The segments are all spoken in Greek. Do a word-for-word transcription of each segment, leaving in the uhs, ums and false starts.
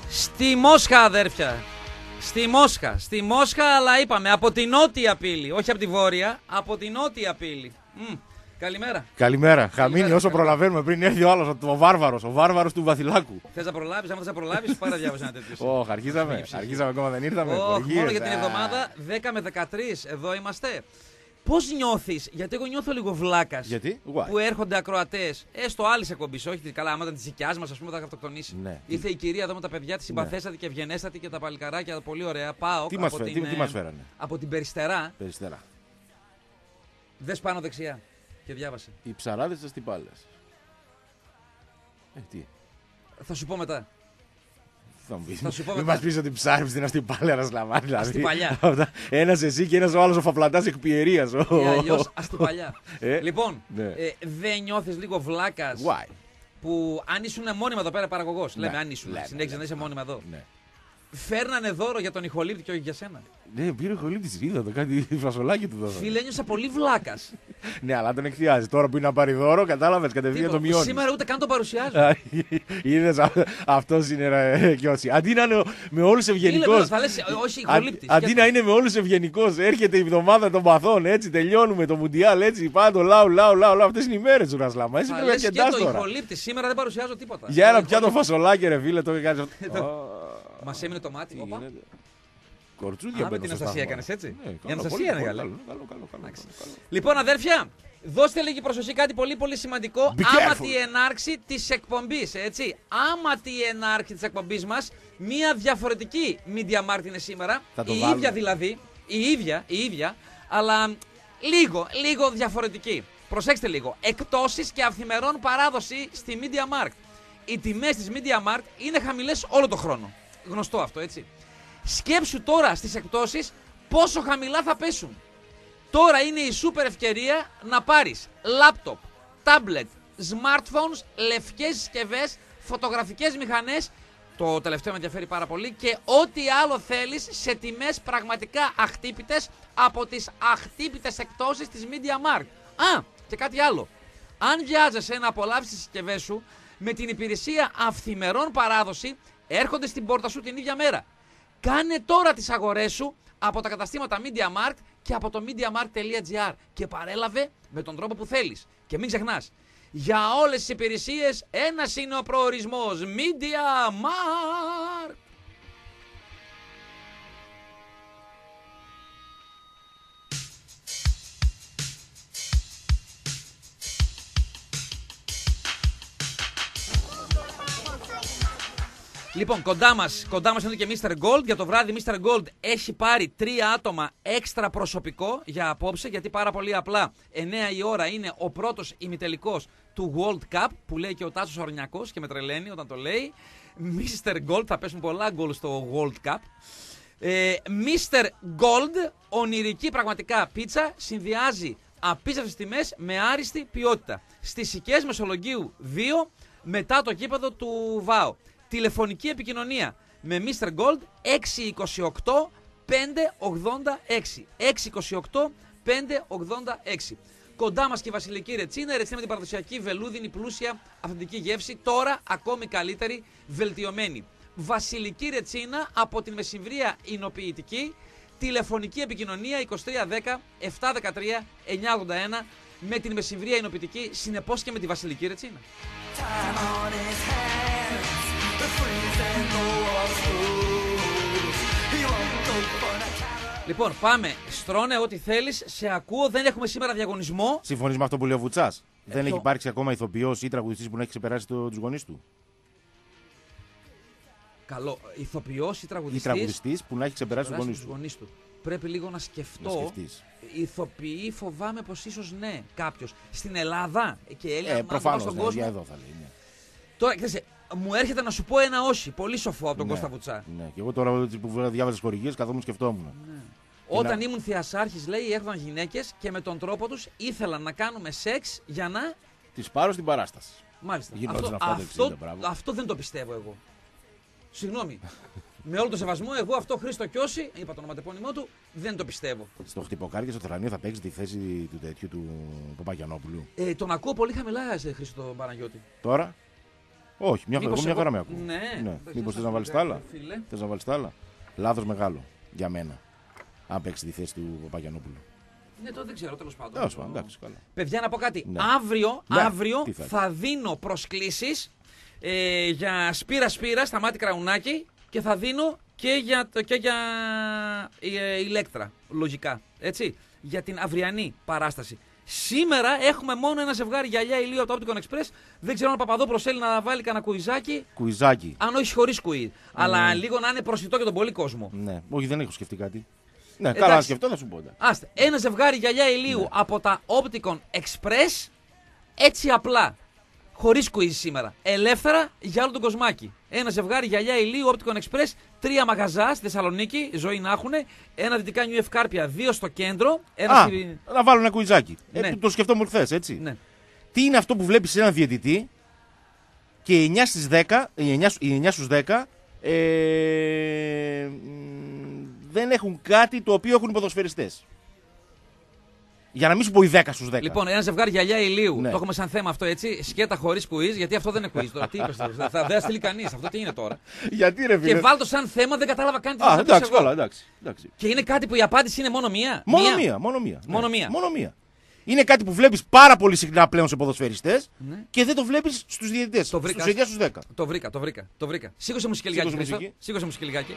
Στη Μόσχα, αδέρφια. Στη Μόσχα. Στη Μόσχα, αλλά είπαμε από την νότια πύλη. Όχι από τη βόρεια, από την νότια πύλη. Μ. Καλημέρα. Καλημέρα. Χαμίνι όσο προλαβαίνουμε πριν έρθει ο άλλος, ο Βάρβαρος, ο Βάρβαρος του Βασιλάκου. Θες να προλάβεις, άμα θες να προλάβεις, πάρα διάβασε ένα τέτοιο. Όχι, αρχίσαμε. Αρχίσαμε ακόμα, δεν ήρθαμε. Όχι, μόνο για την εβδομάδα δέκα με δεκατρείς. Εδώ είμαστε. Πώς νιώθεις, γιατί εγώ νιώθω λίγο βλάκας. Γιατί, που έρχονται ακροατές, έστω άλλη εκπομπή, όχι καλά, άμα ήταν τη δικιά μας, ας πούμε, θα αυτοκτονήσει. Ναι. Ήρθε η κυρία εδώ με τα παιδιά, τη συμπαθέστατη ναι. και ευγενέστατη και τα παλικαράκια, πολύ ωραία. Πάω. Τι μας φε... ε... φέρανε. Από την Περιστερά. Περιστερά. Δες πάνω δεξιά και διάβασε. Οι ψαράδες της Αστυπάλαιας. Ε, τι. Θα σου πω μετά. Θα μου θα σου πω μην μας πεις ότι ψάρεψε στην Αστυπάλαια να σλαμάρει. Δηλαδή. Αστυπαλιά. Ένας εσύ και ένας ο άλλος ο Φαπλατάς εκ Πιερίας. Ή αλλιώς Αστυπαλιά. ε, λοιπόν, ναι. ε, δεν νιώθεις λίγο βλάκας. Why? Που αν ήσουν μόνιμα εδώ πέρα παραγωγός. Ναι. Λέμε αν ήσουν. Ναι, συνέχιζε ναι, να είσαι ναι, μόνιμα εδώ. Ναι. Φέρνανε δώρο για τον ηχολήπτη και όχι για σένα. Ναι, πήρε ο Χολίτης, είδα το κάτι φασολάκι του δώρο. Φίλε, ένιωσα πολύ βλάκας. Ναι, αλλά τον εκθιάζει. Τώρα που είναι να πάρει δώρο, κατάλαβες, κατευθείαν το μειώνει. Σήμερα ούτε καν το παρουσιάζω. Είδες, αυτός είναι Κιώση. Αντί να είναι με όλους ευγενικός. Αντί να είναι με όλους ευγενικός, έρχεται η εβδομάδα των παθών, έτσι τελειώνουμε το Μουντιάλ, έτσι πάμε το λαου, λαου, λαου. Αυτές είναι οι μέρες του Ρασλάμα. Έτσι πρέπει να κεντάς τώρα. Ηχολήπτη, σήμερα δεν παρουσιάζω τίποτα. Για ένα πιάτο φασολάκι, ρε φίλε, το έκανε. Μας έμεινε το μάτι. Κορτσούδια με την Αναστασία έκανες έτσι. Ναι, η Αναστασία είναι καλή. Καλό, καλό, καλό, καλό. Λοιπόν, αδέρφια, δώστε λίγη προσοχή, κάτι πολύ πολύ σημαντικό. Άμα τη ενάρξη της εκπομπής, έτσι. Άμα τη ενάρξη της εκπομπής μας, μία διαφορετική Media Markt είναι σήμερα. Η βάλουμε. ίδια δηλαδή, η ίδια, η ίδια, αλλά λίγο, λίγο διαφορετική. Προσέξτε λίγο. Εκπτώσεις και αυθημερών παράδοση στη Media Markt. Οι τιμές της Media Markt είναι χαμηλές όλο το χρόνο. Γνωστό αυτό, έτσι. Σκέψου τώρα στις εκπτώσεις πόσο χαμηλά θα πέσουν. Τώρα είναι η σούπερ ευκαιρία να πάρεις λάπτοπ, τάμπλετ, smartphones, λευκές συσκευές, φωτογραφικές μηχανές, το τελευταίο με ενδιαφέρει πάρα πολύ, και ό,τι άλλο θέλεις σε τιμές πραγματικά αχτύπητες από τις αχτύπητες εκπτώσεις της Media Markt. Α, και κάτι άλλο. Αν βιάζεσαι να απολαύσεις τις συσκευές σου, με την υπηρεσία αυθημερών παράδοση έρχονται στην πόρτα σου την ίδια μέρα. Κάνε τώρα τις αγορές σου από τα καταστήματα Media Markt και από το MediaMarkt τελεία gr και παρέλαβε με τον τρόπο που θέλεις. Και μην ξεχνάς, για όλες τις υπηρεσίες ένας είναι ο προορισμός. Media Markt. Λοιπόν, κοντά μας, κοντά μας είναι και μίστερ Gold. Για το βράδυ μίστερ Gold έχει πάρει τρία άτομα έξτρα προσωπικό για απόψε, γιατί πάρα πολύ απλά εννιά η ώρα είναι ο πρώτος ημιτελικός του World Cup, που λέει και ο Τάσος Ορνιακός και με τρελαίνει όταν το λέει. μίστερ Gold, θα πέσουν πολλά γκολ στο World Cup. Ε, μίστερ Gold, ονειρική πραγματικά πίτσα, συνδυάζει απίστευτες τιμές με άριστη ποιότητα. Στις Οικές Μεσολογγίου δύο, μετά το γήπεδο του ΒΑΟ. Τηλεφωνική επικοινωνία με μίστερ Gold έξι είκοσι οκτώ πεντακόσια ογδόντα έξι. έξι είκοσι οκτώ πεντακόσια ογδόντα έξι. Κοντά μας και η Βασιλική Ρετσίνα, ρετσίνα με την παραδοσιακή βελούδινη πλούσια αυθεντική γεύση, τώρα ακόμη καλύτερη, βελτιωμένη. Βασιλική Ρετσίνα από την Μεσημβρία Ινοποιητική, τηλεφωνική επικοινωνία είκοσι τρία δέκα επτακόσια δεκατρία εννιακόσια ογδόντα ένα, με την Μεσημβρία Ινοποιητική, συνεπώς και με τη Βασιλική Ρετσίνα. Λοιπόν, πάμε. Στρώνε ό,τι θέλεις. Σε ακούω. Δεν έχουμε σήμερα διαγωνισμό. Συμφωνείς με αυτό που λέει ο Βουτσάς? Ε, δεν ποιο? έχει υπάρξει ακόμα ηθοποιός ή τραγουδιστής που να έχει ξεπεράσει το, τους γονείς του? Καλό. Ηθοποιός ή τραγουδιστής. Ή τραγουδιστής που να έχει ξεπεράσει τους γονείς, γονείς του. Πρέπει λίγο να σκεφτώ. Να σκεφτείς. Ηθοποιοί φοβάμαι πως ίσως ναι, κάποιος. Στην Ελλάδα και έλεγα ε, προφανώς, στον ναι, κόσμο. για εδώ θα λέει. Ναι. Τώρα, ξέρετε, μου έρχεται να σου πω ένα όχι. Πολύ σοφό από τον ναι, Κώστα Βουτσά. Ναι, και εγώ τώρα που διάβαζα χορηγίες καθόμουν σκεφτόμουν. Ναι. Όταν να... ήμουν θεασάρχης, λέει, έρχονταν γυναίκες και με τον τρόπο τους ήθελαν να κάνουμε σεξ για να. Τις πάρω στην παράσταση. Μάλιστα. Αυτό, αυτό, αυτό, αυτό δεν το πιστεύω εγώ. Συγγνώμη. Με όλο το σεβασμό, εγώ αυτό Χρήστο Κιώση, είπα το ονοματεπώνυμό του, δεν το πιστεύω. Στο χτυποκάρι και στο θρανίο θα παίξει τη θέση του τέτοιου του Παπαγιανόπουλου. Ε, τον ακούω πολύ χαμηλά, σε Χρήστο Παναγιώτη. Τώρα. Όχι, μια, Μήπως εγώ μια εγώ... χαρά με ακούω. Ναι, ναι. Μήπως θες να βάλεις τα άλλα. Θες να βάλεις τα άλλα. Λάθος μεγάλο για μένα. Αν παίξει τη θέση του Παπαγιανόπουλου. Ναι, το δεν ξέρω, τέλος πάντων. Τέλος πάντων, εντάξει, καλά. Παιδιά, να πω κάτι. Ναι. Αύριο, Ναι. αύριο Τι θα, θα δίνω προσκλήσεις ε, για σπήρα-σπήρα στα Μάτι Κραουνάκη και θα δίνω και για, το, και για ε, ηλέκτρα, λογικά. Έτσι, για την αυριανή παράσταση. Σήμερα έχουμε μόνο ένα ζευγάρι γυαλιά ηλίου από το Opticon Express. Δεν ξέρω αν ο Παπαδόπουλος θέλει να βάλει κανένα κουιζάκι. Κουιζάκι. Αν όχι χωρίς κουιζ. Mm. Αλλά Mm. λίγο να είναι προσιτό για τον πολύ κόσμο. Ναι, όχι, δεν έχω σκεφτεί κάτι. Ναι, Εντάξει. καλά, να σκεφτώ, θα σου πω. Άστε, ένα ζευγάρι γυαλιά ηλίου ναι. από τα Opticon Express. Έτσι απλά. Χωρίς quiz σήμερα. Ελεύθερα για όλο τον κοσμάκι. Ένα ζευγάρι γυαλιά ηλίου Opticon Express. Τρία μαγαζά στη Θεσσαλονίκη. Ζωή να έχουν. Ένα δυτικά Νιου Ευκάρπια. Δύο στο κέντρο. Ένα Α, στη... να βάλω ένα κουιζάκι. Ναι. Ε, το σκεφτόμουν χθες, έτσι. Ναι. Τι είναι αυτό που βλέπεις σε έναν διαιτητή και οι εννιά στις δέκα, οι εννιά στους δέκα ε, δεν έχουν κάτι το οποίο έχουν οι ποδοσφαιριστές. Για να μην σου πω οι δέκα στους δέκα. Λοιπόν, ένα ζευγάρι γυαλιά ηλίου. Ναι. Το έχουμε σαν θέμα αυτό έτσι. Σκέτα χωρίς quiz, γιατί αυτό δεν είναι quiz τώρα. Τι είπες τώρα. Θα δεν θα στείλει κανείς. Αυτό τι είναι τώρα. Γιατί ρε φίλε. Και βάλ το σαν θέμα, δεν κατάλαβα καν τι Α, θα εντάξει, καλά, εντάξει, εντάξει. Και είναι κάτι που η απάντηση είναι μόνο μία. Μόνο μία, μόνο μία. Μόνο ναι. μία. Μόνο μία. Είναι κάτι που βλέπεις πάρα πολύ συχνά πλέον σε ποδοσφαιριστές ναι. και δεν το βλέπεις στους διαιτητές. Το βρήκα. Στους εννιά στους δέκα. Το βρήκα, το βρήκα. Το βρήκα. Σήκωσε μουσική λιγάκι. Σήκωσε μουσική. Σήκωσε μουσική λιγάκι.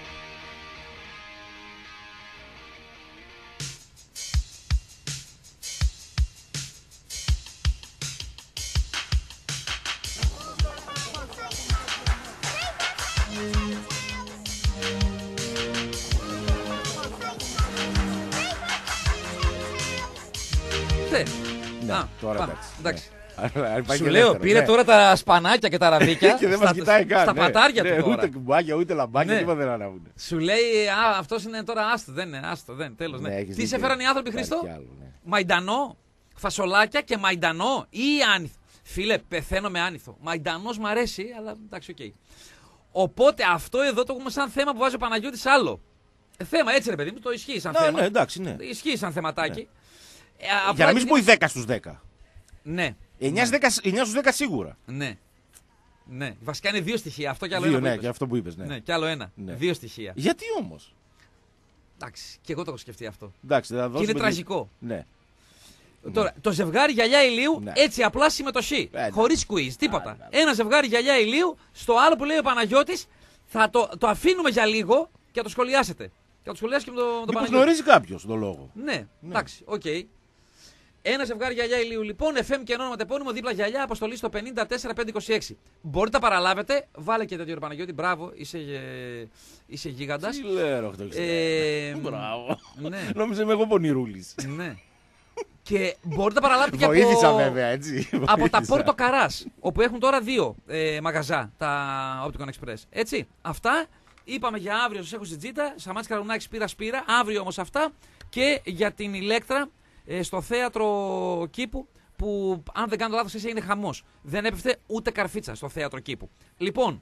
Ναι, Α, τώρα πάμε. εντάξει. εντάξει. Σου λέω, πήρε ναι. τώρα τα σπανάκια και τα ραβίκια. Και δεν μας κοιτάει καν. Στα ναι. πατάρια ναι, του τώρα. Ούτε κουμπάκια, ούτε λαμπάκια, ναι. τίποτα δεν ανάβουν. Σου λέει, α, αυτός είναι τώρα άστο, δεν είναι, άστο, δεν, τέλος. Ναι. Ναι. Τι σε φέραν οι άνθρωποι, Χρήστο? Ναι. Μαϊντανό, φασολάκια και μαϊντανό ή άνηθο. Φίλε, πεθαίνω με άνηθο. Μαϊντανός μ' αρέσει, αλλά εντάξει, οκ. Okay. Οπότε αυτό εδώ το έχουμε σαν θέμα που βάζει ο Παναγιώτης άλλο. Ε, θέμα έτσι ρε παιδί μου, το ισχύει σαν ναι, θέμα. Ναι, εντάξει, ναι. Ισχύει σαν θεματάκι. Ναι. Ε, Για να μην σου πω οι δέκα στους δέκα. Ναι. εννιά στους δέκα σίγουρα. Ναι. Ναι. Βασικά είναι δύο στοιχεία. Αυτό κι άλλο δύο, ένα. Ναι, και αυτό που είπες. Ναι, ναι κι άλλο ένα. Ναι. Δύο στοιχεία. Γιατί όμως? Εντάξει, και εγώ το έχω σκεφτεί αυτό. Εντάξει, θα και είναι τραγικό. Ναι. Τώρα, το ζευγάρι γυαλιά ηλίου, ναι. έτσι απλά συμμετοχή. Ναι. Χωρίς quiz, τίποτα. Ναι, ναι. Ένα ζευγάρι γυαλιά ηλίου, στο άλλο που λέει ο Παναγιώτης, θα το, το αφήνουμε για λίγο και θα το σχολιάσετε. Και θα το σχολιάσει και με τον το Παναγιώτη. Μήπως γνωρίζει κάποιος τον λόγο. Ναι, ναι. εντάξει, οκ. Okay. Ένα ζευγάρι γυαλιά ηλίου λοιπόν, εφ εμ και όνομα τεπώνυμο, δίπλα γυαλιά, αποστολή στο πενήντα τέσσερα πεντακόσια είκοσι έξι. Μπορείτε να παραλάβετε, βάλε και τέτοιο ρε Παναγιώτη, μπράβο, είσαι, ε, είσαι γίγαντας. Τι λέω, ε, μπράβο. Ναι. Νόμιζα είμαι εγώ πονηρούλης. Ναι. Και μπορείτε να παραλάβετε και Βοήθησα, από... βέβαια, έτσι. από τα Πόρτο Καράς, όπου έχουν τώρα δύο ε, μαγαζά, τα Opticon Express. Έτσι, αυτά είπαμε για αύριο, σας έχω στην τζίτα, Σαμάτης Καρουνάκης σπήρα σπήρα, αύριο όμως αυτά και για την ηλέκτρα ε, στο θέατρο Κήπου, που αν δεν κάνω λάθος εσύ είναι χαμός. Δεν έπεφτε ούτε καρφίτσα στο θέατρο Κήπου. Λοιπόν,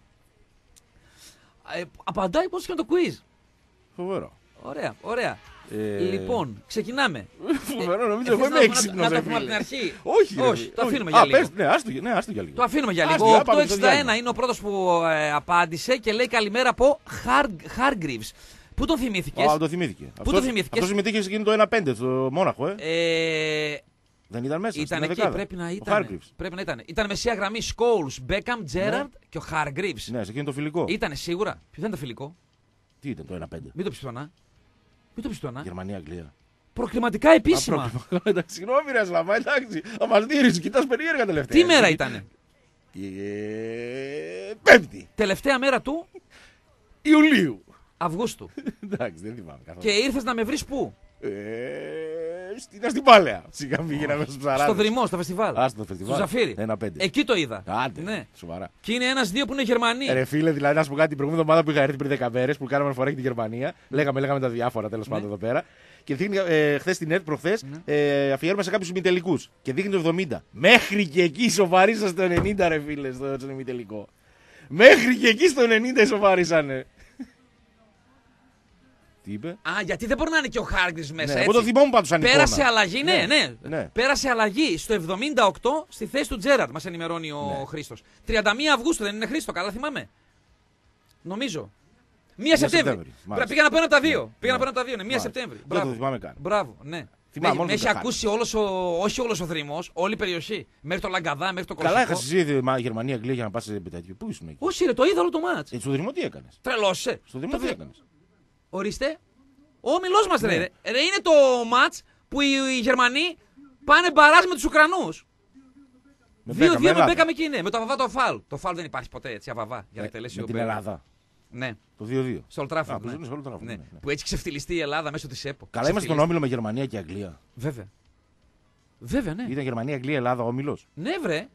ε, απαντάει πώς και το quiz. Φοβερό. Ωραία, ωραία. Ε... Λοιπόν, ξεκινάμε. Φοβερό, νομίζω εγώ είμαι έξυπνος. Να το πούμε από την αρχή. Όχι, όχι, το αφήνουμε για λίγο. Ναι, άστο για λίγο. Το αφήνουμε για λίγο. Ο οκτακόσια εξήντα ένα είναι ο πρώτος που ε, απάντησε και λέει καλημέρα από Hargreaves. Πού τον θυμήθηκες? Α, το θυμήθηκε. Πού αυτός, το θυμήθηκες? Αυτό συμμετείχε σε εκείνο το ένα πέντε στο Μόναχο, ε. ε... Δεν ήταν μέσα. Ήταν εκεί, πρέπει να ήταν. Πρέπει να ήταν. Ήταν μεσαία γραμμή Scholes, Beckham, Gerrard ναι. και ο Hargreaves. Ναι, σε εκείνο το φιλικό. Ήτανε σίγουρα. Ποιο ήταν το φιλικό? Τι ήταν το ένα πέντε. Μην το πει πουθενά. Μην το πει πουθενά. Γερμανία-Αγγλία. Προκριματικά επίσημα. Εντάξει, συγγνώμη, ρε Σλαμά, εντάξει. Θα μα δει, κοιτά περίεργα τελευταία. Τι μέρα ήτανε? Πέμπτη. Τελευταία μέρα του Ιουλίου. Αυγούστου. Εντάξει, δεν θυμάμαι καθόλου. Και ήρθες να με βρεις πού? Ε, στην, στην Πάλαια. Σιγά πήγαινα μέσα στους ψαράδες. Στο Δρυμό, στο φεστιβάλ. Α, στο φεστιβάλ. Στο Ζαφύρι. Ένα πέντε. Εκεί το είδα. Άντε, ναι. Σοβαρά. Και είναι ένας-δύο που είναι Γερμανοί. Ρε φίλε, δηλαδή, να σου πω κάτι, την προηγούμενη εβδομάδα που είχα έρθει πριν δέκα μέρες που κάναμε φορά και τη Γερμανία. Λέγαμε, λέγαμε τα διάφορα τέλος πάντων εδώ πέρα. Και δείχνει ε, χθες στην ΕΡΤ προχθές ναι. ε, αφιέρωμα σε κάποιους ημιτελικούς. Και δείχνει το εβδομήντα. Μέχρι και εκεί ισοφαρίσαν στο ενενήντα, ρε φίλε, στο, στο ημιτελικό. Μέχρι και εκεί στο ενενήντα ισοφαρίσανε. Τι είπε. Α, γιατί δεν μπορεί να είναι και ο Χάργκρις μέσα. Ναι, έτσι. εγώ το θυμόμουν πάντως σαν Πέρασε εικόνα. αλλαγή, ναι, ναι, ναι. Πέρασε αλλαγή στο εβδομήντα οκτώ στη θέση του Τζέραρντ, μας ενημερώνει ο ναι. Χρήστος. τριάντα μία Αυγούστου δεν είναι, Χρήστο, καλά θυμάμαι. Νομίζω. Μία Σεπτέμβρη. Πήγα να παίρνω από τα δύο. Ναι. Πήγα να παίρνω από τα δύο. Ναι, μία Σεπτέμβρη. Δεν το θυμάμαι καν. Μπράβο, ναι. Με, με έχει ακούσει όλος ο, όχι όλος ο θρυμός, όλη η περιοχή. Μέχρι το Λαγκαδά, μέχρι το Κορσικό. Καλά, είχα συζήτηση με Γερμανία-Αγγλία για να πα σε τέτοιο. Πού ήσουν εκεί. Όχι, ρε, το είδα όλο το μάτς. Ε, στο Δρυμό τι έκανε. Τρελώσε. Στο Δρυμό τι έκανε. Ορίστε. Ο μιλός μας, ναι. ρε, ρε. Είναι το μάτς που οι, οι Γερμανοί πάνε μπαράζ με τους Ουκρανούς. δύο δύο με Μπέκαμ εκεί, ναι. Με το Αβαβά το φάλ. Το φάλ δεν υπάρχει ποτέ έτσι, Αβαβά για να εκτελέσει ο Μπέκαμ. Την Ελλάδα. Ναι. Το δύο δύο. Στο Old Trafford. Ναι. Ναι. Ναι. Ναι. Που έτσι ξεφτυλιστεί η Ελλάδα μέσω της ΕΠΟ. Καλά, είμαστε στον όμιλο με Γερμανία και Αγγλία. Βέβαια. Βέβαια, ναι. Ήταν Γερμανία, Αγγλία, Ελλάδα, όμιλος. Ναι, βρε.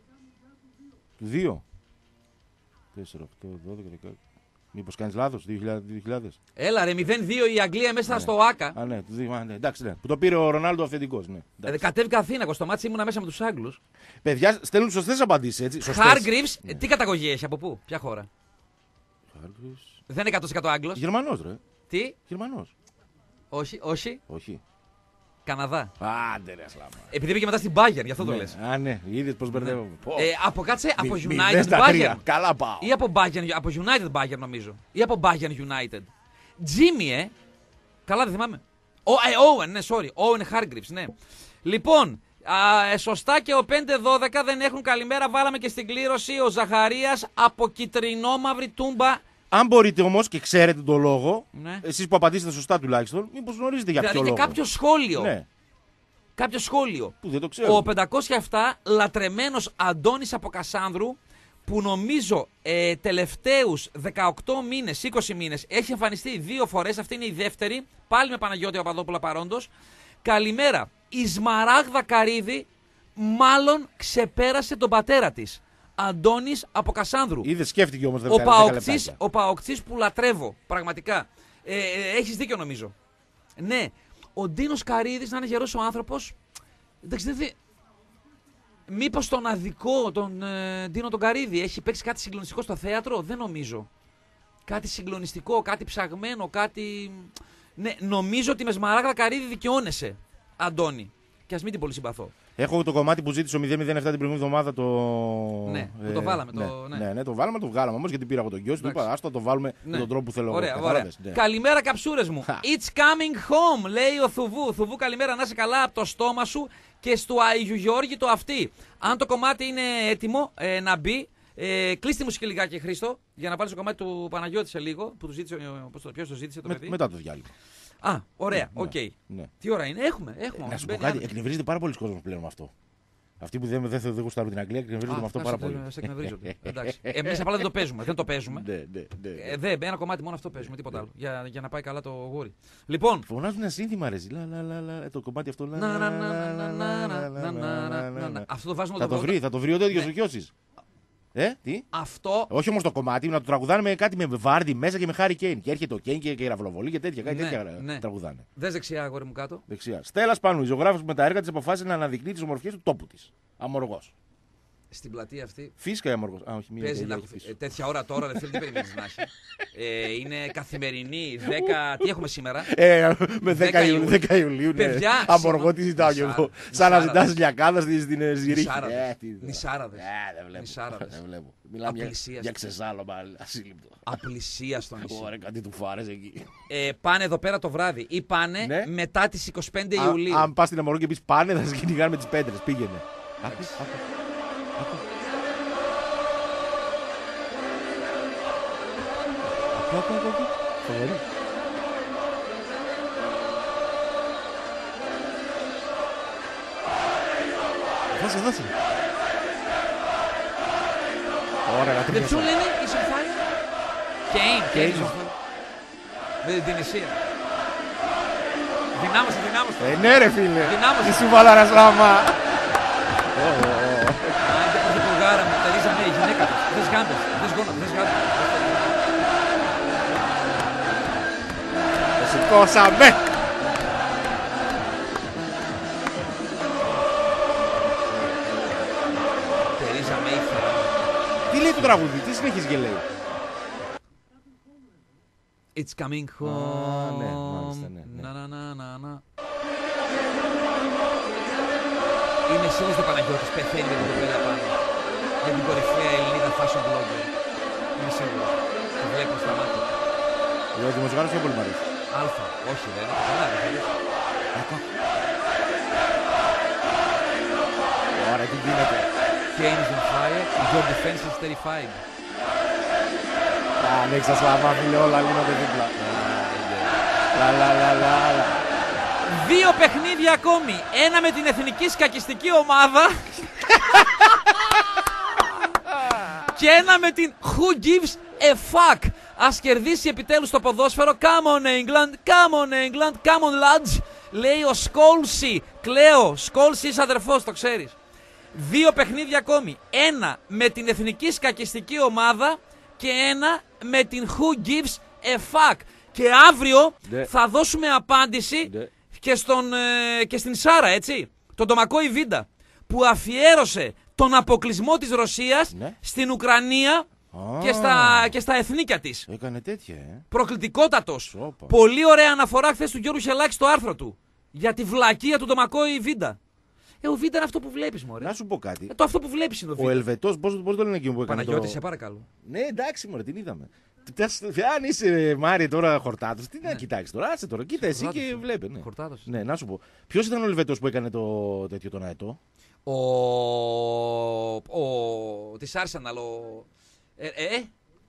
Του δύο. τέσσερα, οκτώ, δώδεκα, δεκαέξι. Μήπως κάνεις λάθος, δύο χιλιάδες. Έλα ρε, μηδέν δύο η Αγγλία μέσα ναι. στο ΆΚΑ. Α, ναι, του δύο, ναι. Εντάξει, ναι. Που το πήρε ο Ρονάλντο αυθεντικός. Ναι. Ε, κατέβηκα Αθήνα, στο μάτσι ήμουνα μέσα με τους Άγγλους. Παιδιά, στέλνουν σωστές απαντήσεις, έτσι. Χάργκριβς, ναι. Τι καταγωγή έχει, από πού, ποια χώρα. Χάργκριβς. Δεν είναι εκατό τοις εκατό Άγγλος. Γερμανός, ρε. Τι. Γερμανός. Όχι, όχι. Όχι. Καναδά. Άντε ρε σλάμα. Επειδή πήγε μετά στην Bayern, γι' αυτό ναι. το λες. Α, ναι, είδες πώς μπερδεύομαι. Ναι. Ε, από κάτσε, από μη, United Bayern. Καλά πάω. Ή από, Bayern, από United Bayern νομίζω. Ή από Bayern United. Jimmy, ε. Καλά δεν θυμάμαι. Ο, ε, Owen, ναι, sorry. Owen Hargreaves, ναι. Λοιπόν, α, ε, σωστά και ο πέντε δώδεκα δεν έχουν καλημέρα. Βάλαμε και στην κλήρωση ο Ζαχαρίας από κυτρινόμαυρη τούμπα. Αν μπορείτε όμως και ξέρετε τον λόγο, ναι. εσείς που απαντήσετε σωστά τουλάχιστον, μήπως γνωρίζετε για δηλαδή ποιο λόγο. Δηλαδή και κάποιο σχόλιο. Ναι. Κάποιο σχόλιο. Που δεν το ξέρω. Ο πεντακόσια επτά λατρεμένος Αντώνης από Κασάνδρου, που νομίζω ε, τελευταίους δεκαοκτώ μήνες, είκοσι μήνες έχει εμφανιστεί δύο φορές. Αυτή είναι η δεύτερη. Πάλι με Παναγιώτη Παπαδόπουλα παρόντος. Καλημέρα. Η Σμαράγδα Καρύδη μάλλον ξεπέρασε τον πατέρα της. Αντώνης από Κασάνδρου. Είδε, σκέφτηκε όμως. Ο Παοκτσής, ο Παοκτσής που λατρεύω πραγματικά. Ε, ε, έχεις δίκιο νομίζω. Ναι, ο Ντίνος Καρύδης να είναι γερός ο άνθρωπος. Εντάξει, δεν. Μήπως τον αδικό, τον ε, Ντίνο τον Καρύδη, έχει παίξει κάτι συγκλονιστικό στο θέατρο, δεν νομίζω. Κάτι συγκλονιστικό, κάτι ψαγμένο, κάτι. Ναι, νομίζω ότι με Σμαράγδα Καρύδη δικαιώνεσαι, Αντώνη. Και ας μην την πολύ συμπαθώ. Έχω το κομμάτι που ζήτησε ο μηδέν μηδέν επτά την προηγούμενη εβδομάδα. Το... Ναι, ε, που το βάλαμε. Ναι, το... Ναι. Ναι, ναι, το βάλαμε, το βγάλαμε όμως γιατί πήρα από τον γιο σου. Του είπα, άστο το βάλουμε ναι. με τον τρόπο που θέλω. Ωραία, εγώ. ωραία. Ναι. Καλημέρα, καψούρες μου. It's coming home, λέει ο Θουβού. Θουβού, καλημέρα, να είσαι καλά από το στόμα σου και στο Αγίου Γιώργη το αυτή. Αν το κομμάτι είναι έτοιμο ε, να μπει, ε, κλείσει τη μουσική λιγάκι, Χρήστο, για να βάλει το κομμάτι του Παναγιώτη σε λίγο. Που του ζήτησε, ποιος το ζήτησε το με, παιδί. Μετά το διάλειμμα. Α, ωραία, ναι, οκ. Okay. Ναι. Τι ώρα είναι, έχουμε. έχουμε. Ε, να σου πω κάτι, εκνευρίζεται πάρα πολλοί κόσμος πλέον με αυτό. Αυτοί που δεν, δεν, δεν γουστάρουν την Αγγλία εκνευρίζονται με αυτό πάρα πολύ. Σε εκνευρίζονται. Εμείς απλά δεν το παίζουμε. Δεν το παίζουμε. ναι, ναι, ναι. Ε, δε, ένα κομμάτι μόνο αυτό παίζουμε, τίποτα άλλο. Για, για να πάει καλά το γούρι. Λοιπόν. Φωνάζουν ένα σύνθημα ρε. Λα, λα, λα, λα, το κομμάτι αυτό. Αυτό το βάζουμε θα το βρει, θα το βρει ο τέτοιος ο Χιώσης. Ε, τι? Αυτό. Όχι όμως το κομμάτι, να το τραγουδάνε με κάτι με βάρδι μέσα και με Χάρι Κέιν. Και έρχεται ο Κέιν και η Ραυλοβολή και τέτοια. Κάτι ναι, τέτοια ναι. τραγουδάνε. Δες δεξιά, αγόρι μου κάτω. Δεξιά. Στέλλας Πανού, η ζωγράφος που με τα έργα της αποφάσισε να αναδεικνύει τις ομορφιές του τόπου της. Αμοργός. Στην πλατεία αυτή. Φύσκα η Αμοργός. Α, όχι, μία. Παίζει να ε, τέτοια ώρα τώρα, δεν θέλει, τι περιμένεις να έχει. Ε, είναι καθημερινή, δέκα. Τι έχουμε σήμερα? Ε, με δέκα Ιουλίου. Παιδιά. Αμοργό, τι ζητάω κι εγώ. Σαν να ζητάς λιακάδα στην Ζηρίχη. Νησάραδες. Δεν βλέπω. Μιλάμε για ξεσάλωμα ασύλληπτο. Απλησίαστο νησί. Ωραία, κάτι του φάρες εκεί. Πάνε εδώ πέρα το βράδυ ή πάνε μετά τις είκοσι πέντε Ιουλίου. Αν πας στην Αμοργό και πεις πάνε, θα σε κυνηγάνε με τις πέτρες. Πήγαινε. Άκου, άκου, άκου, άκου. Φοβερή. Δώσε, δώσε. Ωραία, να δεν ποιον λένε η Σοφάλια? Κέιν, Κέιν. Με την Τινησία. Δυνάμωσε, δυνάμωσε. Ε, ναι ρε φίλε. Δυνάμωσε. Τι σου βάλα ρε σλάμα. Άντε πρωθυπουργάρα μου, Τερίζα Μέη, η γυναίκα του. Δες γάντες, δες γόνα, δες γάντες. Το σηκώσαμε. Τερίζα Μέη. Τι λέει το τραγούδι, τι συνεχίζει και λέει? It's coming home. Ah, ναι, μάλιστα, ναι, ναι. Να, να, να, να, να. Είμαι σίγουρος ότι ο Παναγιώτης πεθαίνει με την κοπέλα πάνω. Για την κορυφαία Ελληνίδα fashion blogger. Είμαι σίγουρος. Το βλέπω στα μάτια. Ο δημοσιογράφος πιο πολύ μ' αρέσει. Αλφα. Όχι, δεν είναι. Καλά, δεν θέλεις. Ωραία, τι γίνεται. Kane is on fire. Your defense is terrified. Αν έχεις τα σλαμά, φίλε, όλα γίνονται δίπλα. Λα, λα, λα, λα, λα. Δύο παιχνίδια ακόμη. Ένα με την εθνική σκακιστική ομάδα. Και ένα με την Who gives a fuck. Ας κερδίσει επιτέλους το ποδόσφαιρο. Come on England, come on England, come on lads. Λέει ο Σκόλσι. Κλαίω, Σκόλσι είσαι αδερφός, το ξέρεις. Δύο παιχνίδια ακόμη. Ένα με την εθνική σκακιστική ομάδα και ένα με την Who gives a fuck. Και αύριο ναι. θα δώσουμε απάντηση ναι. και, στον, ε, και στην Σάρα, έτσι. Τον Τομακόη Βίντα, που αφιέρωσε τον αποκλεισμό της Ρωσίας ναι. στην Ουκρανία ah. και, στα, και στα εθνίκια της. Έκανε τέτοια, ε. Προκλητικότατος. Σόπα. Πολύ ωραία αναφορά χθες του Γιώργου Χελάκη στο άρθρο του. Για τη βλακεία του Τομακόη Βίντα. Ε, ο Βίντα είναι αυτό που βλέπεις, μωρέ. Να σου πω κάτι. Ε, το αυτό που βλέπεις είναι ο Βίντα. Ο Ελβετός, πώς, πώς το λένε εκείνο που έκανε. Παναγιώτη, το... σε παρακαλώ. Ναι, εντάξει, μωρέ, την είδαμε. Αν είσαι Μάρι τώρα χορτάτος, τι να ναι. κοιτάξει τώρα, άσε τώρα, κοίτα εσύ και βλέπε. Ναι. ναι, να σου πω. Ποιος ήταν ο Ελβετός που έκανε το τέτοιο τον αετό? Ο. Ο. Της Arsenal, ο. Ε, ε.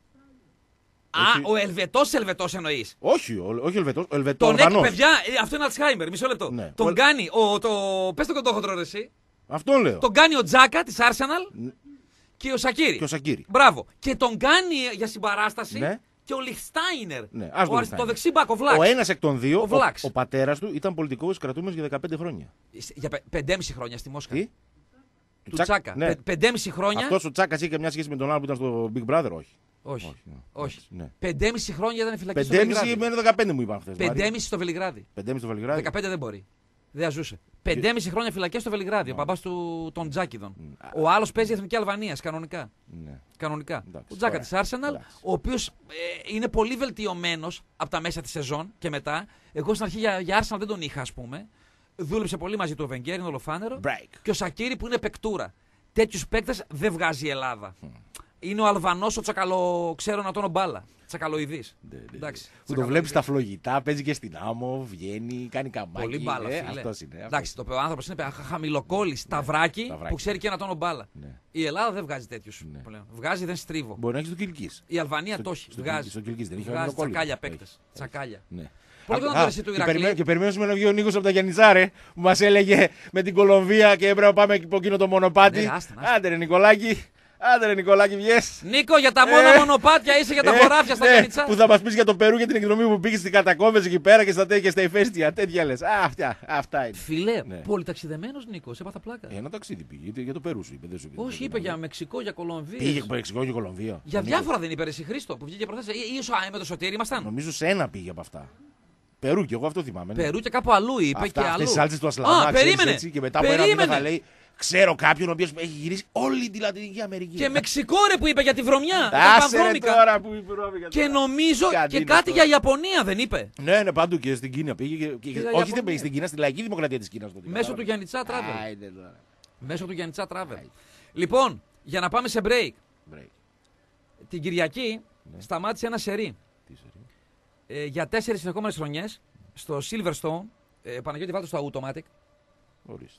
Α, ο Ελβετός Ελβετός εννοείς. Όχι, ο, όχι ο Ελβετός, ο Ελβετός. Τον έκανε, παιδιά, αυτό είναι Αλτσχάιμερ, μισό λεπτό. Ναι. Τον ο... κάνει, ο, το, πες το κοντόχοντρο ρε εσύ. Αυτό λέω. Τον κάνει ο Τζάκα της Arsenal και ο Σακίρι. Και ο Σακίρι. Μπράβο. Και τον κάνει για συμπαράσταση ναι. και ο Λιχστάινερ. Ναι, ο, το δεξί μπακ, ο Βλάξ. Ο ένας εκ των δύο, ο, ο, ο πατέρας του ήταν πολιτικός κρατούμενος για δεκαπέντε χρόνια. Για πεντέμισι χρόνια στη Μόσχα. Τι? Του Τσάκα. Τσάκα. Ναι. πεντέμισι χρόνια. Αυτός ο Τσάκας είχε μια σχέση με τον άλλο που ήταν στο Big Brother, όχι. Όχι. Όχι. Ναι. όχι. Ναι. πεντέμισι χρόνια ήταν φυλακή στο Βελιγράδι. πεντέμισι με δεκαπέντε μου είπαν χθες. πεντέμισι στο Βελιγράδι. πεντέμισι στο Βελιγράδι. δεκαπέντε δεν μπορεί. Δεν ζούσε. πεντέμισι χρόνια φυλακές στο Βελιγράδι. Ο παπάς του των Τζάκηδων. Mm. Ο άλλος παίζει Εθνική Αλβανίας κανονικά. Ναι. Κανονικά. Εντάξει, ο Τζάκα της Arsenal, εντάξει. ο οποίος ε, είναι πολύ βελτιωμένος από τα μέσα της σεζόν και μετά. Εγώ στην αρχή για, για Arsenal δεν τον είχα, ας πούμε. Δούλεψε πολύ μαζί του ο Βενγκέρ, είναι ολοφάνερο. Break. Και ο Σακίρι που είναι παικτούρα. Τέτοιους παίκτες δεν βγάζει η Ελλάδα. Mm. Είναι ο Αλβανός ο τσακαλο... ξέρω να τον μπάλα. Τσακαλοειδής. Εντάξει. Που το βλέπει στα φλογητά, παίζει και στην άμμο, βγαίνει, κάνει καμπάκι. Πολύ μπάλα. Ε, αυτός είναι. Εντάξει, το άνθρωπος είναι χαμηλοκόλλη, σταυράκι ναι, που ξέρει και ένα τόνο μπάλα. Ναι. Η Ελλάδα δεν βγάζει τέτοιους. Ναι. Βγάζει, δεν στρίβω. Μπορεί να έχει το Κιλκής. Η Αλβανία το έχει. Βγάζει. Στο Κιλκής δεν έχει βγάζει τσακάλια παίκτες. Τσακάλια. Πολύ τον εσύ του Ηρακλή. Και περιμένουμε να βγει ο Νίκος από τα Γιαννιτσάρε που μας έλεγε με την Κολομβία και έπρεπε να πάμε από εκείνο το μονοπάτι. Άντε ρε Νικολάκη. Άντε ρε Νικολάκη, βγες. Νίκο, για τα μόνα ε, μονοπάτια είσαι για τα χωράφια στα Γιαννιτσά. Ε, που θα μας πεις για το Περού και την εκδρομή που πήγες στις κατακόμβες εκεί πέρα και στα τέτοια στα ηφαίστεια. Τέτοια λες. Α, αυτά, αυτά είναι. Φιλέ, ναι. Πολυταξιδεμένος Νίκος, έπαθα πλάκα. Ένα ταξίδι πήγε, για το Περού σου είπε. Δεν σου είπε. Όχι, είπε για Μεξικό, για Κολομβία. Πήγε για Μεξικό και Κολομβία. Για διάφορα δεν είπε εσύ Χρήστο που βγήκε προθέσει. Ή με το Σωτήρι ήμασταν. Νομίζω σε ένα πήγε από αυτά. Περού και εγώ αυτό θυμάμαι. Περού και κάπου αλλού είπε αυτά, και αλλού. Αυτές τις σάλτσες του Ασλαμά, ξέρεις, έτσι, και μετά από ένα μήνα θα λέει ξέρω κάποιον ο οποίος έχει γυρίσει όλη τη Λατινική Αμερική. Και Μεξικό ρε που είπε για τη βρωμιά. Άσε ρε τώρα που είπε βρώμικα. Και νομίζω και κάτι για Ιαπωνία δεν είπε. Ναι, ναι, παντού και στην Κίνα πήγε. Όχι δεν πήγε στην Κίνα, στη Λαϊκή Δημοκρατία της Κίνας. Μέσω του Γιαννιτσά Travel. Μέσω του Γιαννιτσά Travel. Λοιπόν, για να πάμε σε break. Την Κυριακή σταμάτησε ένα σερί. Για τέσσερις συνεχόμενες χρονιές στο Silverstone. Παναγιώτη βάλτε στο Automatic. Ορίστε.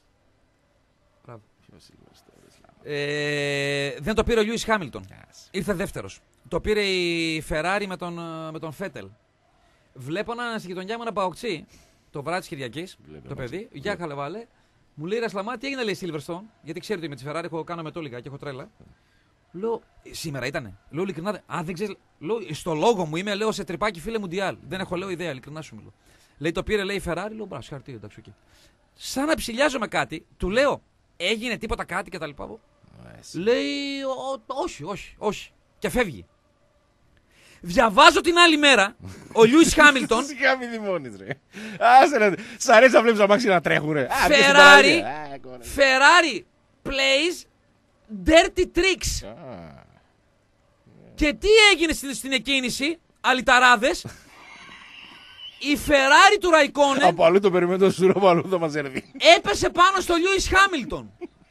Ε, δεν το πήρε ο Λιούις Χάμιλτον. Yes. Ήρθε δεύτερος. Το πήρε η Ferrari με τον, με τον Φέτελ. Βλέπω να στη γειτονιά μου ένα παοξί το βράδυ της Κυριακής. Το παιδί, γεια χαλεβάλε. Μου λέει Ρασλαμά, τι έγινε λέει Silverstone. Γιατί ξέρετε με τη Ferrari έχω κάνω μετόλικα και έχω τρέλα. Λέω, σήμερα ήτανε. Λέω ειλικρινά. Α, δεν ξέρεις. Λέω, στο λόγο μου είμαι, λέω σε τρυπάκι φίλε Μουντιάλ. Δεν έχω λέω ιδέα, ειλικρινά σου μιλώ. Λέει το πήρε, λέει η Ferrari. Λέω, μπράβο, χαρτί, εντάξει, okay. Σαν να ψηλιάζομαι κάτι, του λέω, έγινε τίποτα κάτι και τα λοιπά. Λέει, ό, όχι, όχι, όχι. Και φεύγει. Διαβάζω την άλλη μέρα, ο Λιούις Χάμιλτον. Σιγά μη δημόνεις ρε. Άσε ρε, σ' αρέσει να βλέπεις αμάξι να τρέχουν ρε. Ferrari, Ferrari plays dirty tricks. Και τι έγινε στην εκκίνηση, αλυταράδες. η Ferrari του Ραϊκόνεν. Από αλλού το περιμένω το σουρό, από αλλού θα μας έρθει. Έπεσε πάνω στο Λιούις Χάμιλτον.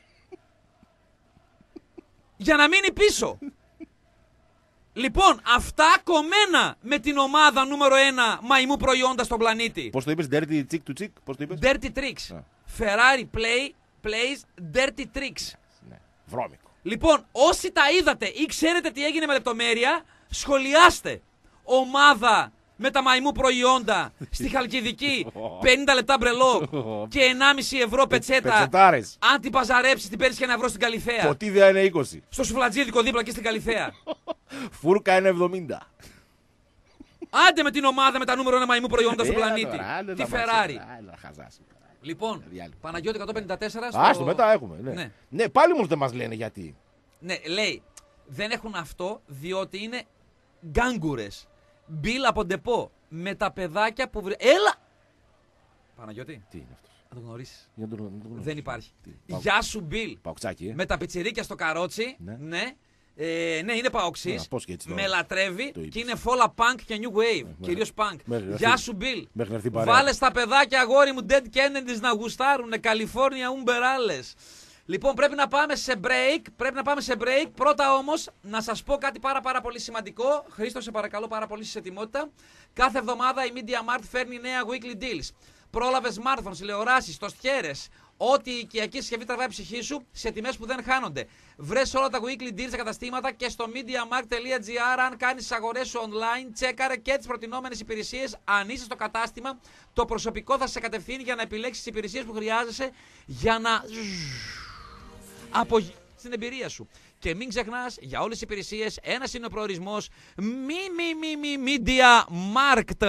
Για να μείνει πίσω. Λοιπόν, αυτά κομμένα με την ομάδα νούμερο ένα μαϊμού προϊόντα στον πλανήτη. Πώς το είπες, dirty chick to chick, πώς το είπες? Dirty tricks. Α. Ferrari play, plays dirty tricks. Ναι, βρώμικο. Λοιπόν, όσοι τα είδατε ή ξέρετε τι έγινε με λεπτομέρεια, σχολιάστε. Ομάδα με τα μαϊμού προϊόντα στη Χαλκιδική, πενήντα λεπτά μπρελό και ενάμιση ευρώ πετσέτα. Πετσετάρες. Αν την παζαρέψεις, την παίρνεις και ένα ευρώ στην Καλιθέα. Ποτίδια είναι είκοσι. Στο σουφλατζίδικο δίπλα και στην Καλιθέα. Φούρκα είναι εβδομήντα. Άντε με την ομάδα με τα νούμερο ένα μαϊμού προϊόντα στον πλανήτη. Τη Ferrari. Λοιπόν, Παναγιώτη εκατόν πενήντα τέσσερα. Στο... Άστο, μετά έχουμε. Ναι. Ναι. ναι, πάλι όμως δεν μας λένε γιατί. Ναι, λέει, δεν έχουν αυτό διότι είναι γκάγκουρες. Μπιλ από ντεπό. Με τα παιδάκια που βρε... Έλα! Παναγιώτη. Τι είναι αυτό? Να το γνωρίσεις. Για τον... Δεν υπάρχει. Τι, Γεια σου, Μπιλ. Παουξάκι, ε. Με τα πιτσιρίκια στο καρότσι. Ναι. Ναι. Ε, ναι, είναι παοξής. Με λατρεύει και είναι φόλα punk και new wave. Ε, κυρίως punk. Μέχρι, Γεια σου, Μπιλ. Βάλε Βάλε στα παιδάκια, αγόρι μου, Dead Kennedys να γουστάρουνε. Καλιφόρνια Ουμπεράλες. Λοιπόν, πρέπει να πάμε σε break. Πρέπει να πάμε σε break. Πρώτα όμως, να σας πω κάτι πάρα πάρα πολύ σημαντικό. Χρήστο, σε παρακαλώ πάρα πολύ σε ετοιμότητα. Κάθε εβδομάδα η Media Mart φέρνει νέα weekly deals. Πρόλαβε smartphones, τηλεοράσεις, τοστιέρες. Ό,τι οικιακή συσκευή τραβάει η ψυχή σου σε τιμές που δεν χάνονται. Βρες όλα τα weekly deals στα καταστήματα και στο mediamarkt τελεία gr. Αν κάνεις τις αγορές σου online, τσέκαρε και τις προτινόμενες υπηρεσίες. Αν είσαι στο κατάστημα, το προσωπικό θα σε κατευθύνει για να επιλέξεις τις υπηρεσίες που χρειάζεσαι για να από στην εμπειρία σου. Και μην ξεχνάς, για όλες τις υπηρεσίες, ένας είναι ο προορισμός. Μη, μη, μη, μη, Media Markt.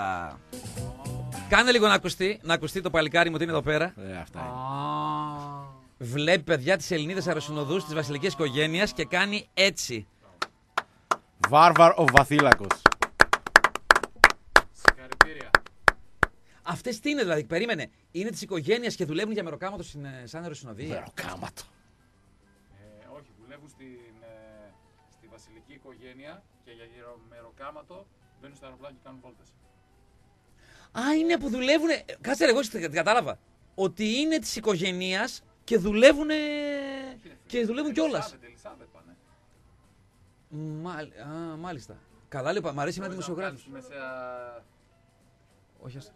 Κάνε λίγο να ακουστεί, να ακουστεί το παλικάρι μου ότι είναι εδώ πέρα. Ε, αυτά είναι. Βλέπει παιδιά τις Ελληνίδες αεροσυνοδούς της βασιλικής οικογένειας και κάνει έτσι. Βάρβαρ ο Βαθύλακος. Συγχαρητήρια. Αυτές τι είναι δηλαδή, περίμενε. Είναι της οικογένειας και δουλεύουν για μεροκάματο στην, σαν αεροσυνοδεία. Μεροκάματο. Ε, όχι, δουλεύουν στην, ε, στη βασιλική οικογένεια και για μεροκάματο μπαίνουν στο αεροπλάνο και κάνουν βόλτες. Α, είναι που δουλεύουν. Κάτσε ρε, εγώ την κατάλαβα. Ότι είναι της οικογένειας και δουλεύουν. Και δουλεύουν κιόλας. Μάλ... Α, μάλιστα. Καλά, λέω, μ' αρέσει με δημοσιογράφους. Μεσαία... Όχι, ας...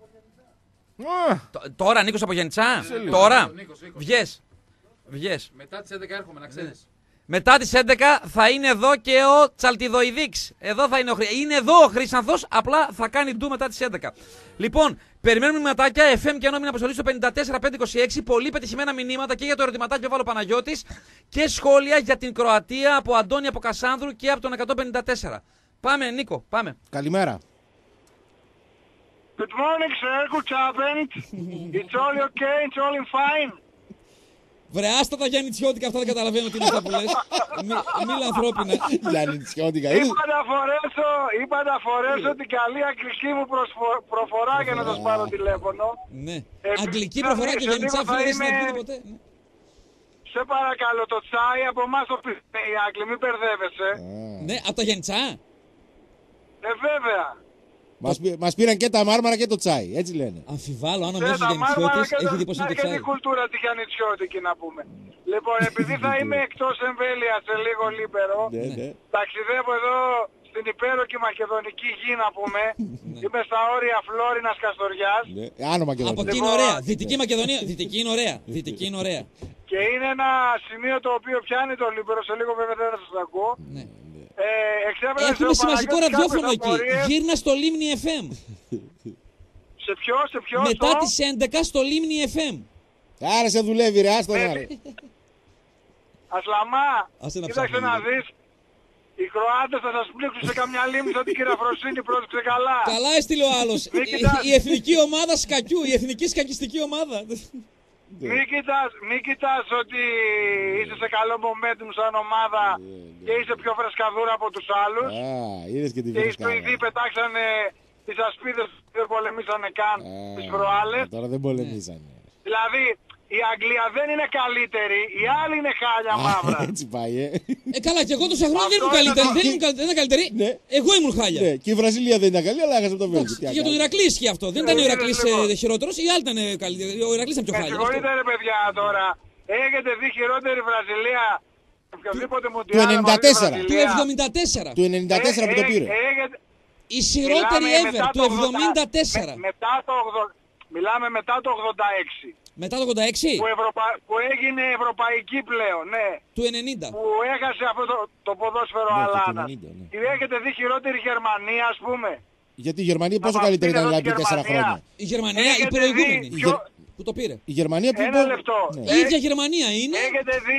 Τώρα, Νίκος από Γενιτσά. Τώρα. Βγες. Βγες. Μετά τις έντεκα έρχομαι, να ξέρεις. Μετά τις έντεκα θα είναι εδώ και ο Τσαλτιδοειδίξ. Εδώ θα είναι ο Χρυσάνθος. Είναι εδώ ο Χρυσάνθος, απλά θα κάνει ντου μετά τις έντεκα. Λοιπόν, περιμένουμε μηνυματάκια εφ εμ και ενώ μην αποστολή στο πενήντα τέσσερα πεντακόσια είκοσι έξι. Πολύ πετυχημένα μηνύματα και για το ερωτηματάκι που βάλω Παναγιώτης και σχόλια για την Κροατία από Αντώνη από Κασάνδρου και από τον εκατόν πενήντα τέσσερα. Πάμε, Νίκο, πάμε. Καλημέρα. Good morning, sir. Good happened. It's all okay. It's all in fine. Βρε, άστα τα Γιάννητσιώτικα, αυτά δεν καταλαβαίνω τι είναι αυτά που λες. Μίλα ανθρώπινα. Γιάννητσιώτικα. Είπα να φορέσω, είπα να φορέσω την καλή αγγλική μου προσφο- προφορά για να σας πάρω τηλέφωνο. Ναι. Ε, Αγγλική προφορά και ο Γιάννητσά φίλε δεν συναντηθείτε ποτέ. Σε παρακαλώ, το τσάι από εμάς το πήρε οι Άγγλοι, μην μπερδεύεσαι. Ναι, από το Γιάννητσά. Ε, βέβαια. Μας, πή, μας πήραν και τα μάρμαρα και το τσάι, έτσι λένε. Αμφιβάλλω, αν ο Ε, μέσος τα μάρμαρα Γιάννητσιώτης και έχει τα- δει πως είναι το και τσάι. την κουλτούρα τη Γιάννητσιώτικη να πούμε. Λοιπόν, επειδή θα είμαι εκτός εμβέλεια σε λίγο λίπερο, Ναι, ναι. ταξιδεύω εδώ στην υπέροχη μακεδονική γη να πούμε. Είμαι στα όρια Φλόρινας Καστοριάς. Ναι. Άνω Μακεδονία. Από εκεί είναι ωραία. Δυτική Μακεδονία. Δυτική είναι ωραία. Δυτική είναι ωραία. Και είναι ένα σημείο το οποίο πιάνει το λίπερο, σε λίγο βέβαια δεν θα σας ακούω. Ναι. Ε, εξέβρενα Έχουμε σε σημαντικό Παναγιώτη ραδιόφωνο κάποιες εκεί. απορίες. Γύρνα στο Λίμνη εφ εμ. Σε ποιο, σε ποιο, Μετά στο... τις έντεκα στο Λίμνη εφ εμ. Άρα σε δουλεύει ρε, άστο να ρε. Ασλαμά, Άσε να κοίταξε ψάχνει να λίγο. δεις. Οι Κροάτες θα σας πλήξουν σε καμιά λίμνη σαν την κυραφροσύνη, πρόσεξε καλά. Καλά έστειλε ο άλλος. Μην Η- κοιτάς. Η εθνική ομάδα σκακιού. Η εθνική σκακιστική ομάδα. Μην κοιτάς, μην κοιτάς ότι είσαι σε καλό momentum σαν ομάδα και είσαι πιο φρεσκαδούρα από τους άλλους. Α, είδες και τη Και οι φρεσκάδα. Σουηδοί πετάξανε τις ασπίδες που δεν πολεμήσανε καν τις Α, προάλλες. Τώρα δεν πολεμήσανε. Δηλαδή, η Αγγλία δεν είναι καλύτερη, οι άλλοι είναι χάλια μαύρα. Έτσι πάει, ε. Ε, καλά, και εγώ τόσα χρόνια δεν ήμουν καλύτερη. Δεν ήμουν καλ- δεν ήταν καλύτερη. Ναι. Εγώ ήμουν χάλια. Ναι, και η Βραζιλία δεν ήταν καλή, αλλά έχασε από το Βέλγιο. Και για τον Ηρακλή ισχύει αυτό. Δεν ήταν ο Ηρακλής ε, χειρότερος, οι άλλοι ήταν καλύτεροι. Ο Ηρακλής ήταν πιο Με χάλια. συγχωρείτε ρε παιδιά τώρα. Έχετε δει χειρότερη Βραζιλία οποιοδήποτε Του μουντιάλ. ενενήντα τέσσερα. Του εβδομήντα τέσσερα. Του ενενήντα τέσσερα που το πήρε. Η χειρότερη Μιλάμε ever μετά του το εβδομήντα τέσσερα. Με, μετά το ογδο- Μιλάμε μετά το ογδόντα έξι. Μετά το ογδόντα έξι. Που, Ευρωπα... που έγινε ευρωπαϊκή πλέον, ναι. Του ενενήντα. Που έχασε αυτό το, το ποδόσφαιρο Ναι, το Αλάνας. ενενήντα, ναι. Και έχετε δει χειρότερη Γερμανία, ας πούμε. Γιατί η Γερμανία πόσο Από καλύτερη αυτήν ήταν εδώ δηλαδή τη πριν τέσσερα Γερμανία. χρόνια. Η Γερμανία, η Έχετε προηγούμενη. δει ποιο- Που το πήρε. Η Γερμανία πιο Ένα λεπτό. Ναι. Η ίδια Γερμανία είναι. Έχετε δει...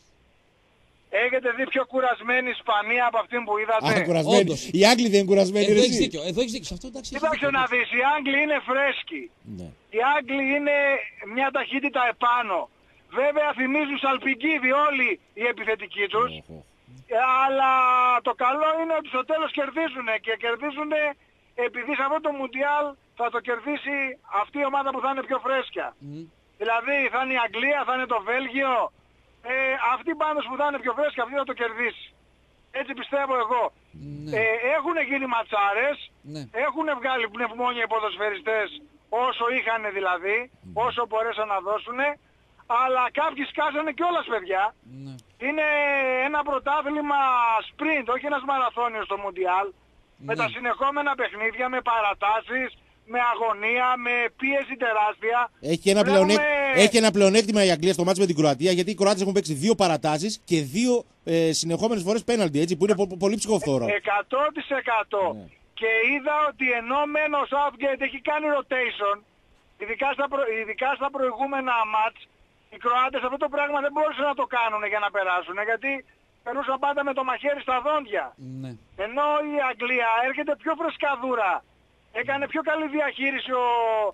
Έχετε δει πιο κουρασμένη Ισπανία από αυτήν που είδατε. Α, κουρασμένη. Όντως. Οι Άγγλοι δεν είναι κουρασμένοι. Εδώ ρε, έχεις εσύ. δίκιο. Εδώ έχεις δίκιο. Σε αυτό εντάξει. έχεις Κοίταξε δίκιο. να δεις, οι Άγγλοι είναι φρέσκοι. Ναι. Οι Άγγλοι είναι μια ταχύτητα επάνω. Βέβαια θυμίζουν σαλπικίδι όλοι οι επιθετικοί τους. Οχ, οχ. Αλλά το καλό είναι ότι στο τέλος κερδίζουν και κερδίζουν επειδή σε αυτό το Μουντιάλ θα το κερδίσει αυτή η ομάδα που θα είναι πιο φρέσκια. Μμ. Δηλαδή θα είναι η Αγγλία, θα είναι το Βέλγιο. Ε, αυτή πάντως που θα είναι πιο φρέσκια, αυτή θα το κερδίσει. Έτσι πιστεύω εγώ. Ναι. Ε, έχουν γίνει ματσάρες, Ναι. έχουν βγάλει πνευμόνια οι ποδοσφαιριστές όσο είχαν δηλαδή, όσο μπορέσαν να δώσουν, αλλά κάποιοι σκάσανε κιόλας παιδιά. Ναι. Είναι ένα πρωτάθλημα sprint, όχι ένας μαραθώνιος στο Μουντιάλ, με Ναι. τα συνεχόμενα παιχνίδια, με παρατάσεις, με αγωνία, με πίεση τεράστια. Έχει ένα, Βλέπουμε- πλεονέκ... Έχει ένα πλεονέκτημα η Αγγλία στο μάτς με την Κροατία, γιατί οι Κροάτες έχουν παίξει δύο παρατάσεις και δύο ε, συνεχόμενες φορές πέναλτι, έτσι, που είναι πο- πο- πολύ ψυχοφθόρο. εκατό τοις εκατό. Ναι. Και είδα ότι ενώ μεν ο Southgate έχει κάνει rotation, ειδικά στα, προ... ειδικά στα προηγούμενα μάτς, οι Κροάτες αυτό το πράγμα δεν μπορούσαν να το κάνουν για να περάσουν, γιατί περνούσαν πάντα με το μαχαίρι στα δόντια. Ναι. Ενώ η Αγγλία έρχεται πιο φρεσκαδούρα. Έκανε πιο καλή διαχείριση ο,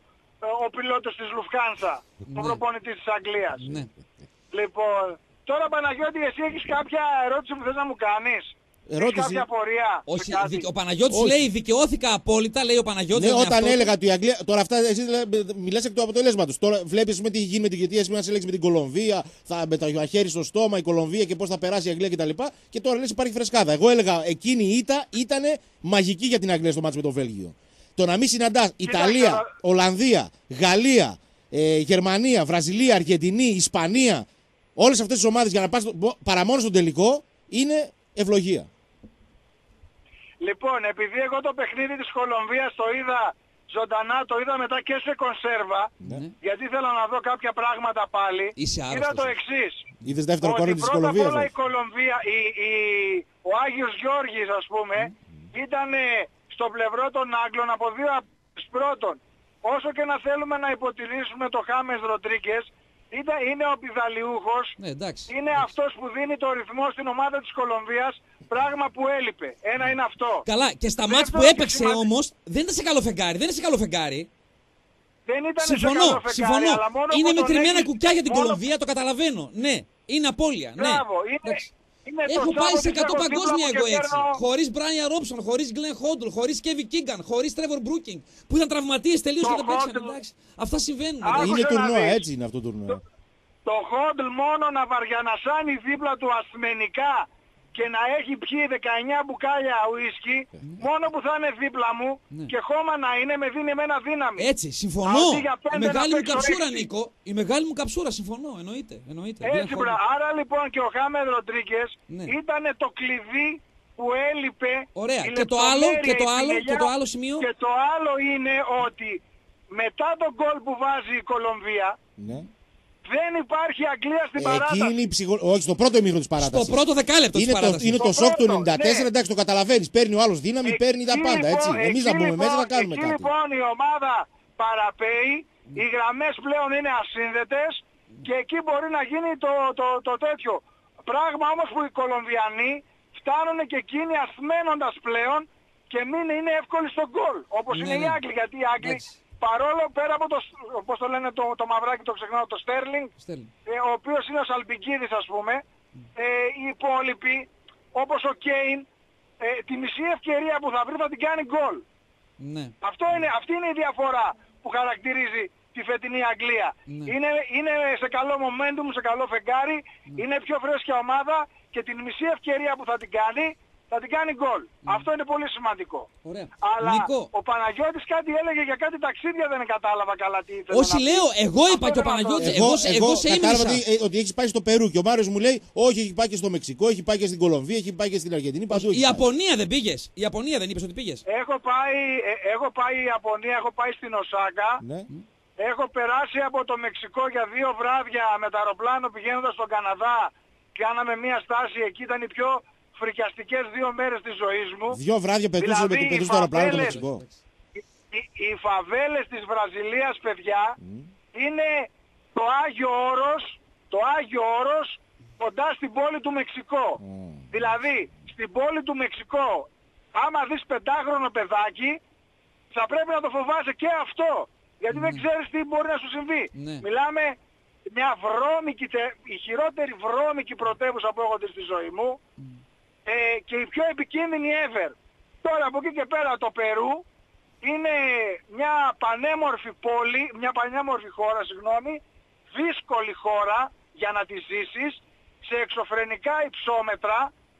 ο πιλότος της Λουφτχάνσα, ο Ναι. προπονητής της Αγγλίας. Ναι. Λοιπόν, τώρα Παναγιώτη, εσύ έχεις κάποια ερώτηση που θες να μου κάνεις? Ερώτηση. Έχεις κάποια απορία? Όχι, σε κάτι? δικαι- ο Παναγιώτης Όχι. λέει δικαιώθηκα απόλυτα, λέει ο Παναγιώτης. Ναι, με όταν αυτό. έλεγα ότι η Αγγλία. Τώρα αυτά εσύ μιλάς εκ του αποτελέσματος. Τώρα βλέπεις με τι γίνει με την Κροατία, εσύ μας έλεγες με την Κολομβία, θα, με το χέρι στο στόμα η Κολομβία και πώς θα περάσει η Αγγλία κτλ. Και, και τώρα λες υπάρχει φρεσκάδα. Εγώ έλεγα εκείνη η ήττα ήταν μαγική για την Αγγλία στο μάτς με το Βέλγιο. Το να μην συναντάς Ιταλία, αλλά- Ολλανδία, Γαλλία, ε, Γερμανία, Βραζιλία, Αργεντινή, Ισπανία, όλες αυτές τις ομάδες για να πας στο- παρά μόνο στον τελικό είναι ευλογία. Λοιπόν, επειδή εγώ το παιχνίδι της Κολομβίας το είδα ζωντανά, το είδα μετά και σε κονσέρβα, Ναι. γιατί ήθελα να δω κάποια πράγματα πάλι. Είσαι Είδα άρρωστος. το εξής. Είδες δεύτερο Ότι κόρνερ της πρώτα απ' Κολομβίας. όλα ε. η Κολομβία, η, η, ο Άγιος Γιώργης ας πούμε, ήταν στο πλευρό των Άγγλων από δύο απ' τους πρώτων. Όσο και να θέλουμε να υποτιμήσουμε το Χάμες Ροντρίγκες, ήταν- είναι ο πηδαλιούχος, Ναι, εντάξει. είναι αυτός που δίνει το ρυθμό στην ομάδα της Κολομβίας, πράγμα που έλειπε. Ένα είναι αυτό. Καλά, και στα Δεύτερο μάτς που και έπαιξε σημαντικό- όμως δεν ήταν σε καλό φεγγάρι. Δεν είναι σε καλό φεγγάρι. Δεν ήταν Συμφωνώ, σε καλό φεγγάρι, συμφωνώ. αλλά μόνο Είναι που τον μετρημένα έχεις- κουκιά για την μόνο- Κολομβία, το καταλαβαίνω. Ναι, είναι απώλεια. Ναι. Μπράβο, είναι, Εντάξει. είναι το Έχω πάει Σάββατο σε της εκατό έχω δίπλα παγκόσμια μου εγώ και έτσι. παίρνω- Χωρίς Μπράιαν Ρόψον, χωρίς Γκλεν Χόντλ, χωρίς Κέβι Κίγκαν, χωρίς Τρέβορ Μπρούκινγκ. Που ήταν τραυματίες τελείως Το και δεν παίξαν. Χόντλ- Εντάξει. Αυτά συμβαίνουν. Άκουσε εντάξει. Είναι να τουρνουά, δεις. έτσι είναι αυτό το τουρνουά. Το Χόντλ μόνο να βαριανασάνει δίπλα του ασθμενικά και να έχει πιει δεκαεννιά μπουκάλια ουίσκι, μόνο που θα είναι δίπλα μου Ναι. και χώμα να είναι, με δίνει εμένα δύναμη. Έτσι, συμφωνώ. Αντί για Η πέντε να μεγάλη μου παίξω καψούρα, έξι. Νίκο. Η μεγάλη μου καψούρα, συμφωνώ. Εννοείται. εννοείται. Έτσι, Glenn μπρα. Hoddle. Άρα λοιπόν και ο Χάμερ Ροντρίγκες Ναι. ήταν το κλειδί που έλειπε. Ωραία. η Και το άλλο, λεπτομέρεια, και το η άλλο, πινελιά. και το άλλο σημείο. Και το άλλο είναι ότι μετά τον γκολ που βάζει η Κολομβία, Ναι. δεν υπάρχει Αγγλία στην Ε, Εκεί παράταση. είναι η ψυχο... Όχι, στο πρώτο ημίχρονο της Στο παράτασης. πρώτο δεκάλεπτο της Είναι το, παράτασης. είναι το Το σοκ του πρώτο, ενενήντα τέσσερα, ναι. εντάξει, το καταλαβαίνεις. Παίρνει ο άλλος δύναμη, παίρνει τα Εκεί πάντα, έτσι. λοιπόν- Εμείς εκεί να μπούμε λοιπόν- μέσα να κάνουμε εκεί κάτι. λοιπόν η ομάδα παραπέει, οι γραμμές πλέον είναι ασύνδετες και εκεί μπορεί να γίνει το, το, το τέτοιο. Πράγμα όμως που οι Κολομβιανοί φτάνουν και εκείνοι ασμένοντας πλέον και μην είναι εύκολοι στο γκολ. Όπως Ναι, είναι ναι. οι Άγγλοι, γιατί οι Άγγλοι Εντάξει. παρόλο πέρα από το, πώς το λένε το, το μαυράκι το ξεχνάω, το Στέρλινγκ, Στέλνει. ε, ο οποίος είναι ο Σαλπικίδης ας πούμε, ε, οι υπόλοιποι όπως ο Κέιν, ε, τη μισή ευκαιρία που θα βρει θα την κάνει γκολ. Ναι. Αυτό είναι, αυτή είναι η διαφορά που χαρακτηρίζει τη φετινή Αγγλία. Ναι. Είναι, είναι σε καλό momentum, σε καλό φεγγάρι, Ναι. είναι πιο φρέσκια ομάδα και την μισή ευκαιρία που θα την κάνει, θα την κάνει γκολ. Ναι. Αυτό είναι πολύ σημαντικό. Ωραία. Αλλά Νίκο. ο Παναγιώτης κάτι έλεγε για κάτι ταξίδια, δεν κατάλαβα καλά τι ήθελε Όχι, να πει. λέω, εγώ είπα Αυτό και ο δεν Παναγιώτης. αυτό. Εγώ, Εγώ, εγώ εγώ σε κατάλαβα ήμισα. ότι, ε, ότι έχει πάει στο Περού και ο Μάριος μου λέει όχι, έχει πάει και στο Μεξικό, έχει πάει και στην Κολομβία, έχει πάει και στην Αργεντινή. Παντού Η έχει πάει. Ιαπωνία δεν πήγες. Η Ιαπωνία δεν είπες ότι πήγες. Έχω πάει, ε, έχω πάει η Ιαπωνία, έχω πάει στην Οσάκα. Ναι. Έχω περάσει από το Μεξικό για δύο βράδια με το αεροπλάνο πηγαίνοντας στον Καναδά. Κάναμε μία στάση εκεί, ήταν οι πιο φρικιαστικές δύο μέρες της ζωής μου. Δύο βράδια πετούσε Δηλαδή, με το οι πετούσε το αεροπλάνο στο φαβέλες- Μεξικό. Οι, οι, οι φαβέλες της Βραζιλίας, παιδιά, είναι το Άγιο Όρος, το Άγιο Όρος κοντά στην πόλη του Μεξικό. Δηλαδή, στην πόλη του Μεξικό, άμα δεις πεντάχρονο παιδάκι, θα πρέπει να το φοβάσαι και αυτό. Γιατί δεν ξέρεις τι μπορεί να σου συμβεί. Ναι. Μιλάμε μια βρώμικη, τε- η χειρότερη βρώμικη πρωτεύουσα που έχω δει στη ζωή μου ε, και η πιο επικίνδυνη ever. Τώρα από εκεί και πέρα το Περού είναι μια πανέμορφη πόλη, μια πανέμορφη χώρα, συγγνώμη, δύσκολη χώρα για να τη ζήσεις, σε εξωφρενικά υψόμετρα.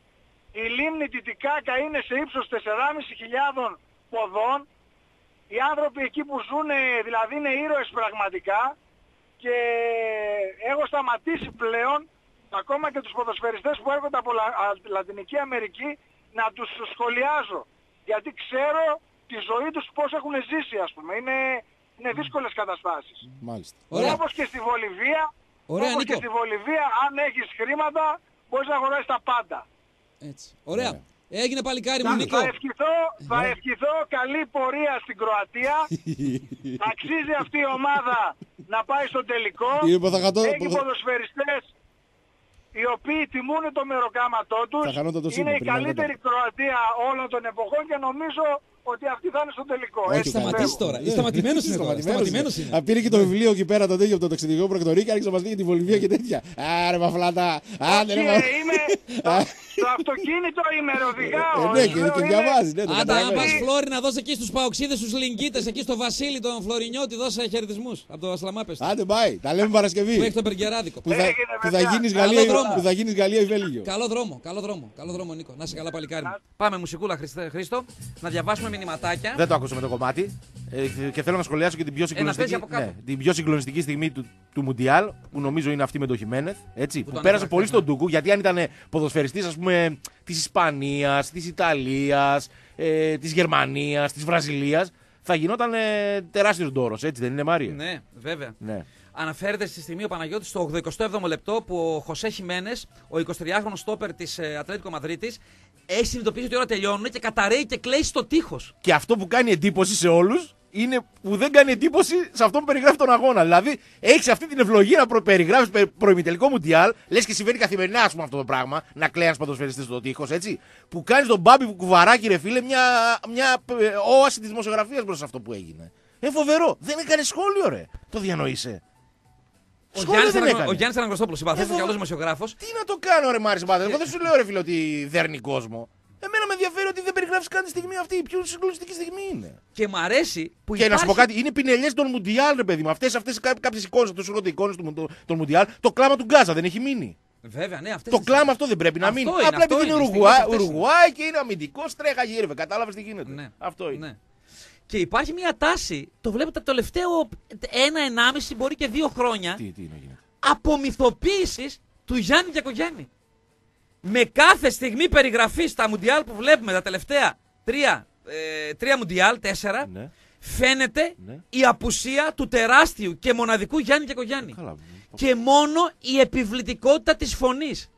Η λίμνη Τιτικάκα είναι σε ύψος τεσσεράμισι χιλιάδων ποδών. Οι άνθρωποι εκεί που ζουν δηλαδή είναι ήρωες πραγματικά και έχω σταματήσει πλέον ακόμα και τους ποδοσφαιριστές που έρχονται από Λα... Λατινική Αμερική να τους σχολιάζω. Γιατί ξέρω τη ζωή τους πώς έχουν ζήσει, ας πούμε. Είναι, είναι δύσκολες καταστάσεις. Μάλιστα. Ωραία. Όπως και στη Βολιβία, Ωραία, όπως Νίκο. και στη Βολιβία, αν έχεις χρήματα, μπορείς να αγοράσεις τα πάντα. Έτσι. Ωραία. Ωραία. Έγινε παλικάρι μου, Νίκο. Θα ευχηθώ, θα ευχηθώ καλή πορεία στην Κροατία. Αξίζει αυτή η ομάδα να πάει στον τελικό. Είναι που θα χατώ- Έχει που θα- ποδοσφαιριστές οι οποίοι τιμούν το μεροκάματό τους. Θα χανόταν το Είναι σήμα η πριν, καλύτερη Κροατία όλων των εποχών και νομίζω ότι αυτή θα είναι στο τελικό. Όχι, Έτσι Σταματήσει πιστεύω. τώρα. Είσαι σταματημένος είναι τώρα. Σταματημένος Σταματημένος είναι. είναι. Α, πήρε και το βιβλίο εκεί πέρα το τέτοιο από το ταξιδιωτικό πρακτορείο και άρχισε να μας λέει για τη Βολιβία και τέτοια. Άρε μαφλάτα. Άντε ρε Και μα- είμαι στο, στο αυτοκίνητο είμαι, ρε, οδηγάω. Ε, Ναι, Λέω, και, και είναι- διαβάζει. Ναι, το Άντα, αν καταλαβαίνω. πας Φλόρι να δώσει εκεί στους Παοξίδες, στους Λιγκίτες, εκεί στο Βασίλη, τον Φλωρινιώτη, δώσε χαιρετισμούς από το Ασλαμάπεστο. Άντε πάει. Τα λέμε Που Παρασκευή. έχει το Περγκεράδικο. Που θα, Έγινε, που θα παιδιά. γίνεις Καλό Γαλλία, δρόμο. που θα γίνεις Γαλλία ή Βέλγιο. Καλό δρόμο, καλό δρόμο, καλό δρόμο, Νίκο. Να είσαι καλά, παλικάρι μου. Πάμε μουσικούλα, Χριστέ- Χρήστο, να διαβάσουμε μηνυματάκια. Δεν το ακούσαμε το κομμάτι. Ε, και θέλω να σχολιάσω και την πιο συγκλονιστική, παίζει από κάτω. ναι, την πιο συγκλονιστική στιγμή του, του Μουντιάλ, που νομίζω είναι αυτή με το Χιμένεθ. Έτσι, που τον πέρασε έφερε πολύ χθες, στον Ντούκου, γιατί αν ήταν ποδοσφαιριστής, ας πούμε, της Ισπανίας, της Ιταλίας, ε, της Γερμανίας, της Βραζιλίας, θα γινόταν ε, τεράστιος ντόρος. Έτσι δεν είναι, Μάριο? Ναι, βέβαια. Ναι. Αναφέρεται στη στιγμή ο Παναγιώτης στο ογδοηκοστό έβδομο λεπτό που ο Χωσέ Χιμένες, ο εικοσιτριάχρονος στόπερ της ε, Ατλέτικο Μαδρίτης, έχει συνειδητοποιήσει ότι η ώρα τελειώνουν και καταραίει και κλαίει στο τείχος. Και αυτό που κάνει εντύπωση σε όλους είναι που δεν κάνει εντύπωση σε αυτό που περιγράφει τον αγώνα. Δηλαδή, έχει αυτή την ευλογία να προ- περιγράφει πε- προημιτελικό Μουντιάλ, λες και συμβαίνει καθημερινά, ας πούμε, αυτό το πράγμα, να κλαίει ένας ποδοσφαιριστής στο τείχος, έτσι. Που κάνει τον Μπάμπι που κουβαράκι, ρε φίλε, μια, μια ε, όαση της δημοσιογραφίας μπροστά σε αυτό που έγινε. Είναι φοβερό. Δεν έκανε σχόλιο, ρε. Το διανοείσαι. Ο Σχόλιο Γιάννης, δεν Αναγνω... έκανε. ο Γιάννης Αναγνωστόπουλος, συμπαθέστατος Ε, καλός φοβα- δημοσιογράφος. Τι να το κάνω, ρε Μάρις Μπάτερ. Εγώ δεν σου λέω, ρε φίλε, ότι δέρνει κόσμο. Εμένα με ενδιαφέρει ότι δεν περιγράφει καν τη στιγμή αυτή. Η πιο συγκλονιστική στιγμή είναι. Και μ' αρέσει που Και υπάρχει... να σου πω κάτι, είναι πινελιές των Μουντιάλ, ρε παιδί μου. Αυτές, αυτές κάποιες εικόνες, τους έρχονται εικόνες του- του- των Μουντιάλ. Το κλάμα του Γκάζα δεν έχει μείνει. Βέβαια, ναι, αυτές Το τις- κλάμα αυτό δεν πρέπει να Αυτό μείνει. είναι, Απλά αυτό επειδή είναι είναι, οι Ουρουγουάη, στιγμές αυτές είναι. Ουρουγουάη και είναι αμυντικό, τρέχα γύρευε. Κατάλαβε τι γίνεται. Ναι. Αυτό είναι. Ναι. Και υπάρχει μια τάση, το βλέπετε το τελευταίο ένα, ενάμιση, μπορεί και δύο χρόνια, Τι, τι είναι, γίνεται. απομυθοποίησης του Γιάννη Γιακογιάννη. Με κάθε στιγμή περιγραφής στα Μουντιάλ που βλέπουμε τα τελευταία τρία, ε, τρία Μουντιάλ, τέσσερα, Ναι. φαίνεται Ναι. η απουσία του τεράστιου και μοναδικού Γιάννη Γιακογιάννη. Καλά. Και μόνο η επιβλητικότητα της φωνής.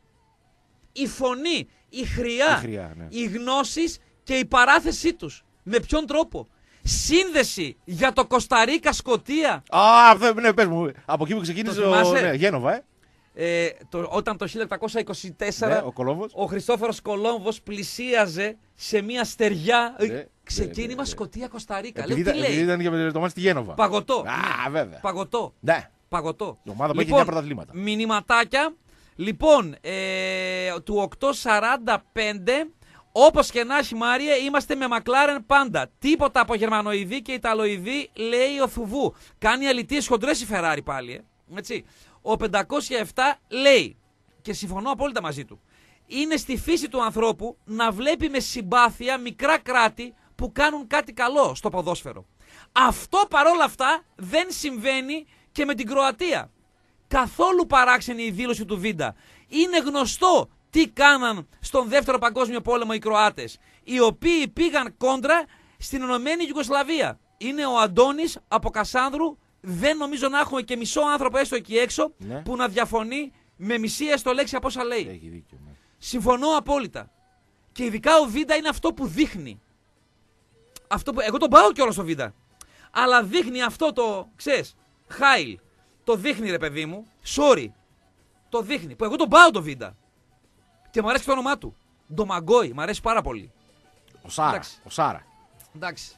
Η φωνή, η χρειά, Η χρειά, ναι. οι γνώσεις και η παράθεσή τους. Με ποιον τρόπο? Σύνδεση για το Κοσταρίκα Σκωτία. Α, αυτό, ναι, πες μου. Από εκεί που ξεκίνησε Το ο. θυμάσαι? Ναι, Γένοβα, ε. Ε, το, όταν το χίλια οκτακόσια είκοσι τέσσερα Ναι, ο Κολόμβος. ο Χριστόφορος Κολόμβος πλησίαζε σε μια στεριά. Ναι, ε, ναι, ξεκίνημα ναι, ναι. Σκωτία Κοσταρίκα. Επειδή, Λέω, τι ήταν, επειδή λέει? ήταν και με το μάτι στη Γένοβα. Παγωτό. Α, Ναι. βέβαια. Παγωτό. Ναι. Παγωτό. Η ομάδα που έχει εννιά πρωταθλήματα. Μηνυματάκια. Λοιπόν, ε, του οκτώ σαράντα πέντε Όπως και να έχει, Μάριε, είμαστε με McLaren πάντα. Τίποτα από γερμανοειδή και ιταλοειδή, λέει ο Θουβού. Κάνει αλητίες χοντρές η Ferrari πάλι. Ε. Έτσι. Ο πεντακόσια επτά λέει, και συμφωνώ απόλυτα μαζί του, είναι στη φύση του ανθρώπου να βλέπει με συμπάθεια μικρά κράτη που κάνουν κάτι καλό στο ποδόσφαιρο. Αυτό παρόλα αυτά δεν συμβαίνει και με την Κροατία. Καθόλου παράξενη η δήλωση του Βίντα. Είναι γνωστό τι κάναν στον δεύτερο παγκόσμιο πόλεμο οι Κροάτες, οι οποίοι πήγαν κόντρα στην Ενωμένη Ιουγκοσλαβία. Είναι ο Αντώνης από Κασάνδρου. Δεν νομίζω να έχουμε και μισό άνθρωπο έστω εκεί έξω, ναι, που να διαφωνεί με μισή έστω λέξη από όσα λέει. Έχει δίκιο, ναι. Συμφωνώ απόλυτα. Και ειδικά ο Βίντα είναι αυτό που δείχνει. Αυτό που... Εγώ τον πάω κιόλας στο Βίντα. Αλλά δείχνει αυτό το, ξέρεις, Χάιλ. Το δείχνει, ρε παιδί μου. Sorry. Το δείχνει. Που εγώ τον πάω το Βίντα. Και μου αρέσει το όνομά του. Ντομαγκόι. Μου αρέσει πάρα πολύ. Ο Σάρα. Εντάξει. Ο Σάρα. Εντάξει.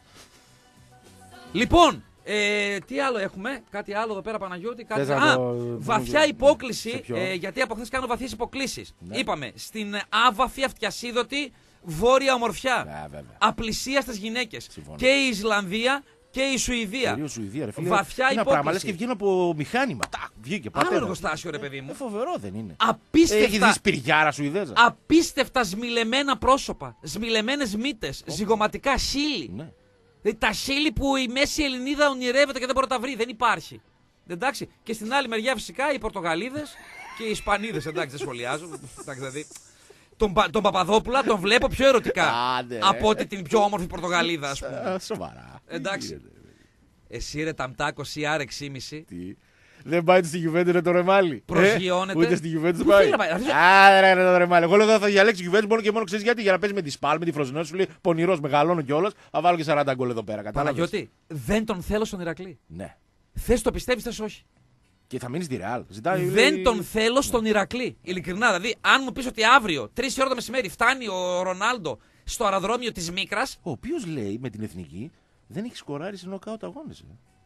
Λοιπόν, ε, τι άλλο έχουμε. Κάτι άλλο εδώ πέρα, Παναγιώτη. Κάτι... Α, το... βαθιά υπόκληση. Ε, γιατί από χθες κάνω βαθιές υποκλήσεις. Ναι. Είπαμε, στην άβαθη αυτιασίδωτη βόρεια ομορφιά. Ναι, απλησίαστες γυναίκες. Και η Ισλανδία και η Σουηδία. Κυρίως Σουηδία, ρε φίλε. Βαθιά είναι υπόκληση. Πράγμα, λες και βγαίνουν από μηχάνημα. Τάκ, βγήκε πατέρα. Άλλο εργοστάσιο, ρε παιδί μου. Ε, φοβερό δεν είναι. Απίστευτα. Έχει δει σπυριάρα Σουηδέζα. Απίστευτα σμιλεμένα πρόσωπα. Σμιλεμένες μύτες. Oh. Ζυγωματικά χείλη. Ναι. Δηλαδή τα χείλη που η μέση Ελληνίδα ονειρεύεται και δεν μπορεί να τα βρει. Δεν υπάρχει. Εντάξει. Και στην άλλη μεριά φυσικά οι Πορτογαλίδες και οι Ισπανίδες. Εντάξει, δεν σχολιάζω. Εντάξει, δηλαδή. Τον, τον Παπαδόπουλα τον βλέπω πιο ερωτικά από ότι την πιο όμορφη Πορτογαλίδα, ας πούμε. Σοβαρά. Εντάξει. Εσύ ρε Ταμτάκο, σι αρ έξι κόμμα πέντε. Τι. Δεν πάει στη Γιουβέντου ρε το Ρεμάλι. Προσγειώνεται. Ε, ούτε στη Γιουβέντου πάει. Άρα ρε το Ρεμάλι. Εγώ λέω θα διαλέξει Γιουβέντου μόνο και μόνο ξέρει γιατί. Για να παίζει με τη Σπάλ, με τη Φροζινό σου λέει πονηρό, μεγαλώνω κιόλα. Θα βάλω και σαράντα γκολ εδώ πέρα. Κατάλαβε. Παναγιώτη, δεν τον θέλω στον Ηρακλή. Ναι. Θε το πιστεύει, θε όχι. Και θα μείνει στη Ρεάλ. Ζητάει, δεν λέει... τον θέλω στον Ηρακλή. Ειλικρινά. Δηλαδή, αν μου πει ότι αύριο, τρεις ώρα το μεσημέρι, φτάνει ο Ρονάλντο στο αεροδρόμιο τη Μίκρας. Ο οποίο λέει με την εθνική δεν έχει σκοράρει σε νοκάουτ αγώνες.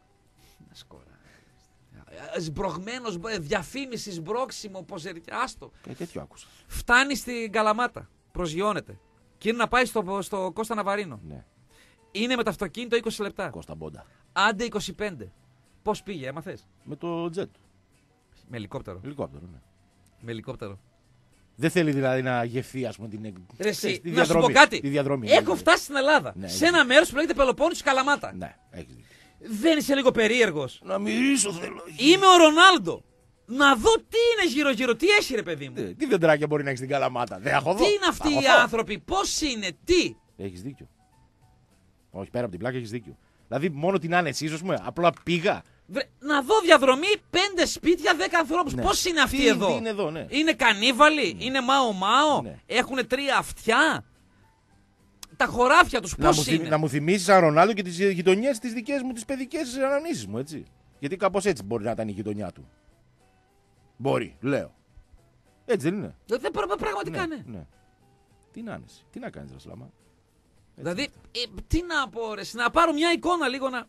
Να σκοράρει. Σμπρογμένος, διαφήμιση, σμπρόξιμο, ποζεριάστο. Κάτι τέτοιο άκουσα. Φτάνει στην Καλαμάτα. Προσγειώνεται. Και είναι να πάει στο, στο Κώστα Ναβαρίνο. Ναι. Είναι με το αυτοκίνητο είκοσι λεπτά. Κώστα Μπόντα. Άντε είκοσι πέντε. Πώς πήγε, έμαθες? Με το τζετ. Με ελικόπτερο. Ελικόπτερο, ναι. Με ελικόπτερο. Δεν θέλει δηλαδή να γευθεί, ας πούμε, την Ρε, εσύ, τη να σου πω κάτι. Τη διαδρομή. Έχω φτάσει στην Ελλάδα. Ναι, σε ένα μέρος που λέγεται Πελοπόννησος Καλαμάτα. Ναι, έχεις δίκιο. Δεν είσαι λίγο περίεργος? Να μυρίσω θέλω. Είμαι ο Ρονάλντο. Να δω τι είναι γύρω-γύρω, τι έχει ρε παιδί μου. Ε, τι δεντράκια μπορεί να έχει στην Καλαμάτα. Δεν έχω δω. Τι είναι αυτοί οι άνθρωποι, πώς είναι, τι. Έχεις δίκιο. Όχι, πέρα από την πλάκα έχεις δίκιο. Δηλαδή, μόνο την άνεση, ίσως πούμε, απλά πήγα. Βρε, να δω διαδρομή, πέντε σπίτια, δέκα ανθρώπους. Ναι. Πώς είναι αυτοί τι, εδώ? Τι είναι εδώ, ναι. Είναι κανίβαλοι, ναι. Είναι μάο-μάο, ναι. Έχουν τρία αυτιά. Τα χωράφια τους πώς να είναι? Μου, να μου θυμίσεις σαν Ρονάλντο και τις γειτονιές τις δικές μου, τις παιδικές αναμνήσεις μου, έτσι. Γιατί κάπως έτσι μπορεί να ήταν η γειτονιά του. Μπορεί, λέω. Έτσι δεν είναι? Δεν πραγματικά ναι. ναι. ναι. Τι να άνεση, τι να κάνεις ρε Σλάμα. Δηλαδή, ε, τι να πω ρε, να πάρω μια εικόνα λίγο να...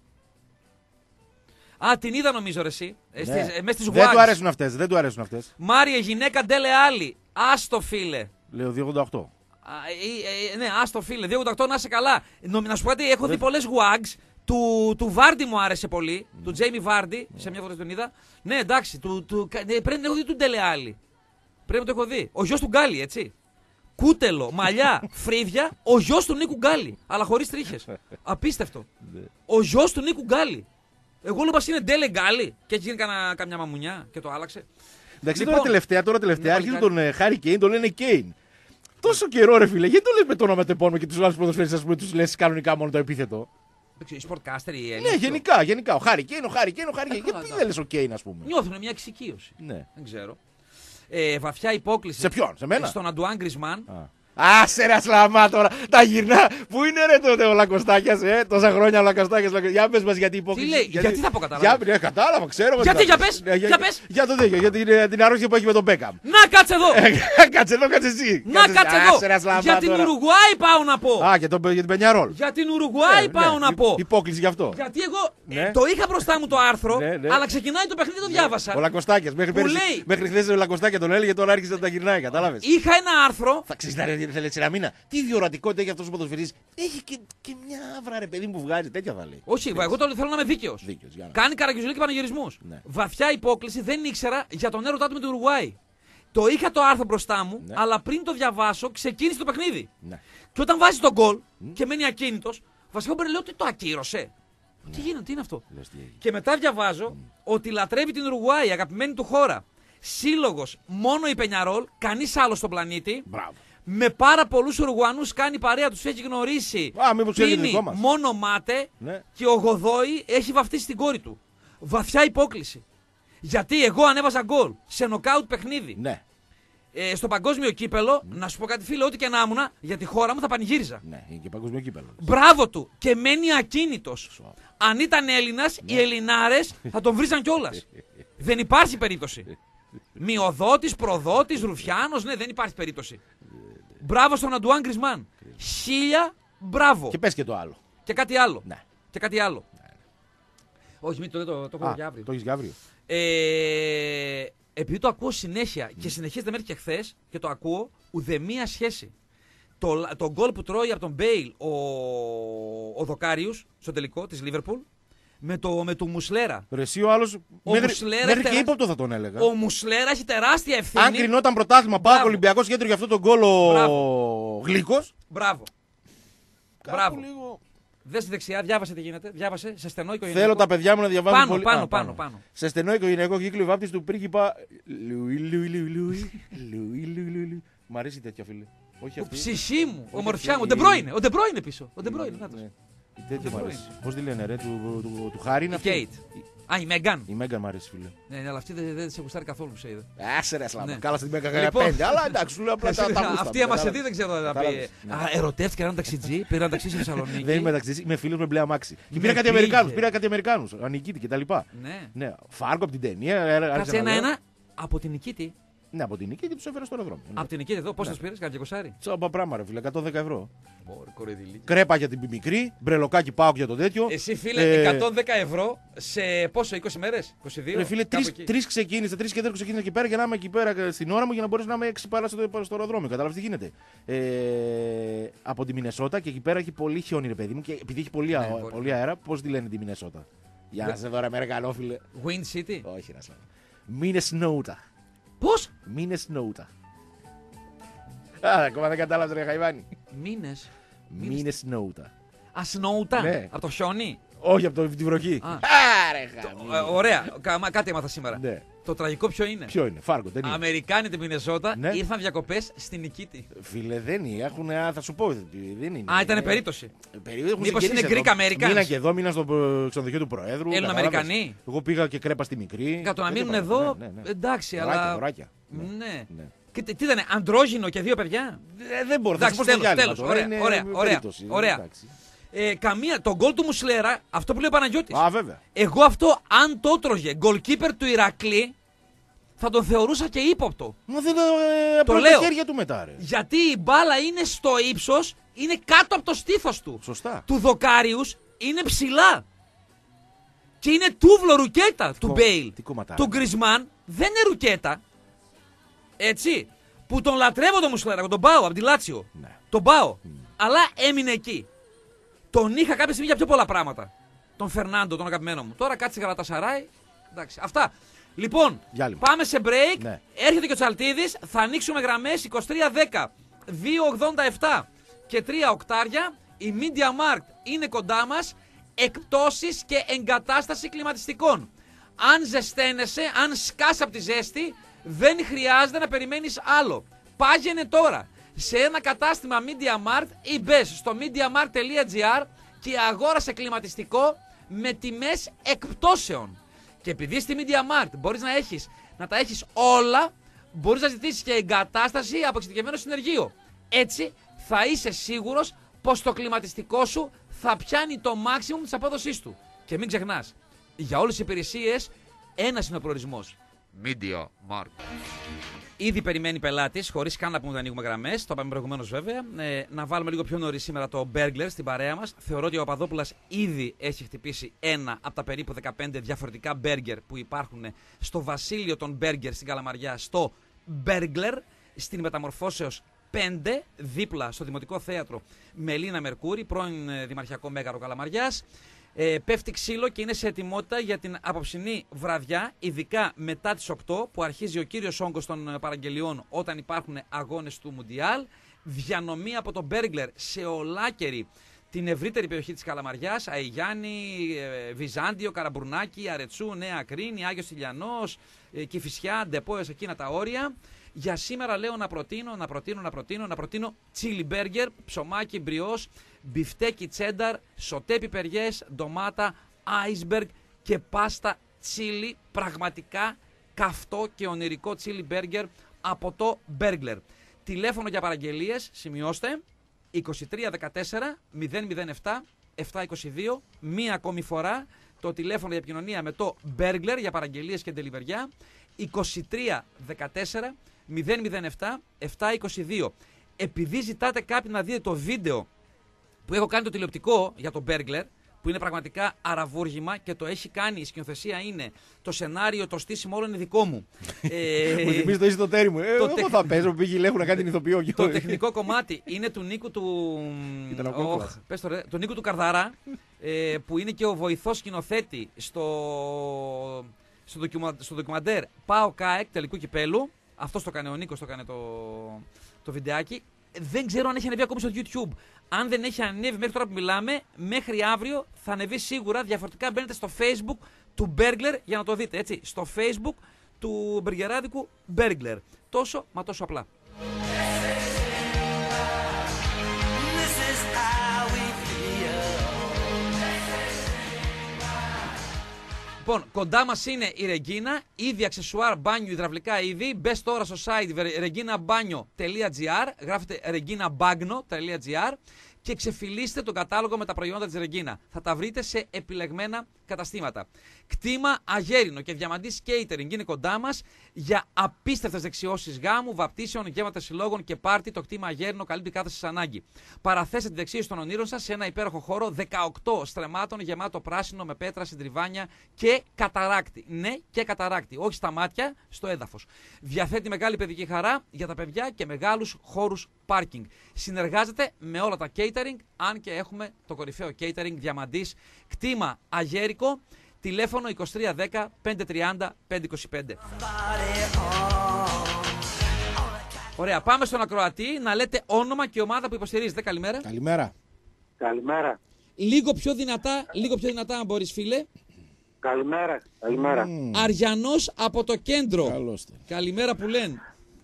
Α, την είδα νομίζω ρε εσύ. Ναι. Στις, ε, μες στις δεν του αρέσουν αυτές, δεν του αρέσουν αυτές. Μάρια γυναίκα ντέλε άλλη. Άστο φίλε. Λέω δύο ογδόντα οκτώ. Α, ε, ε, ναι, άστο φίλε. δύο ογδόντα οκτώ να είσαι καλά. Να σου πω κάτι, έχω δεν... δει πολλές wags. Του, του Βάρντι μου άρεσε πολύ. Mm. Του Τζέιμι Βάρντι. Mm. Σε μια φορά τον είδα. Ναι, εντάξει. Του, του, ναι, πρέπει να έχω δει του ντέλε άλλη. Πρέπει να το έχω δει. Ο γιος του Γκάλι, έτσι. Κούτελο, μαλλιά, φρύδια, ο γιος του Νίκου Γκάλι. Αλλά χωρίς τρίχες. Απίστευτο. Ο γιος του Νίκου Γκάλι. Εγώ λέω πως είναι Ντέλε Γκάλι και έχει γίνει κανα, καμιά μαμουνιά και το άλλαξε. Εντάξει, λοιπόν, τώρα τελευταία, τώρα τελευταία αρχίζουν τον Χάρι Κέιν, τον λένε Κέιν. Τόσο καιρό ρε φίλε, γιατί το λες με το όνομα τεπώνουμε και τους άλλους ποδοσφαίριστες, ας πούμε, τους λες κανονικά μόνο το επίθετο. Οι σπορτκάστερ, οι ναι, γενικά, γενικά. Ο Χάρι Κέιν, ο Χάρι Κέιν, ο Χάρι Κέιν. Γιατί δεν λες ο Κέιν, ας πούμε. Νιώθουν μια εξοικείωση. Ναι. Δεν ξέρω. Ε, βαθιά υπόκληση. Σε ποιον, σε μένα? Στον Αντουάν Γκρισμάν. Άσε ρε Σλαμά τώρα, τα γυρνά. Πού είναι ρε τότε ο Λακοστάκιας, ε, τόσα χρόνια ο Λακοστάκιας. Για πες μας γιατί υπόκληση. Τι λέει, γιατί, γιατί θα πω κατάλαβα. Για, κατάλαβα, ξέρω. Γιατί, για πες, για, για πες. Για το τέτοιο, για την, την αρρώστια που έχει με τον Μπέκαμ. Να κάτσε εδώ. Κάτσε εδώ, κάτσε εσύ. Να κάτσε εδώ. Για την Ουρουγουάη πάω να πω. Α, για την Πενιαρόλ. Για την Ουρουγουάη πάω να πω. Υπόκληση γι' αυτό. Γιατί εγώ το είχα μπροστά μου το άρθρο, αλλά ξεκινάει το παιχνίδι, το διάβασα. Ο Λακοστάκιας, μέχρι χθες ο Λακοστάκια τον έλεγε, τώρα άρχισε να τα γυρνάει, κατάλαβες. Είχα ένα άρθρο. Θα ξέρεις να Τελετσιραμίνα. Τι διορατικότητα έχει αυτό ο ποδοσφαιριστής. Έχει και, και μια άβρα ρε παιδί που βγάζει, τέτοια θα λέει. Όχι, Έχεις. εγώ τώρα θέλω να είμαι δίκαιος. Να... Κάνει καραγκιουζιλί και πανηγυρισμούς. Ναι. Βαθιά υπόκληση, δεν ήξερα για τον έρωτά του με την Ουρουγουάη. Το είχα το άρθρο μπροστά μου, ναι. αλλά πριν το διαβάσω, ξεκίνησε το παιχνίδι. Ναι. Και όταν βάζει τον γκολ mm. και μένει ακίνητος, βασικά μπορεί να λέω ότι το ακύρωσε. Ναι. Τι γίνεται, τι είναι αυτό. Λες, τι και μετά διαβάζω mm. ότι λατρεύει την Ουρουγουάη, αγαπημένη του χώρα. Σύλλογος μόνο η Πενιαρόλ, κανείς άλλος στον πλανήτη. Μπράβο. Με πάρα πολλούς Ουρουγουανούς κάνει παρέα, τους έχει γνωρίσει. Α, μήπως πίνει μόνο μάτε ναι. και ο Γοδόη έχει βαφτίσει την κόρη του. Βαθιά υπόκληση. Γιατί εγώ ανέβαζα γκολ σε νοκάουτ παιχνίδι. Ναι. Ε, στο παγκόσμιο κύπελο, mm. να σου πω κάτι φίλε, ό,τι και να ήμουν, για τη χώρα μου θα πανηγύριζα. Ναι, είναι και παγκόσμιο κύπελο. Μπράβο του και μένει ακίνητος. Αν ήταν Έλληνας, ναι. οι Ελληνάρες θα τον βρίζαν κιόλας. Δεν υπάρχει περίπτωση. Μειοδότης, προδότης, Ρουφιάνος, ναι, δεν υπάρχει περίπτωση. Μπράβο στον Αντουάν Γκρισμάν. Χίλια μπράβο. Και πες και το άλλο. Και κάτι άλλο. Ναι. Και κάτι άλλο. Ναι. Όχι, μην το, το, το έχω για αύριο. Το έχεις για αύριο. Ε, επειδή το ακούω συνέχεια mm. και συνεχίζεται μέχρι και χθες και το ακούω, ουδεμία σχέση. Το, το γκολ που τρώει από τον Μπέιλ ο, ο Δοκάριους στο τελικό της Λίβερπουλ με το, με το Μουσλέρα. Ρε εσύ ο άλλος, μέχρι, μέχρι και ύποπτο θα τον έλεγα. Ο Μουσλέρα έχει τεράστια ευθύνη. Αν κρινόταν πρωτάθλημα πάω Ολυμπιακός κέντρο για αυτό τον γκολ ο Γλύκος. Μπράβο. Μπράβο. Λίγο... Δες στη δεξιά, διάβασε τι γίνεται. Διάβασε σε στενό οικογενειακό. Θέλω τα παιδιά μου να διαβάζουν πάνω, πολύ. Πάνω, Α, πάνω, πάνω, πάνω. Σε στενό οικογενειακό κύκλο η βάπτιση του πρίγκιπα. Λουί, λουί, λουί, λουί, λουί, λουί. Μ' αρέσει τέτοια φίλε. Όχι αυτή. Ψυχή μου, ομορφιά μου. Ο Ντεμπρόινε, ο Ντεμπρόινε πίσω. Ο Ντεμπρόινε, να το. Τέτοια μου αρέσει. Πώς τη λένε ρε, του Χάρη είναι αυτή. Κέιτ. Α, η Μέγκαν. Η Μέγκαν μου αρέσει, φίλε. Ναι, ναι, αλλά αυτή δεν, δεν σε γουστάρει καθόλου που σε είδε. Άσε ρε, Σλάβα. Κάλα στην Μέγκαν για πέντε. Αλλά εντάξει, σου λέω απλά τα γούστα. Αυτή άμα σε δει δεν ξέρω να πει. Α, ερωτεύτηκε έναν ταξιτζή, πήρε ένα ταξί στη Θεσσαλονίκη. Δεν είμαι ταξιτζή, είμαι φίλο με μπλε αμάξι. Και πήρα κάτι Αμερικάνου. Πήρα κάτι Αμερικάνου. Ανικήτη κτλ. Ναι. Φάρκο από την ταινία. Κάτσε ένα-ένα από την Νικήτη. Ναι, από την Νικήτη του έφερα στο αεροδρόμιο. Από την Νικήτη εδώ, πώ θα πήρε, κάτι είκοσι. Τσάμπα πράγμα, ρε φίλε, εκατόν δέκα ευρώ. Κορεδιλή. Κρέπα για την μικρή, μπρελοκάκι πάω για το τέτοιο. Εσύ φίλε, ε... εκατόν δέκα ευρώ σε πόσο, είκοσι μέρες, είκοσι δύο. Ρε φίλε, τρει ξεκίνησα, τρει και τέτοιο ξεκίνησα εκεί πέρα για να είμαι εκεί πέρα στην ώρα μου για να μπορέσω να είμαι έξι παρά στο, στο αεροδρόμιο. Κατάλαβε τι γίνεται. Ε, από τη Μινεσότα και εκεί πέρα έχει πολύ χιόνι, ρε παιδί μου, και επειδή έχει πολύ, ναι, α, πολύ αέρα, πώ τη λένε τη Μινεσότα. Για να σε δω, ρε Αμερικανό, φίλε. Wind City. Όχι, να σε Μινεσνόουτα. Πώς? Μινεσνόουτα. Α, ακόμα δεν κατάλαβε, ρε Χαϊβάνι. Μήνες. Μινεσνόουτα. Α, σνόουτα. Ναι. Από το χιόνι. Όχι, από τη βροχή. Άρε, ωραία, κάτι έμαθα σήμερα. Ναι. Το τραγικό ποιο είναι? Ποιο είναι, Φάργκο, δεν είναι. Αμερικάνοι την Μινεσότα, ναι, ήρθαν διακοπές στην Νικήτη. Φίλε, δεν είναι. Έχουν, θα σου πω, δεν είναι. Α, ήταν περίπτωση. Μήπως είναι Greek Americans? Μείνα και εδώ, μείνα στο ξενοδοχείο του Προέδρου. Έλληνο Αμερικανοί. Εγώ πήγα και κρέπα στη μικρή. Για το να μείνουν εδώ, ναι, ναι, ναι. εντάξει, δωράκια, αλλά. Δωράκια. Ναι. ναι. Και τι ήταν, αντρόγινο και δύο παιδιά. Ε, δεν μπορώ, θα σου πω στο διάλειμμα. Ωραία, ωραία, ωραία, ωραία. Ε, καμία, το γκολ του Μουσλέρα, αυτό που λέει ο Παναγιώτης. Α, βέβαια. Εγώ αυτό, αν το έτρωγε γκολκίπερ του Ηρακλή, θα τον θεωρούσα και ύποπτο. Μα δεν ε, το λέω. Τα χέρια του μετά, ρε. Γιατί η μπάλα είναι στο ύψος, είναι κάτω από το στήθος του. Σωστά. Του Δοκάριους είναι ψηλά. Και είναι τούβλο ρουκέτα τι του κο... Μπέιλ. Του Γκρισμάν δεν είναι ρουκέτα. Έτσι. Που τον λατρεύω τον Μουσλέρα, τον πάω από τη Λάτσιο. Ναι. Τον πάω. Mm. Αλλά έμεινε εκεί. Τον είχα κάποια στιγμή για πιο πολλά πράγματα. Τον Φερνάντο, τον αγαπημένο μου. Τώρα κάτσε Γαλατασαράι. Εντάξει. Αυτά. Λοιπόν, Διάλειμμα. πάμε σε break. Ναι. Έρχεται και ο Τσαλτίδης. Θα ανοίξουμε γραμμές είκοσι τρία δέκα, δύο ογδόντα επτά και τρία οκτάρια. Η Media Markt είναι κοντά μας. Εκπτώσεις και εγκατάσταση κλιματιστικών. Αν ζεσταίνεσαι, αν σκάς από τη ζέστη, δεν χρειάζεται να περιμένεις άλλο. Πάγαινε τώρα σε ένα κατάστημα Media Markt ή μπες στο mediamarkt τελεία gr και αγόρασε κλιματιστικό με τιμές εκπτώσεων. Και επειδή στη Media Markt μπορείς να, έχεις, να τα έχεις όλα, μπορείς να ζητήσεις και εγκατάσταση από εξειδικευμένο συνεργείο. Έτσι θα είσαι σίγουρος πως το κλιματιστικό σου θα πιάνει το maximum της απόδοσής του. Και μην ξεχνάς, για όλες τις υπηρεσίες ένας είναι ο προορισμός. Media Markt. Ήδη περιμένει πελάτης, χωρίς καν να πούμε ότι ανοίγουμε γραμμές. Το είπαμε προηγουμένως βέβαια. Ε, να βάλουμε λίγο πιο νωρίς σήμερα το Burglar στην παρέα μας. Θεωρώ ότι ο Παπαδόπουλας ήδη έχει χτυπήσει ένα από τα περίπου δεκαπέντε διαφορετικά burger που υπάρχουν στο βασίλειο των burger στην Καλαμαριά, στο Burglar, στην μεταμορφώσεως πέντε, δίπλα στο Δημοτικό Θέατρο Μελίνα Μερκούρη, πρώην Δημαρχιακό Μέγαρο Καλαμαριάς. Ε, πέφτει ξύλο και είναι σε ετοιμότητα για την απόψινή βραδιά, ειδικά μετά τις οκτώ που αρχίζει ο κύριος όγκος των παραγγελιών όταν υπάρχουν αγώνες του Μουντιάλ. Διανομή από τον Μπέργκλερ σε ολάκερη την ευρύτερη περιοχή της Καλαμαριάς, Αϊγιάννη, ε, Βυζάντιο, Καραμπουρνάκι, Αρετσού, Νέα Κρίνη, Άγιος Τηλιανός, ε, Κηφισιά, Ντεπόες, εκείνα τα όρια. Για σήμερα λέω να προτείνω, να προτείνω, να προτείνω, να προτείνω τσίλι μπέργκερ, ψωμάκι μπριός, μπιφτέκι τσένταρ, σοτέ πιπεριές, ντομάτα, άισμπεργκ και πάστα τσίλι. Πραγματικά καυτό και ονειρικό τσίλι μπέργκερ από το Μπέργκλερ. Τηλέφωνο για παραγγελίες, σημειώστε, είκοσι τρία δεκατέσσερα μηδέν μηδέν επτά επτακόσια είκοσι δύο. Μία ακόμη φορά το τηλέφωνο για επικοινωνία με το Μπέργκλερ για παραγγελίες και ντελιβεριά, είκοσι τρία δεκατέσσερα μηδέν μηδέν επτά επτακόσια είκοσι δύο. Επειδή ζητάτε κάποιοι να δείτε το βίντεο που έχω κάνει το τηλεοπτικό για το Μπέργκλερ, που είναι πραγματικά αραβούργημα και το έχει κάνει, η σκηνοθεσία είναι, το σενάριο, το στήσιμο όλο είναι δικό μου. ε, Μου θυμίζει το εισιτοτέρι μου. Ε, το εγώ τεχ... θα παίζω που πήγε λέγουν να κάνει την ηθοποιό. Το τεχνικό κομμάτι είναι του Νίκου του, oh, πες το, ρε, του, Νίκου του Καρδαρά, ε, που είναι και ο βοηθός σκηνοθέτη στο, στο, ντοκιμα, στο ντοκιμαντέρ Πάο ΚΑΕΚ τελικού κυπέλου. Αυτός το έκανε, ο Νίκος το έκανε το, το βιντεάκι. Δεν ξέρω αν έχει ανέβει ακόμη στο YouTube. Αν δεν έχει ανέβει μέχρι τώρα που μιλάμε, μέχρι αύριο θα ανεβεί σίγουρα. Διαφορετικά μπαίνετε στο Facebook του Μπέργκλερ για να το δείτε. Έτσι, στο Facebook του μπεργκεράδικου Μπέργκλερ. Τόσο, μα τόσο απλά. Λοιπόν, κοντά μας είναι η Ρεγκίνα, είδη αξεσουάρ μπάνιο υδραυλικά είδη. Μπες τώρα στο site reginabanyo τελεία gr, γράφετε reginabagno τελεία gr και ξεφυλίστε τον κατάλογο με τα προϊόντα της Ρεγκίνα. Θα τα βρείτε σε επιλεγμένα καταστήματα. Κτήμα Αγέρινο και Διαμαντής Catering είναι κοντά μας για απίστευτες δεξιώσεις γάμου, βαπτίσεων, γεύματα συλλόγων και πάρτι. Το κτήμα Αγέρινο καλύπτει κάθε σας ανάγκη. Παραθέστε τη δεξίωση των ονείρων σας σε ένα υπέροχο χώρο δεκαοκτώ στρεμμάτων γεμάτο πράσινο με πέτρα, συντριβάνια και καταράκτη. Ναι, και καταράκτη. Όχι στα μάτια, στο έδαφος. Διαθέτει μεγάλη παιδική χαρά για τα παιδιά και μεγάλους χώρους πάρκινγκ. Συνεργάζεται με όλα τα catering, αν και έχουμε το κορυφαίο catering Διαμαντής. Κτήμα Αγέρικο, τηλέφωνο είκοσι τρία δέκα πεντακόσια τριάντα πεντακόσια είκοσι πέντε. Ωραία, πάμε στον ακροατή να λέτε όνομα και ομάδα που υποστηρίζετε. Καλημέρα. Καλημέρα. Καλημέρα. Λίγο πιο δυνατά, λίγο πιο δυνατά αν μπορείς, φίλε. Καλημέρα. Καλημέρα. Mm. Αριανός από το κέντρο. Καλώστε. Καλημέρα που λένε.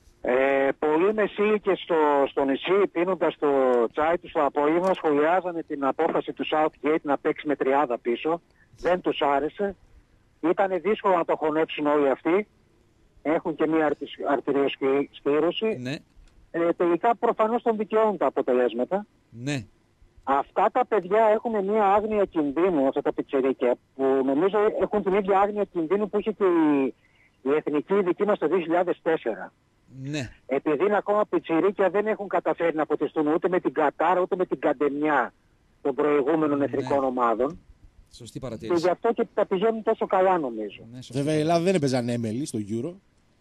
Ε, πολλοί μεσήλικες στο, στο νησί, πίνοντας το τσάι τους το απόγευμα, σχολιάζανε την απόφαση του Southgate να παίξει με τριάδα πίσω. Δεν τους άρεσε. Ήταν δύσκολο να το χωνέψουν όλοι αυτοί. Έχουν και μια αρτηριοσκλήρωση. Ναι. Ε, τελικά προφανώς τον δικαιώνουν τα αποτελέσματα. Ναι. Αυτά τα παιδιά έχουν μια άγνοια κινδύνου, αυτά τα πιτσιρίκια, που νομίζω έχουν την ίδια άγνοια κινδύνου που είχε και η, η εθνική δική μας το δύο χιλιάδες τέσσερα. Ναι. Επειδή είναι ακόμα πιτσιρίκια, δεν έχουν καταφέρει να ποτιστούν ούτε με την Κατάρα ούτε με την Καντεμιά των προηγούμενων ναι. εθνικών ομάδων. Σωστή παρατήρηση. Και γι' αυτό και τα πηγαίνουν τόσο καλά, νομίζω. Ναι, βέβαια η Ελλάδα δεν έπαιζε ανέμελη στο Euro.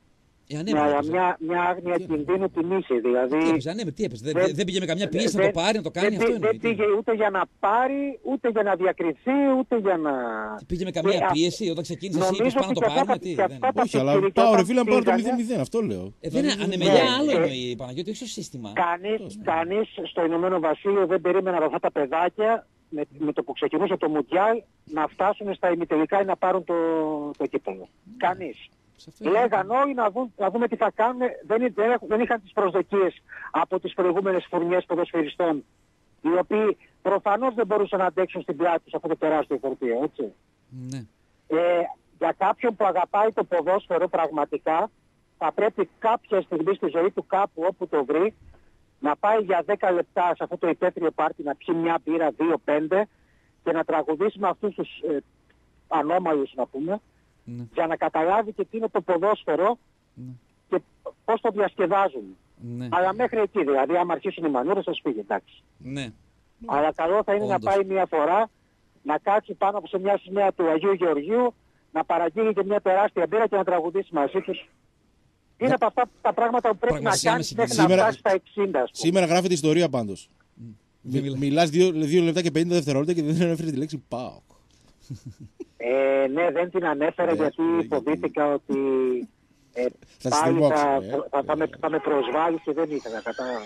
Ε, μια, μια, μια άγνοια κινδύνου την ίση, δηλαδή. Τι έπαιζε, ανέμελη, τι έπαιζε. Δεν, δεν πήγε με καμιά πίεση να το πάρει, να το κάνει δεν, αυτό. Δεν, δεν πήγε ούτε για να πάρει, ούτε για να διακριθεί, ούτε για να. Τι πήγε με καμία και πίεση όταν ξεκίνησε εσύ, είπες πάνω να το πάρουμε. Τι, δεν... Όχι, αλλά πάω ρε φίλε να πάρω το μηδέν μηδέν, αυτό λέω. Ε, δεν είναι ανεμελιά, άλλο εννοεί η Παναγιώτη, όχι στο σύστημα. Κανείς στο Ηνωμένο Βασίλειο δεν περίμενε από αυτά τα παιδάκια με, με το που ξεκινούσε το Μουντιάλ να φτάσουν στα ημιτελικά ή να πάρουν το, το κύπελλο. Κανείς. Λέγαν όλοι να, δουν, να δούμε τι θα κάνουν. Δεν, δεν, δεν είχαν τις προσδοκίες από τις προηγούμενες φουρνιές ποδοσφαιριστών, οι οποίοι προφανώς δεν μπορούσαν να αντέξουν στην πλάτη τους αυτό το τεράστιο φορτίο, έτσι. Ναι. Ε, για κάποιον που αγαπάει το ποδόσφαιρο πραγματικά, θα πρέπει κάποια στιγμή στη ζωή του κάπου όπου το βρει, να πάει για δέκα λεπτά σε αυτό το υπαίθριο πάρτι, να πιει μια μπύρα δύο πέντε και να τραγουδήσει με αυτούς τους ε, ανώμαλους, να πούμε, ναι. για να καταλάβει και τι είναι το ποδόσφαιρο ναι. και πώς το διασκεδάζουν. Ναι. Αλλά μέχρι εκεί, δηλαδή, άμα αρχίσουν οι μανούρες, θα φύγει, εντάξει. Ναι. Αλλά καλό θα είναι όντως. Να πάει μια φορά, να κάτσει πάνω από σε μια σημαία του Αγίου Γεωργίου, να παραγγείλει και μια τεράστια μπύρα και να τραγουδήσει μαζί τους. Είναι από αυτά τα πράγματα που πρέπει να κάνει μέχρι να φτάσει στα εξήντα. Σήμερα γράφεται ιστορία πάντως. Μιλάς δύο, δύο λεπτά και πενήντα δευτερόλεπτα και δεν ανέφερε τη λέξη ΠΑΟΚ. Ε, ναι, δεν την ανέφερα γιατί φοβήθηκα ότι ε, θα, πάλι θα, ε. θα, θα, με, θα με προσβάλλει και δεν ήθελα.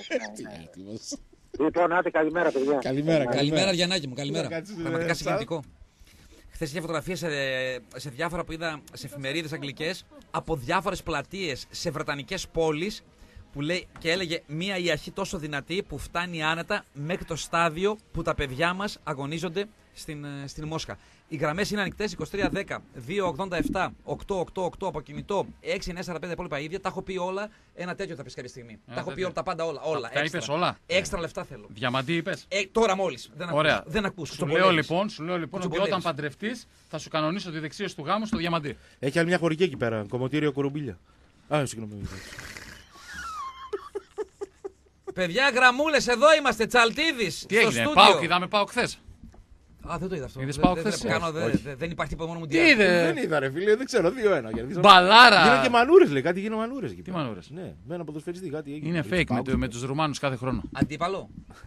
Λοιπόν, άντε καλημέρα παιδιά. Καλημέρα, καλημέρα Γιαννάκη μου, καλημέρα. Πραγματικά συγκινητικό. Χθες είχε φωτογραφίες σε, σε διάφορα που είδα σε εφημερίδες αγγλικές από διάφορες πλατείες σε βρετανικές πόλεις που λέει, και έλεγε μία ιαχή τόσο δυνατή που φτάνει άνετα μέχρι το στάδιο που τα παιδιά μας αγωνίζονται στην, στην Μόσχα. Οι γραμμές είναι ανοιχτές είκοσι τρία δέκα δύο ογδόντα επτά οκτώ οκτώ οκτώ από κινητό έξι εννιά σαράντα πέντε υπόλοιπα ίδια. Τα έχω πει όλα. Ένα τέτοιο θα πεις κάποια στιγμή. Α, τα έχω πει όλα, τα πάντα όλα. όλα τα είπες όλα. Έξτρα λεφτά θέλω. Διαμαντή είπες. Ε, τώρα μόλις. Δεν Ωραία. ακούς. Δεν ακούς. Σου λέω λοιπόν, σου λέω λοιπόν ότι όταν παντρευτείς θα σου κανονίσω τη δεξίωση του γάμου στο Διαμαντή. Έχει άλλη μια χωρική εκεί πέρα. Κομμωτήριο Κορομπίλια. Α, συγγνώμη. Παιδιά, γραμμούλες, εδώ είμαστε. Τσαλτίδης. Τι έγινε, Πάοκ, είδαμε Πάοκ χθες. Α, δεν το είδα αυτό. Είδες Δεν, Πάοκ δεν, χθες. δεν, δεν, δεν, δεν υπάρχει τίποτα μόνο μου. Τι είδε. Δεν είδα, ρε φίλε, δεν ξέρω. δύο ένα. Μπαλάρα. Γίνανε και μανούρες, λέει. Κάτι γίνανε μανούρες εκεί. Τι μανούρες. Ναι, με ένα ποδοσφαιριστή κάτι έγινε. Είναι fake με, με τους Ρουμάνους κάθε χρόνο. Αντίπαλο.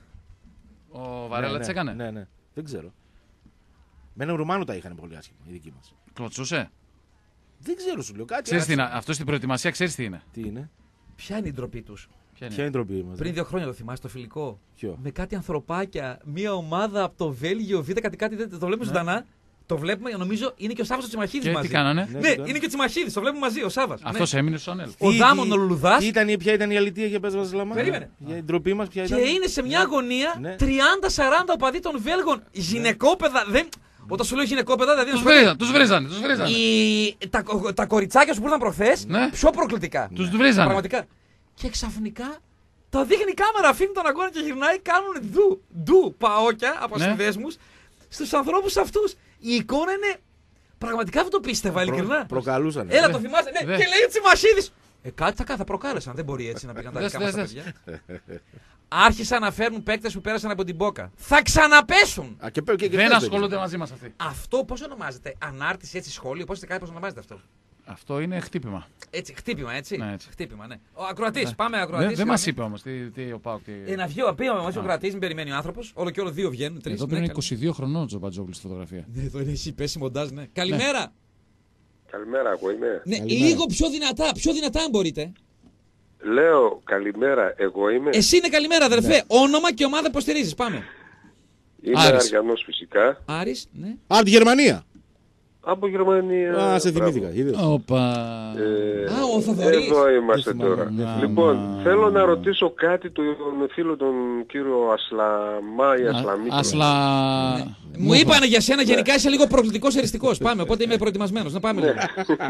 Ο Βαρέλα τι έκανε. Ναι, ναι, δεν ξέρω. Με έναν Ρουμάνο τα είχαν πολύ άσχημα οι δικοί μας. Κλωτσούσε. Δεν ξέρω, σου λέω κάτι. Ξέρεις τι είναι, αυτό στην προετοιμασία ξέρεις τι είναι. Τι είναι. Ποια είναι η ντροπή τους. Ποια είναι η ντροπή μας. Πριν δύο χρόνια το θυμάσαι το φιλικό. Ποιο? Με κάτι ανθρωπάκια, μια ομάδα από το Βέλγιο, Β' κάτι κάτι. Το βλέπουμε ναι. ζωντανά. Το βλέπουμε, νομίζω είναι και ο Σάββας ο Τσιμαχίδης μαζί. Τι κάνανε. Ναι, ναι είναι και ο Τσιμαχίδης, το βλέπουμε μαζί ο Σάββας. Αυτός ναι. έμεινε στο Ανέλ. Ο Δάμον ο Λουλουδάς. Ποια ήταν η αλήθεια για πες μας Λαμά. Περίμενε. Για την ντροπή μας ποια ήταν. Και είναι σε μια αγωνία ναι. τριάντα σαράντα οπαδοί των Βέλγων. Γυναικόπαιδα. Δεν... Όταν σου λέω γυναικόπαιδα, δηλαδή. Τους βρίζανε, τους βρίζανε. Τους βρίζανε. Η... Τα, τα κοριτσάκια σου που ήρθαν προχθές, ναι. πιο προκλητικά. Τους βρίζανε. Πραγματικά. Και ξαφνικά τα δείχνει η κάμερα, αφήνει τον αγώνα και γυρνάει, κάνουν ντου, ντου παόκια από ναι. συνδέσμους στους ανθρώπους αυτούς. Η εικόνα είναι. Πραγματικά δεν το πίστευα, ειλικρινά. Προ, προκαλούσαν. Έλα, το θυμάσαι. Ναι. Ναι. Και λέει ο Τσιμαχίδης. Ε, κάτι θα κάνει, θα προκάλεσαν. Δεν μπορεί έτσι να πήγαν τα δικά μας τα παιδιά. Άρχισαν να φέρνουν παίκτες που πέρασαν από την Μπόκα. Θα ξαναπέσουν! Α, και, και, και δεν ασχολούνται μαζί μας αυτοί. Αυτό πώς ονομάζεται, ανάρτηση έτσι σχόλιο, πώς κάτι πώς ονομάζεται αυτό. Αυτό είναι χτύπημα. Έτσι, χτύπημα, έτσι. Ναι, έτσι. Χτύπημα, ναι. Ο ακροατής, ναι. πάμε ακροατής. Δεν δε μας είπε όμως τι, τι ο Πάοκ. Τι... Ε, να βγει ο πήγαμε μαζί ο ακροατής, μην περιμένει ο άνθρωπος. Όλο και όλο δύο βγαίνουν. Τρεις, εδώ ναι, είναι είκοσι δύο χρονών ο Τζομπατζόγλου στη φωτογραφία. Ναι, εδώ είναι εσύ, πέσει μοντάζ, ναι. Καλημέρα. Καλημέρα, εγώ είμαι. Ναι, λίγο πιο δυνατά, πιο δυνατά αν μπορείτε. Λέω καλημέρα, εγώ είμαι. Εσύ είναι καλημέρα, αδερφέ. Ναι. Όνομα και ομάδα υποστηρίζεις. Πάμε. Είμαι Αριανός φυσικά. Άρης, ναι. Α, τη Γερμανία. Από Γερμανία. Α, σε θυμήθηκα. Οπα. Ε, Α, ο Θοδωρής. Εδώ είμαστε τώρα. Να, λοιπόν, να, θέλω να ρωτήσω κάτι τον φίλο τον κύριο Ασλαμά ή Ασλαμί. Ασλα... Ναι. Μου είπανε για σένα γενικά είσαι λίγο προκλητικός εριστικός. Πάμε, οπότε είμαι προετοιμασμένος. Να πάμε λίγο.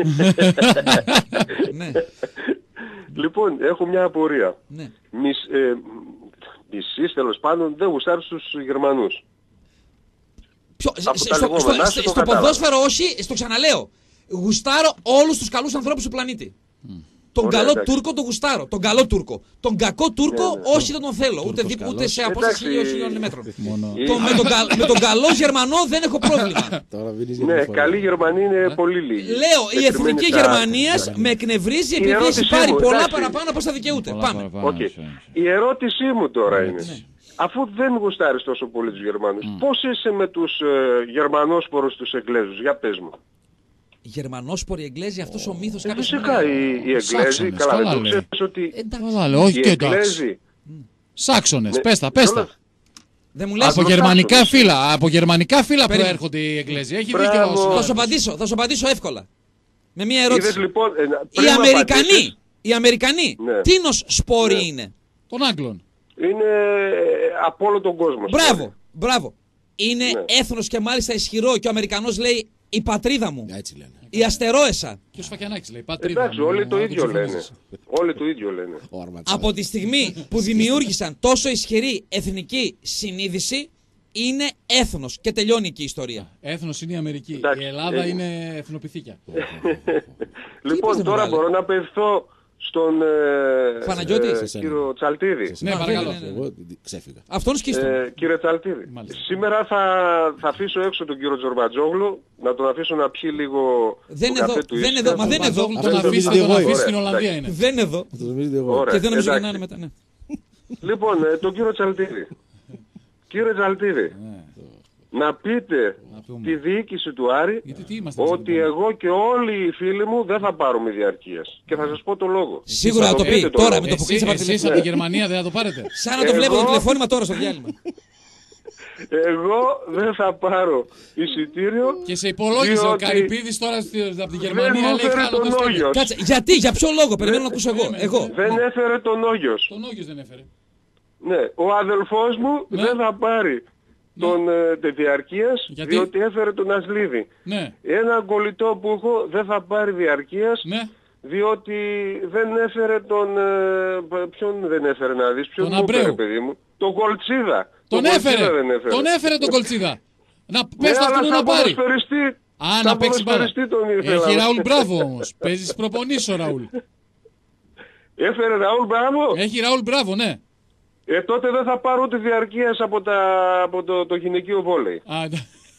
Ναι. Λοιπόν, έχω μια απορία. Ναι. Μισ, ε, μισείς τέλος πάντων δεν γουστάρεις στους Γερμανούς. Ποιο, στο, στο, στο, στο, στο ποδόσφαιρο όχι, στο ξαναλέω. Γουστάρω όλους τους καλούς ανθρώπους του πλανήτη. Mm. Τον Ωραία, καλό εντάξει. Τούρκο τον γουστάρω. Τον καλό Τούρκο. Τον κακό Τούρκο ναι, ναι. όχι δεν τον θέλω. Ούτε, δι, ούτε σε απόσταση χιλιών μέτρων. Η... το, με, τον κα, με τον καλό Γερμανό δεν έχω πρόβλημα. Ναι, καλοί Γερμανοί είναι πολύ λίγοι. Λέω, η εθνική Γερμανίας με εκνευρίζει επειδή έχει πάρει μου, πολλά εντάξει. παραπάνω από όσα δικαιούται. Πάμε. Okay. Η ερώτησή μου τώρα είναι. Αφού δεν γουστάρεις τόσο πολύ τους Γερμανούς, mm. πώς είσαι με τους ε, Γερμανόσπορους τους Εγγλέζους, για πες μου. Γερμανόσποροι Εγγλέζοι, αυτός ο μύθος ε, κάποιος... Φυσικά οι, οι Εγγλέζοι, καλά δεν το ξέρεις ότι όχι οι Εγγλέζοι... Σάξονες, ναι, πες τα, πες τα. Δεν μου λες, από, γερμανικά φύλλα, από γερμανικά φύλλα προέρχονται οι Εγγλέζοι. Έχει δίκιο. Θα σου απαντήσω, θα σου απαντήσω εύκολα. Με μια ερώτηση. Είδες, λοιπόν, ε, οι Αμερικανοί, οι Αμερικανοί, ναι. τίνος σπόροι ναι. είναι. Των Άγγλων. Είναι από όλο τον κόσμο. Μπράβο, σπόροι. μπράβο. Είναι ναι. έθνος και μάλιστα ισχυρό και ο Αμερικανός λέει η πατρίδα μου. Έτσι λένε. Η αστερόεσα. Και ο Σφακιανάκης λέει πατρίδα. Εντάξει, μου. όλοι το ίδιο λένε. Όλοι το ίδιο λένε. Από τη στιγμή που δημιούργησαν τόσο ισχυρή εθνική συνείδηση, είναι έθνος και τελειώνει εκεί η ιστορία. Έθνος είναι η Αμερική. Εντάξει, η Ελλάδα ε... είναι εθνοπιθήκια. Λοιπόν, τώρα μπορώ να απευθώ στον ε, Παναγιώτη, ε, κύριο Τσαλτίδη. Σε Ναι, σένα. παρακαλώ. Εγώ ξέφυγα. Αυτόν σκίστο. Ε, κύριε Τσαλτίδη, Μάλιστα. σήμερα θα, θα αφήσω έξω τον κύριο Τζορμπατζόγλου, να τον αφήσω να πιει λίγο Δεν το είναι καφέ εδώ, του δεν είναι ίσια. εδώ, μα δεν είναι εδώ. Τον Αυτό το αφήσει νομίζω τον εγώ, αφήσει ωραία, στην Ολλανδία εντάξει. είναι. Δεν είναι εδώ. Αυτό το νομίζετε εγώ. Ωραία, Και δεν νομίζω για να εντάξει. είναι μετά. Ναι. Λοιπόν, ε, τον κύριο Τσαλτίδη. Κύριε Τσαλτίδη, να πείτε Να πούμε. τη διοίκηση του Άρη Γιατί τι είμαστε. ότι λοιπόν. εγώ και όλοι οι φίλοι μου δεν θα πάρουμε διαρκείας. Και θα σας πω το λόγο. Σίγουρα θα το πείτε πει το τώρα λόγο. με το που Εσύ- κλείσει από Εσείς τηλέφωνο. από τη Γερμανία δεν θα το πάρετε. Σαν να το βλέπω το Εγώ- τηλεφώνημα τώρα στο διάλειμμα. Εγώ δεν θα πάρω εισιτήριο. Και σε υπολόγισε ο Διότι Καρυπίδης τώρα στη- από τη δεν Γερμανία. μου Λέει έφερε κάνω τον το στέλνει. Όγιος. Κάτσε, γιατί, για ποιο λόγο, περιμένω να ακούσω εγώ. Περίμενε, εγώ. περίμενε. Δεν έφερε τον Όγιος. Τον Όγιος δεν έφερε. Ναι, ο αδελφός μου Ναι. δεν θα πάρει τον ε, διαρκείας Γιατί? διότι έφερε τον Ασλίδη. Ναι, Ένα κολλητό που έχω δεν θα πάρει διαρκείας ναι. διότι δεν έφερε τον... Ε, ποιον δεν έφερε να δεις, ποιον Τον μου έφερε Αμπρέου. παιδί μου. Τον Κολτσίδα. Τον Κολτσίδα έφερε. δεν έφερε. Τον έφερε τον Κολτσίδα. Να Ναι, πες αλλά αυτού σαν να πάρει. ποδοσφαιριστή, Α, σαν να παίξει πάρα. ποδοσφαιριστή τον ήθελα. Έχει Ραούλ Μπράβο όμως. Παίζεις προπονήσεις ο Ραούλ. Έφερε Ραούλ Μπράβο. Έχει Ραούλ Μπράβο, ναι. Ε, τότε δεν θα πάρω ούτε διαρκείας από, τα, από το, το γυναικείο βόλεϊ. Α, ναι.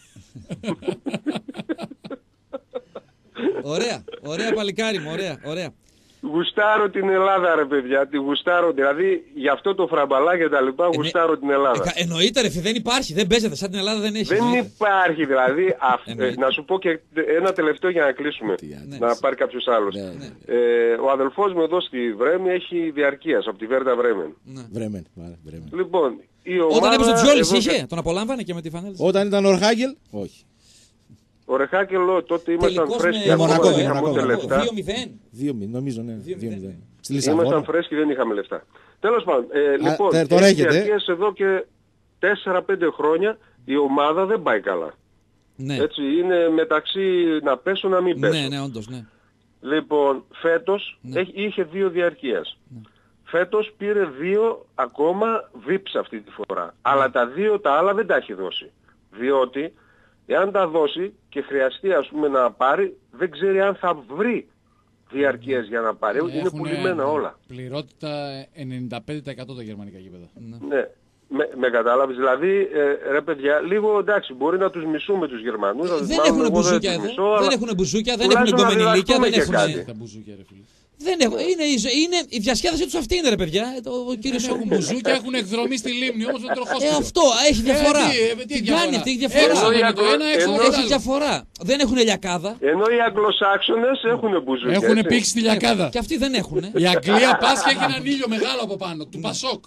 Ωραία, ωραία παλικάρι μου, ωραία, ωραία. Γουστάρω την Ελλάδα ρε παιδιά, τη γουστάρω, δηλαδή για αυτό το φραμπαλά και τα λοιπά γουστάρω την Ε, Ελλάδα. κα- εννοείται ρε φίλε, δεν υπάρχει, δεν παίζεται, σαν την Ελλάδα δεν έχει. Δεν εννοείται. υπάρχει δηλαδή, αυ- ε, Εννοείται. να σου πω και ένα τελευταίο για να κλείσουμε, Ναι. να πάρει κάποιος άλλος. Ναι, ναι. Ε, ο αδελφός μου εδώ στη Βρέμη έχει διαρκείας από τη Βέρτα Βρέμεν. Βρέμεν. μάρα, Βρέμεν. Λοιπόν, η ομάδα... Όταν έπαιζε ο Τζιόλης εδώ είχε, και- τον απολάμβανε και με τη φανέλα. Όταν ήταν ο Ορχάγγελ, όχι. Ο Ρεχάκελο τότε ήμασταν Τελικός φρέσκοι, με ακόμα Μονακό, δεν είχαμε Μονακό, ούτε Μονακό. λεφτά. δύο μηδέν. δύο μηδέν, νομίζω, ναι. δύο δύο μηδέν. μηδέν. Στη Ήμασταν Λισαβόνα. φρέσκοι, δεν είχαμε λεφτά. Τέλος πάντων, ε, λοιπόν, τε- τώρα έχει έχετε. διαρκείας εδώ και τέσσερα πέντε χρόνια η ομάδα δεν πάει καλά. Ναι, Έτσι, είναι μεταξύ να πέσω να μην πέσω. ναι, ναι, όντως, ναι. Λοιπόν, φέτος Ναι. έχει, είχε δύο διαρκείας. Φέτος πήρε δύο ακόμα βίψ αυτή τη φορά. Αλλά τα δύο τα άλλα δεν τα έχει δώσει. Διότι εάν τα δώσει και χρειαστεί ας πούμε να πάρει, δεν ξέρει αν θα βρει διαρκείας για να πάρει. Είναι Έχουνε πουλημένα όλα. Πληρότητα ενενήντα πέντε τοις εκατό τα γερμανικά γήπεδα. Ναι. Με, με κατάλαβες, δηλαδή, ε, ρε παιδιά, λίγο εντάξει, μπορεί να τους μισούμε τους Γερμανούς. να τους Δεν μάλλον έχουν εγώ δεν μπουζούκια τους εδώ, μισώ, δεν αλλά έχουν μπουζούκια, δεν έχουν τουλάχιστον να γκομενιλίκια, δεν διδαχτούμε και έχουν... κάτι. Τα μπουζούκια, ρε φίλε. Δεν έχουν, είναι, η ζω- είναι, η διασκέδασή τους αυτή είναι ρε παιδιά, Ε, το, ο κύριος Έχουν έχουν μπουζούκια, έχουν εκδρομή στη λίμνη όμως με Ε, τροχόσπιτο. αυτό, έχει διαφορά. Ε, τι, ε, τι Την διαφορά. κάνει αυτή, έχει Έξω διαφορά. είναι το Ενώ ένα, έξω είναι το Έχει άλλο. διαφορά. Δεν έχουν λιακάδα. ενώ οι Αγγλοσάξονες έχουν μπουζούκια. Έχουν έτσι. πήξει τη λιακάδα. Και αυτοί δεν έχουν. Η Αγγλία πας και έχει έναν ήλιο μεγάλο από πάνω, του Πασόκ.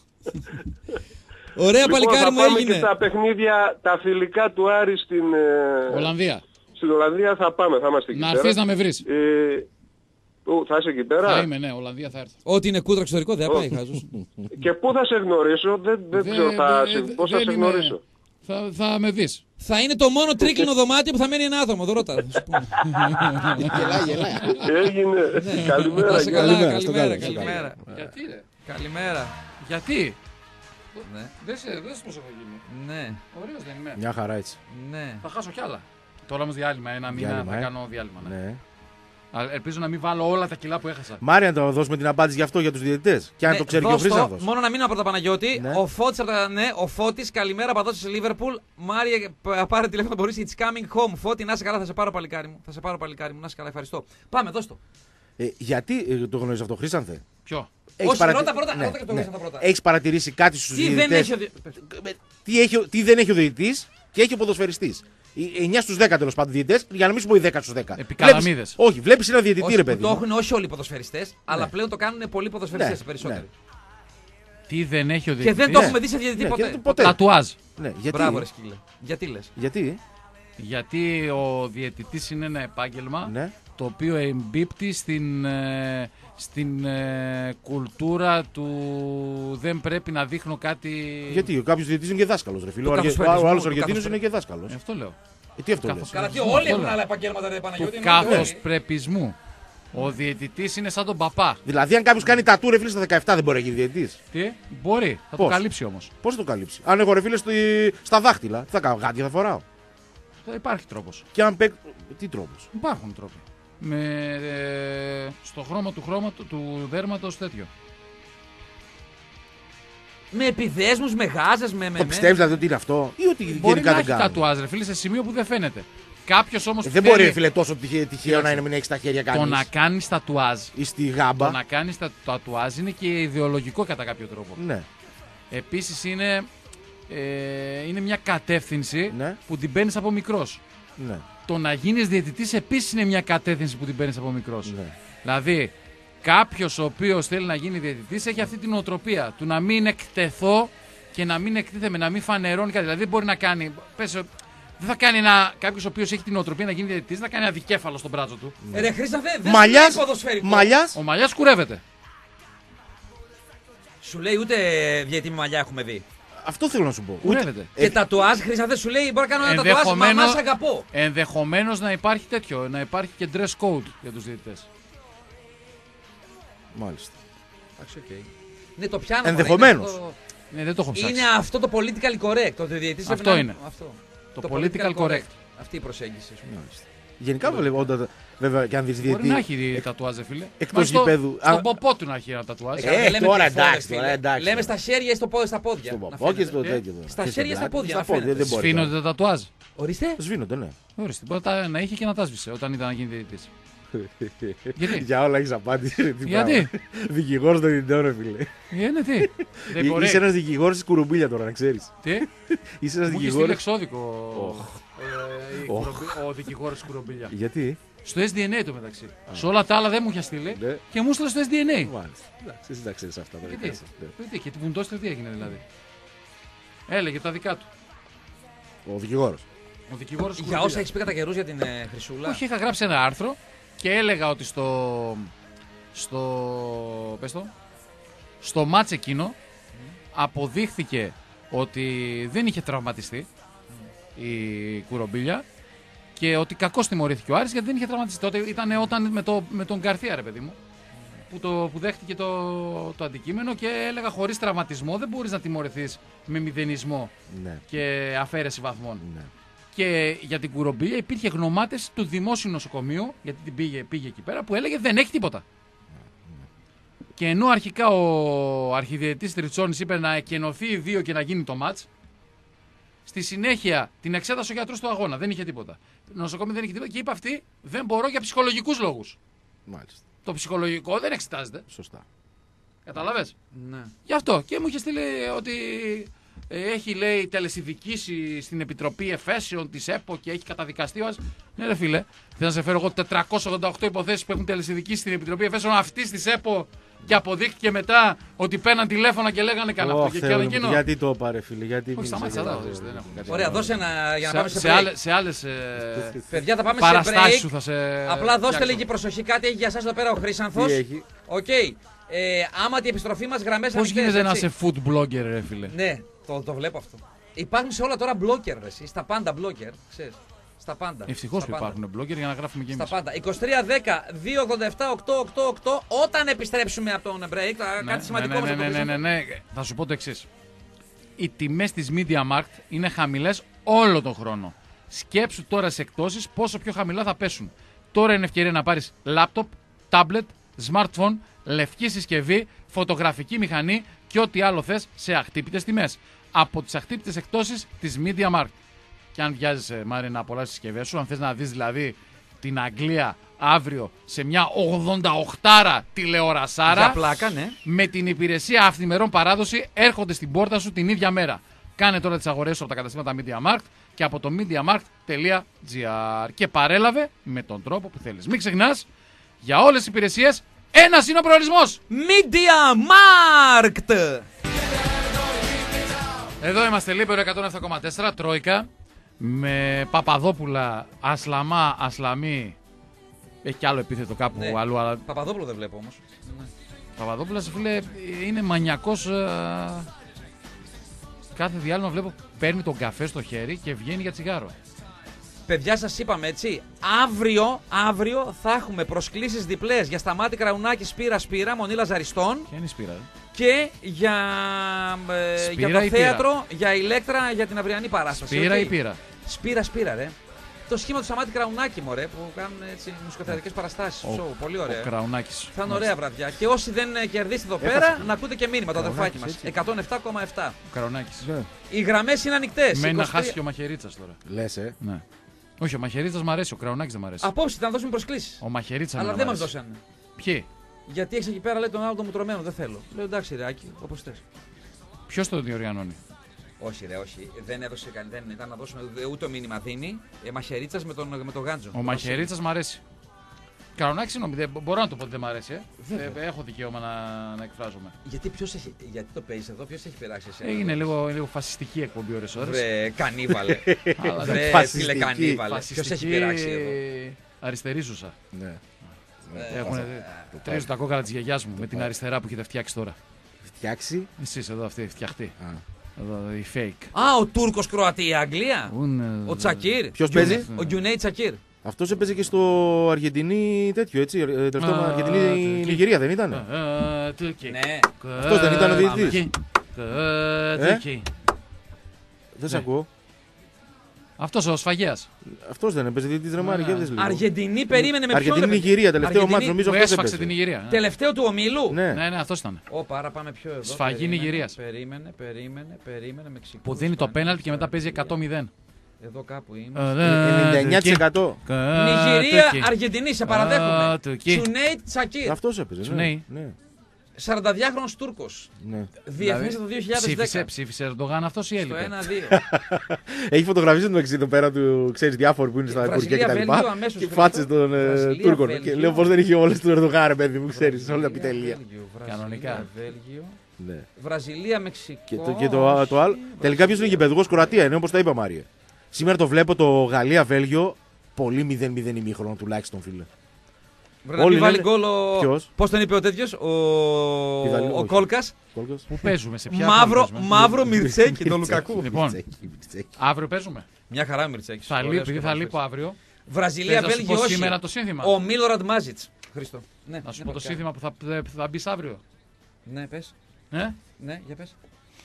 Ωραία Λοιπόν, παλικάρι θα μου πάμε έγινε. και στα παιχνίδια, τα φιλικά του Άρη στην, ε, Ολλανδία. στην Ολλανδία θα πάμε, θα είμαστε εκεί Να πέρα. έρθεις να με βρεις. Ε, ου, θα είσαι εκεί πέρα. Θα είμαι, ναι, Ολλανδία θα έρθω. Ό,τι είναι κούτρα εξωτερικό δεν θα πάει χάζος. Και πού θα σε γνωρίσω, δεν, δεν Δε- ξέρω θα δε- σε, δε- πώς θα δεν σε είμαι- γνωρίσω. Θα, θα με δεις. Θα είναι το μόνο τρίκλινο δωμάτιο που θα μένει ένα άτομο. Το ρώτα. θα σου πούμε. Γελάει, γελάει. Έγινε. Καλημέρα. Να είσαι γεια. καλά, Καλημέρα, στο καλημέρα, καλό, στο καλημέρα. Γιατί ρε. Καλημέρα. Γιατί. Ναι, Δεν σε δες πώς έχω γίνει. ναι, Ωραίος δεν είμαι. Μια χαρά έτσι. ναι. Θα χάσω κι άλλα. Τώρα όμως διάλειμμα, ένα μήνα Διάλειμμα, θα ε. κάνω διάλειμμα. Ναι. Ναι. Αλλά ελπίζω να μην βάλω όλα τα κιλά που έχασα. Μάρια, να το δώσουμε την απάντηση γι' αυτό για τους διαιτητές. Και αν Ναι, το ξέρει και ο δώσ' το, Χρύσανθος. μόνο να μείνω από τα Παναγιώτη. Ναι. Ο Φώτης, από τα- ναι, ο Φώτης, καλημέρα παδός της Λίβερπουλ. Μάρια, π- πάρε τηλέφωνο μπορείς, it's coming home. Φώτη, να είσαι καλά, θα σε πάρω παλικάρι μου. Θα σε πάρω παλικάρι μου, να είσαι καλά, ευχαριστώ. Πάμε, δώσ' το. Ε, γιατί ε, το γνωρίζεις αυτό, Χρύσανθε? Ποιο. Έχεις Όχι, ρώτα πρώτα, ρώτα και το Χρύσανθο πρώτα. Έχεις παρατηρήσει κάτι στους Τι δεν διαιτητές? έχει ο δι- τι, έχει, ο- τι δεν έχει ο διαιτητής και έχει ο ποδοσφαιριστής. Οι εννιά στους δέκα τέλος πάντων διαιτητές, για να μην σου πω οι δέκα στους δέκα. Επικαλαμίδες. Βλέπεις- Όχι, βλέπεις ένα διαιτητή, Όχι, ρε που παιδί. το μου. έχουν όχι όλοι οι ποδοσφαιριστές, αλλά πλέον το κάνουν πολλοί ποδοσφαιριστές Ναι, περισσότεροι. ναι. Τι δεν έχει ο Και διαιτητής. δεν το Ναι. έχουμε δει σε διαιτητή Ναι, ποτέ. και ποτέ. Τατουάζ. Ναι, γιατί. Μπράβο, ρε σκύλε. Γιατί λες. Γιατί. Γιατί ο διαιτητής είναι ένα επάγγελμα Ναι. το οποίο εμπίπτει στην, ε, στην ε, κουλτούρα του δεν πρέπει να δείχνω κάτι... Γιατί ο κάποιος διαιτητής είναι και δάσκαλος, ρε φίλε. Του Ο, Αργε- καθοσφαιρισμού, ο άλλος του Αργεντίνος είναι καθοσφαι- και δάσκαλος. Ε, αυτό λέω. Ε, τι αυτό Καθος- λες. Καλά, και Αυτό όλοι λέω. έχουν άλλα επαγγέλματα, ρε Του Παναγιώτη. εννοείται όλοι. καθοσπρεπισμού. Ο διαιτητής είναι σαν τον παπά. Δηλαδή, αν κάποιος κάνει τατού, ρε φίλε, στα δεκαεπτά δεν μπορεί να γίνει διαιτητής. Τι, μπορεί, θα το Πώς? καλύψει όμως. Πώς θα το καλύψει. Αν έχω ρε φίλε στη- στα δάχτυλα, τι θα κάνω, γάντια θα φοράω. Θα υπάρχει τρόπος. Και αν παίξω. Τι τρόπος. Υπάρχουν τρόποι. με, ε, στο χρώμα του, χρώμα του, του δέρματος τέτοιο. Με επιδέσμους, με γάζες, με. με Το πιστεύεις δηλαδή ότι είναι αυτό, ή ότι μπορεί γενικά να δεν έχει κάνει? τατουάζ, ρε φίλε, σε σημείο που δεν φαίνεται. Κάποιος όμως. Ε, δεν θέλει... μπορεί, ρε φίλε, τόσο τυχαίο, τυχαίο να είναι μην έχει τα χέρια κανείς. Το να κάνεις τατουάζ. Ή στη γάμπα. Το να κάνεις τα τατουάζ είναι και ιδεολογικό κατά κάποιο τρόπο. Ναι. Επίσης είναι, ε, είναι μια κατεύθυνση Ναι. που την παίρνεις από μικρός. Ναι. Το να γίνεις διαιτητής επίσης είναι μια κατεύθυνση που την παίρνεις από μικρός. Ναι. Δηλαδή, κάποιος ο οποίος θέλει να γίνει διαιτητής έχει αυτή την οτροπία του να μην εκτεθώ και να μην εκτίθεμαι, να μην φανερώνει κάτι. Δηλαδή, δεν μπορεί να κάνει. Πες, δεν θα κάνει ένα. Κάποιος ο οποίος έχει την οτροπία να γίνει διαιτητής, να κάνει ένα δικέφαλο στον μπράτσο του. Ε, ρε Χρήσταφε, δεν Μαλλιάς, είναι ποδοσφαιρικό. Μαλλιάς. Ο Μαλλιάς κουρεύεται. Σου λέει ούτε διαιτή με μαλλιά έχουμε δει. Αυτό θέλω να σου πω. Κουρεύεται. Και τατουάζ, Χρήσταφε, σου λέει μπορεί να κάνω ένα τατουάζ, μα Ενδεχομένως- μας αγαπώ. Ενδεχομένως να υπάρχει τέτοιο, να υπάρχει και dress code για τους διαιτητές. Μάλιστα. Εντάξει, οκ. Ναι, το πιάνω. Ενδεχομένως. Είναι αυτό- Ναι, δεν το έχω ψάξει. Είναι αυτό το political correct. Το ότι ο διαιτητής Αυτό πρέπει να- είναι. Αυτό. Το political correct. Αυτή η προσέγγιση. ας πούμε. Μάλιστα. Γενικά βλέπω, όταν, βέβαια, και αν δεις Μπορεί διαιτή. να έχει τατουάζ, ρε φίλε. εκτός Μα στο- γηπέδου. Στον Α- ποπό του να έχει ένα τατουάζ. Ε, Δεν λέμε τώρα τι φορές, εντάξει, φίλε. τώρα εντάξει. Λέμε στα χέρια ή στο πόδι, στα πόδια. Στον να ποπό και στο φαίνεται. τέτοιο. τώρα. Στα Και χέρια, στο στα πόδια, Στα να πόδια, φαίνεται. δεν μπορεί. Σφίνονται τώρα. τα τατουάζ. Ορίστε. Σβήνονται, ναι. Ορίστε, μπορεί να- να είχε και να τα σβήσε όταν ήταν να γίνει διαιτητής. Γιατί? Για όλα έχεις απάντηση. ρε, τι Γιατί? πράγμα. Δικηγόρος των διαιτητών, ρε φίλε. Είναι τι. Δεν μπορεί. Είσαι ένας δικηγόρος της Κουρουμπίλια τώρα, να ξέρεις. Τι. Είσαι ένας Μου έχει στείλει δικηγόρος. εξώδικο Οχ. ε, η Οχ. Κουρομπι- ο δικηγόρος της Κουρομπίλια. Γιατί? Στο ες ντι εν έι το μεταξύ. Σε όλα τα άλλα δεν μου είχε στείλει Ναι. και μου έστειλε στο ες ντι εν έι. Μάλιστα. Εντάξει, εσύ τα ξέρεις αυτά. τα δικά Γιατί, σου, ναι. γιατί, και την Βουντόστρια τι έγινε δηλαδή. Έλεγε τα δικά του. Ο δικηγόρος. Ο δικηγόρος της Για όσα Κουρομπίλια. έχει πει κατά καιρού για την ε, Χρυσούλα. Όχι, είχα γράψει ένα άρθρο και έλεγα ότι στο. στο. πες το. στο μάτς εκείνο αποδείχθηκε ότι δεν είχε τραυματιστεί η Κουρομπίλια και ότι κακώς τιμωρήθηκε ο Άρης γιατί δεν είχε τραυματιστεί. Τότε ήταν όταν με, το, με τον Γκαρθία, ρε παιδί μου, που, το, που δέχτηκε το, το αντικείμενο και έλεγα χωρίς τραυματισμό δεν μπορείς να τιμωρηθείς με μηδενισμό Ναι. και αφαίρεση βαθμών. Ναι. Και για την Κουρομπίλια υπήρχε γνωμάτες του δημόσιου νοσοκομείου, γιατί την πήγε, πήγε εκεί πέρα, που έλεγε δεν έχει τίποτα. Και ενώ αρχικά ο αρχιδιαιτητής Τριτσόνης είπε να εκενωθεί οι δύο και να γίνει το μάτς, στη συνέχεια την εξέτασε ο γιατρός του αγώνα. Δεν είχε τίποτα. Το νοσοκομείο δεν είχε τίποτα και είπε αυτή δεν μπορώ για ψυχολογικούς λόγους. Μάλιστα. Το ψυχολογικό δεν εξετάζεται. Σωστά. Καταλαβες. Ναι. Γι' αυτό. Και μου είχε στείλει ότι ε, έχει λέει τελεσυδικήσει στην Επιτροπή Εφέσεων της ΕΠΟ και έχει καταδικαστεί. Ας... Ναι, ρε φίλε, θέλω να σε φέρω εγώ τετρακόσιες ογδόντα οκτώ υποθέσεις που έχουν τελεσυδικήσει στην Επιτροπή Εφέσεων αυτή της ΕΠΟ και αποδείχθηκε μετά ότι παίρναν τηλέφωνα και λέγανε κανένα αυτό. Ωχ, Και, και Θεέ μου, εκείνο. γιατί το πάρε, φίλε, γιατί. Όχι, μίλησε σταμάτησα για εδώ, αυτό. δεν έχω κάτι. Ωραία, δώσε ένα για να πάμε σε σε, break. άλλες, σε άλλες ε, Παιδιά, θα πάμε σε παραστάσεις break. σου θα σε. Απλά δώστε φτιάξω. λίγη προσοχή, κάτι έχει για σας εδώ πέρα ο Χρήσανθος. Τι έχει? Οκ. Ε, άμα την επιστροφή μας γραμμές Πώς ανοιχτές, γίνεται να έτσι. είσαι food blogger, ρε φίλε. Ναι, το, το βλέπω αυτό. Υπάρχουν σε όλα τώρα blogger, ρε, εσύ, στα πάντα blogger, ξέρεις. Στα πάντα. Ευτυχώς Στα που πάντα. υπάρχουν blogger για να γράφουμε και Στα εμείς. πάντα. είκοσι τρία δέκα δύο ογδόντα επτά οκτώ οκτώ οκτώ. Όταν επιστρέψουμε από τον break, θα- Ναι, κάτι σημαντικό ναι, μας ναι, θα ναι, το ναι, πείσουμε. ναι, ναι. Θα σου πω το εξής. Οι τιμές της MediaMarkt είναι χαμηλές όλο τον χρόνο. Σκέψου τώρα στις εκπτώσεις πόσο πιο χαμηλά θα πέσουν. Τώρα είναι ευκαιρία να πάρεις laptop, tablet, smartphone, λευκή συσκευή, φωτογραφική μηχανή και ό,τι άλλο θες σε αχτύπητες τιμές. Από τις αχτύπητες εκπτώσεις της MediaMarkt. Και αν βιάζεσαι, Μάρη, να απολαύσεις τις συσκευές σου, αν θες να δεις δηλαδή την Αγγλία αύριο σε μια ογδόντα οκτάρα τηλεορασάρα, Για πλάκα, ναι. με την υπηρεσία αυθημερών παράδοση έρχονται στην πόρτα σου την ίδια μέρα. Κάνε τώρα τις αγορές σου από τα καταστήματα MediaMarkt και από το MediaMarkt.gr και παρέλαβε με τον τρόπο που θέλεις. Μην ξεχνάς, για όλες τις υπηρεσίες ένας είναι ο προορισμός. Media Markt! Εδώ είμαστε Λίμπερο εκατόν επτά κόμμα τέσσερα, Τρόικα, με Παπαδόπουλα, Ασλαμά, Ασλαμή. Έχει κι άλλο επίθετο κάπου Ναι. αλλού, αλλά Παπαδόπουλο δεν βλέπω όμως. Παπαδόπουλας, φίλε, είναι μανιακός. ε, Κάθε διάλειμμα βλέπω παίρνει τον καφέ στο χέρι και βγαίνει για τσιγάρο. Παιδιά, σας είπαμε έτσι, αύριο, αύριο θα έχουμε προσκλήσεις διπλές για Σταμάτη Κραουνάκη, Σπύρα Σπύρα, Μονή Λαζαριστών Ποια είναι η Σπύρα, ε? και για, ε, Σπύρα για ή το θέατρο, για Ηλέκτρα, για την αυριανή παράσταση. Σπύρα οκ. ή πύρα? Σπύρα Σπύρα, ρε. το σχήμα του Σταμάτη Κραουνάκη, μωρέ, που κάνουν έτσι μουσικοθεατρικές παραστάσεις. Ο, Πολύ ωραία. Ο Κραουνάκης. Θα είναι ωραία βραδιά. Και όσοι δεν κερδίσετε εδώ πέρα, να ακούτε και μήνυμα το αδερφάκι μας. εκατόν επτά κόμμα επτά. Ο Κραουνάκης. Οι γραμμές είναι ανοιχτές. Μένει να χάσει και ο Μαχαιρίτσας τώρα. Λες, ε. Ναι. Όχι, ο Μαχαιρίτσας μ' αρέσει, ο Κραουνάκης δεν μ' αρέσει. Απόψε ήταν να δώσουμε προσκλήσεις. Ο Μαχαιρίτσας αλλά δεν μας δώσανε. Ποιοι? Γιατί έχεις εκεί πέρα λέει τον άλλο τον μουτρωμένο, δεν θέλω. Λέω εντάξει, ρε Άκη, όπως θες. Ποιος το διοργανώνει? Όχι, ρε, όχι. Δεν έδωσε κανένα. Δεν ήταν να δώσουμε ούτε το μήνυμα δίνει. Ε, Μαχαιρίτσας με τον, με τον Γάντζο. Ο Μαχαιρίτσας μ' αρέσει. Κραουνάκη, συγγνώμη, δεν μπορώ να το πω ότι δεν μ' αρέσει. Ε. Ε, έχω δικαίωμα να, να εκφράζομαι. Γιατί, ποιος έχει, γιατί το παίζει εδώ, ποιος έχει πειράξει εσένα? Ε, είναι λίγο, λίγο φασιστική εκπομπή ώρες ώρες. Βρε, κανίβαλε. Βρε, φίλε, κανίβαλε. Ποιος έχει πειράξει εδώ? Αριστερίζουσα. Ναι. Έχουν τρίζουν τα κόκκαλα της γιαγιάς μου με την αριστερά που έχετε φτιάξει τώρα. Φτιάξει. Εσείς εδώ αυτή φτιαχτεί. Εδώ, η fake. Α, ο Τούρκος Κροατία, Αγγλία. Ο Τσακίρ. Ποιος παίζει? Ο Γκιουνέι Τσακίρ. Αυτός έπαιζε και στο Αργεντινή τέτοιο, έτσι. Τελευταίο Αργεντινή Νιγηρία δεν ήταν? Ναι. Αυτός δεν ήταν ο διαιτητής? Δεν σ' ακούω. Αυτός ο Σφαγέας. Αυτός δεν έπαιζε διαιτητής ρε Μάρη, για δες λίγο. Αργεντινή περίμενε με ποιον? Αργεντινή Νιγηρία, τελευταίο μάτς νομίζω αυτός έσφαξε έπαιζε. την Νιγηρία. Τελευταίο του ομίλου. Ναι, ναι, αυτός ήταν. Ω, πάρα πάμε πιο εδώ. Σφαγή Νιγηρίας. Περίμενε, περίμενε, περίμενε. Μεξικό. Που δίνει το πέναλτι και μετά παίζει εκατό μηδέν. Εδώ κάπου είμαι. ενενήντα εννιά τοις εκατό. Νιγηρία, Αργεντινή, σε παραδέχομαι. Τσουνέι Τσακίρ. Αυτός έπαιζε. Ναι. σαρανταδυάχρονος Τούρκος. Ναι. Διεθνής το δύο χιλιάδες δέκα. Ψήφισε, ψήφισε Ερντογάν αυτός ή έλειπε? Το ένα δύο. Έχει φωτογραφίσει το μεταξύ εδώ πέρα του, ξέρεις, διάφοροι που είναι στα υπουργεία κτλ. Και φάτσες των Τούρκων. Και λέω πως δεν είχε όλες του Ερντογάν, ρε παιδί μου, ξέρεις, όλα τα επιτελεία. Κανονικά. Βραζιλία, Μεξικό. Και το άλλο. Τελικά ποιος είναι γηπεδούχος? Κροατία είναι, όπως τα είπα, Μάρια. Σήμερα το βλέπω το Γαλλία-Βέλγιο. Πολύ μηδέν μηδέν ημίχρονο τουλάχιστον, φίλε. Βρε, να μην βάλει γκολ ο... Ποιος? Πώς τον είπε ο τέτοιος, ο, ο Κόλκας. Πού παίζουμε, σε ποια Μαύρο, παίζουμε? μαύρο Μιρτσέκι, το Λουκακού. Λοιπόν, αύριο παίζουμε. Μια χαρά Μιρτσέκι. Θα λείπει, επειδή θα λείπω αύριο. Βραζιλία, Βέλγιο, όχι. Σήμερα το σύνθημα. Ο Μίλοραντ Μάζιτς. Χριστό. Ναι, να σου πω το σύνθημα που θα, θα μπει αύριο. Ναι, πες. Ναι, ναι, για πες.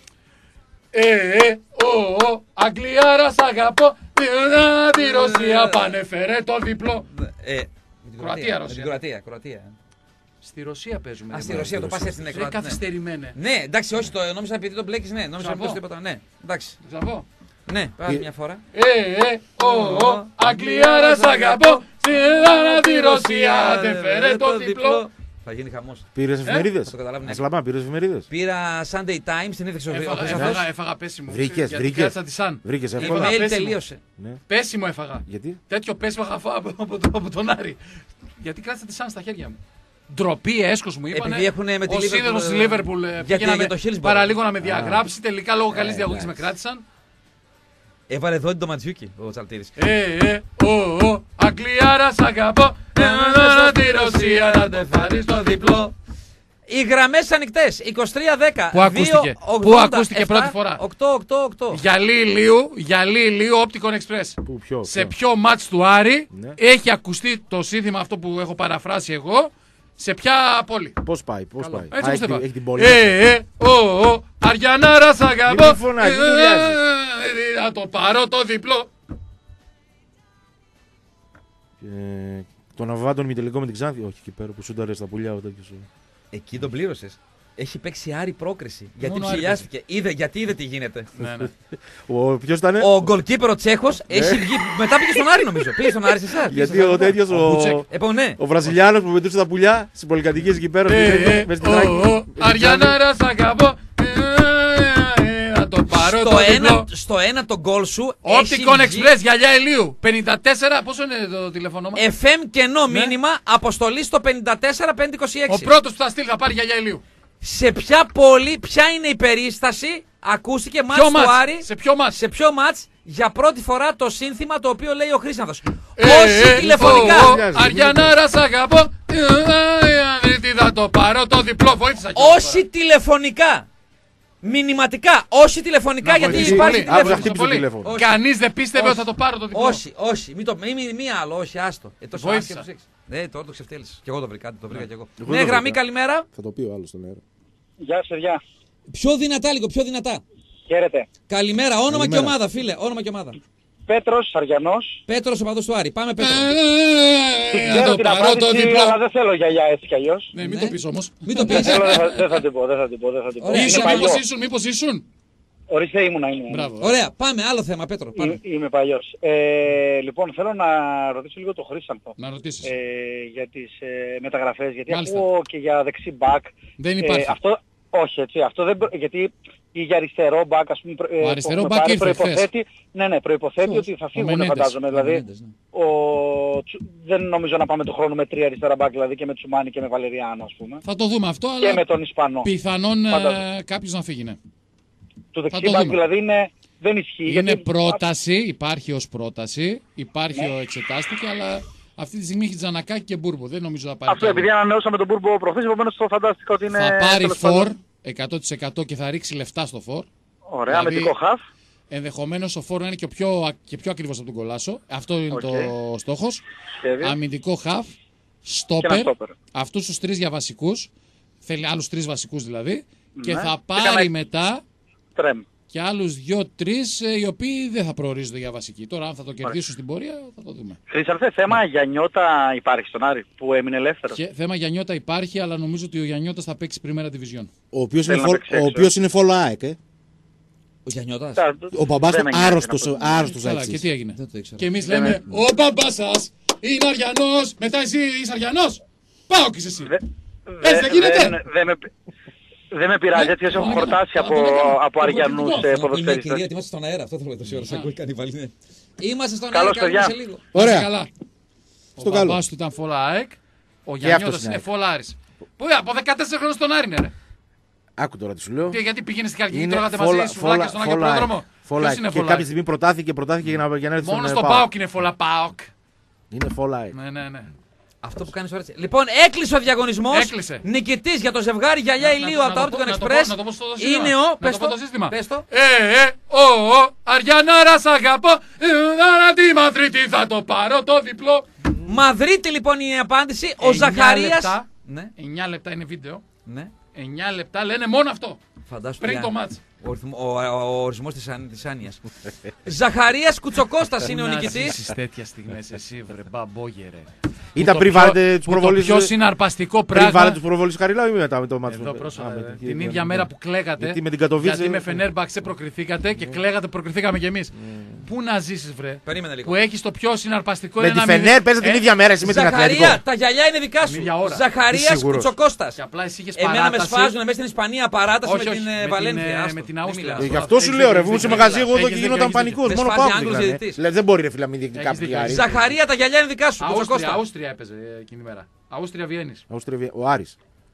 Ε, ε, ο, ο, Αγγλιάρα σ' αγαπώ, τη Ρωσία πανεφέρε το διπλό. Ε, Κροατία, Ρωσία. Κροατία, Κροατία. Στη Ρωσία παίζουμε. Α, στη Ρωσία το πας έτσι στην Κροατία. Καθυστερημένε. Ναι, εντάξει, όχι, το νόμιζα επειδή τον μπλέκεις, ναι, νόμιζα να τίποτα. Ναι, εντάξει. Ξαβώ. Ναι, πάλι μια φορά. Ε, ε, ο, ο, Αγγλιάρα σ' αγαπώ, τη Ρωσία πανεφέρε το διπλό. Θα γίνει χαμός. Πήρες εφημερίδες? Θα το καταλάβει. Ασλαμά, πήρες εφημερίδες? Πήρα Sunday Times, την είδεξε ο Έφαγα, έφαγα πέσιμο. Βρήκες, βρήκες. Βρήκες, η mail τελείωσε. Πέσιμο έφαγα. Γιατί? Τέτοιο πέσιμο είχα φάει από τον Άρη. Γιατί κράτησα τη Sun στα χέρια μου. Ντροπή, έσχος μου είπανε. Επειδή έχουν με τη ο σύνδεσμος της Λίβερπουλ πήγαινε παραλίγο να με διαγράψει. Τελικά λόγω καλής διαγωγής με κράτησαν. Έβαλε εδώ την ντοματζιούκι ο Τσαλτίδης. Ε, ε, ο, ο, Αγγλιάρα σ' αγαπώ, τη Ρωσία να τε φάρει στο διπλό. Οι γραμμές ανοιχτές, είκοσι τρία δέκα. Πού ακούστηκε, πού ακούστηκε πρώτη φορά? οκτώ οκτώ οκτώ. Γυαλί ηλίου, γυαλί ηλίου, Opticon Express. Πού, ποιο, σε ποιο μάτς του Άρη ναι. έχει ακουστεί το σύνθημα αυτό που έχω παραφράσει εγώ, σε ποια πόλη? Πώς πάει, πώς πάει? Έτσι όπως έχει, έχει την πόλη. Ε, ε, ο, ο, Αριανάρα σ' αγαπώ, να το πάρω το διπλό. Ε, τον Αββάντον μη τελικό με την Ξάνθη. Όχι, εκεί πέρα που σούνταρε στα πουλιά ο τέτοιος. Εκεί τον πλήρωσες. Έχει παίξει Άρη πρόκριση. Γιατί ψηλιάστηκε. Είδε, γιατί είδε τι γίνεται. Ναι, ναι. Ο, ποιος ήταν? Ο γκολκίπερ ο Τσέχος έχει βγει. Μετά πήγε στον Άρη νομίζω. Πήγε στον Άρη σε εσάς. Γιατί ο τέτοιος ο, ο, ναι. ο Βραζιλιάνος που μετρούσε τα πουλιά στις πολυκατοικίες εκεί πέρα. Αριανάρα σ' αγαπώ. Το πάρω στο, το ένα, στο ένα το γκολ σου Opticon Express, γυαλιά ηλίου. πενήντα τέσσερα, πόσο είναι το τηλεφωνόμα? εφ εμ κενό ναι. Μήνυμα, αποστολή στο πενήντα τέσσερα πεντακόσια είκοσι έξι. Ο πρώτος που θα στείλει θα πάρει γυαλιά ηλίου. Σε ποια πόλη, ποια είναι η περίσταση, ακούστηκε μάτς του μάτς, Άρη. Σε ποιο μάτς? Σε ποιο μάτς για πρώτη φορά το σύνθημα το οποίο λέει ο Χρήσανθος. Ε, Πόσοι ε, τηλεφωνικά. Αριανάρα σ' αγαπώ. Τι θα το πάρω το διπλό, βοήθησα. Όσοι τηλεφωνικά. Μηνυματικά, όχι τηλεφωνικά, να γιατί υπάρχει τηλέφωνο. Κανείς δεν πίστευε ότι θα το πάρω το διπλό. Όχι, όχι, μην το μη, μη άλλο, όχι, άστο. Ε, τόσο βοήθησα. Ναι, τώρα το ξεφτέλησες. Και εγώ το βρήκα, το βρήκα κι εγώ. Ναι, γραμμή, καλημέρα. Θα το πει ο άλλος στον αέρα. Γεια σας, παιδιά. Πιο δυνατά λίγο, πιο δυνατά. Χαίρετε. Καλημέρα, όνομα και ομάδα, φίλε, όνομα και ομάδα. Πέτρος, Αριανός. Πέτρος, ο παδός του Άρη. Πάμε Πέτρο. Ξέρω την απάντηση, αλλά δεν θέλω γιαγιά έτσι κι αλλιώς. Ναι, μην το πεις όμως. Μην το πεις. Δεν θα την πω, δεν θα την πω. Ήσουν, μήπως ήσουν, μήπως ήσουν. Ορίστε, ήμουνα, ήμουνα. Ωραία, πάμε, άλλο θέμα, Πέτρο. Πάμε. Είμαι παλιός. Ε, λοιπόν, θέλω να ρωτήσω λίγο το Χρήσανθο. Να ρωτήσεις. Ε, για τις ε, μεταγραφές, γιατί Μάλιστα. ακούω και για δεξί μπακ. Δεν υπάρχει. Ε, αυτό, όχι, έτσι, αυτό δεν, γιατί ή για αριστερό μπακ, ας πούμε, ο αριστερό μπακ ήρθε προϋποθέτει, ναι, ναι, προϋποθέτει Ποιος? ότι θα Ο φύγουν, Μενέντες. φαντάζομαι. Δηλαδή, Ο Μενέντες, ναι. ο, δεν νομίζω να πάμε το χρόνο με τρία αριστερά μπακ, δηλαδή και με Τσουμάνι και με Βαλεριάνο, ας πούμε. Θα το δούμε αυτό, Και αλλά με τον Ισπανό. πιθανόν Φαντάζομαι. ε, κάποιος να φύγει, ναι. Το το δεξί μπακ δούμε. δηλαδή είναι, δεν ισχύει. Είναι γιατί- πρόταση, υπάρχει ως πρόταση, υπάρχει Ναι. ο εξετάστηκε, αλλά αυτή τη στιγμή έχει Τζανακάκη και Μπούρμπο. Δεν νομίζω να πάρει. Αυτό κι επειδή άλλο. ανανεώσαμε τον Μπούρμπο προχθές, επομένως το φαντάστηκα ότι είναι... Θα πάρει τέλος φορ πάντων, εκατό τοις εκατό και θα ρίξει λεφτά στο φορ. Ωραία, δηλαδή, αμυντικό χαφ. Ενδεχομένως ο φορ να είναι και πιο, και πιο ακριβώς από τον Κολάσο. Αυτό είναι Οκ. το στόχος. Σχέδιο. Αμυντικό χαφ, Και στόπερ, ένα στόπερ. αυτούς τους τρεις για βασικούς. Θέλει άλλους τρεις βασικούς δηλαδή. Και Ναι. θα Και πάρει κανένα- μετά Τρέμ. και άλλους δύο-τρεις ε, οι οποίοι δεν θα προορίζονται για βασικοί. Τώρα, αν θα το κερδίσουν στην πορεία, θα το δούμε. Χρήσαρθε, θέμα Γιαννιώτα υπάρχει στον Άρη που έμεινε ελεύθερος. Και θέμα Γιαννιώτα υπάρχει, αλλά νομίζω ότι ο Γιαννιώτας θα παίξει Πριμέρα Division. Ο οποίος είναι, Θέλω να φολ- παίξει ο έξω. οποίος είναι follow ΑΕΚ, ε. Ο Γιαννιώτας. Τα- Ο μπαμπάς δεν του με νοιάζει άρρωστος, να πω. άρρωστος Καλά, και αεξής. τι έγινε. Δεν το ήξερα. Και εμείς Δεν λέμε, ο μπαμπάς σας είναι Αριανός, μετά εσύ είσαι Αριανός. Πάω και εσύ. Δε- Έτσι δεν γίνεται. δεν- Δεν με, δεν με πειράζει, έτσι έχω Ναι, χορτάσει ναι, από, ναι, ναι, ναι. από Αριανούς Διαφορετικό. ε, Θέλω να πω, είναι μια ποδοσφαιριστές. κυρία ότι είμαστε στον αέρα. Αυτό θέλω τόση ώρα. Σαν ακούει κανιβαλί. Ναι. Είμαστε στον αέρα, Καλώς, κάνουμε παιδιά. σε λίγο. Ωραία. Ωραία. Καλά. Στο Ο καλό. μπαμπάς του ήταν φόλα ΑΕΚ, ο αυτός Γιαννιώτας είναι είναι ΑΕΚ. φόλα Άρης. Πού από δεκατέσσερα χρόνια στον Άρη είναι ρε. Άκου τώρα τι σου λέω. Τι, γιατί πήγαινε στην Καλκιδική, Είναι τρώγατε φόλα- μαζί σουβλάκια φόλα- στον Άγιο φόλα- Πρόδρομο. φόλα- Ποιος είναι Και φόλα κάποια ΑΕΚ? στιγμή προτάθηκε, προτάθηκε για να, για να έρθει Μόνο στον στο ε, ΠΑΟΚ. ΠΑΟΚ είναι φόλα ΠΑΟΚ. Είναι follow ΑΕΚ. Ναι, ναι, ναι. Αυτό που κάνει τώρα. Λοιπόν, έκλεισε ο διαγωνισμός. Έκλεισε. Νικητής για το ζευγάρι γυαλιά Να- ηλίου να- από τα να Opticon το πω- να το Express πω- να το πω στο σύστημα. είναι ο. Να Πες το το. πω το σύστημα. Πες το. Ε, ε, ο, ο, Αριανάρα σ' αγαπώ, ε, δάρα τη Μαδρίτη θα το πάρω το διπλό. Μαδρίτη λοιπόν η απάντηση. Ο Εννιά Ζαχαρίας. λεπτά. Ναι, εννιά λεπτά είναι βίντεο. ναι. εννιά λεπτά λένε μόνο αυτό. Φαντάσου. Πριν για- το μάτς. Ο, ορθμο- ο, ο, ο ορισμός της, αν- της άνοιας. Ζαχαρίας Κουτσοκώστας είναι ο Να νικητής. ζήσεις τέτοια στιγμές εσύ βρε μπαμπόγερε. Ήταν Το πριν πιο- βάλετε τους που το προβολείς. πιο συναρπαστικό Πριν βάλετε πράγμα. τους προβολείς Χαριλάου ή μετά με το μάτσο. Εδώ Α, πρόσφατα, με ε, την- την με- ίδια με- μέρα που κλαίγατε. Γιατί με την Κατοβίτσε- Γιατί με Φενέρμπαξε προκριθήκατε και κλαίγατε, προκριθήκαμε κι εμείς. Πού να ζήσεις βρε. Περίμενε λίγο. Που έχεις το πιο συναρπαστικό Με τη ένα μηδέν. Φενέρ παίζετε Ε, την ίδια μέρα εσύ με την Ζαχαρία, Ατλέτικο. τα γυαλιά είναι δικά σου. Την ίδια ώρα. Ζαχαρίας Είσαι σίγουρος? Κουτσοκώστας. Και απλά εσύ είχες Εμένα με παράταση. σφάζουν μέσα στην Ισπανία παράταση Όχι, με όχι, την με ε, την, Βαλένθια. ε, άστο. με την Μην Αούστρια. μιλάς. Ε, Γι' αυτό σου λέω ρε, ήμουν σε μαγαζί εγώ εδώ και Έχεις γινόταν δίκιο, πανικός. έχεις Μόνο δίκιο. πάω Με σφάζει Άγγλος δηλαδή. διαιτητής. Δηλαδή δεν μπορεί ρε φίλε να μην διεκδικά Έχεις δίκιο, πηγάρι. έχεις Ζαχαρία, τα γυαλιά είναι δικά σου. Αούστρια, Κουτσοκώστα. Αούστρια έπαιζε ε, εκείνη η μέρα. Αούστρια Βιέννης. Αυστρία, ο Άρης.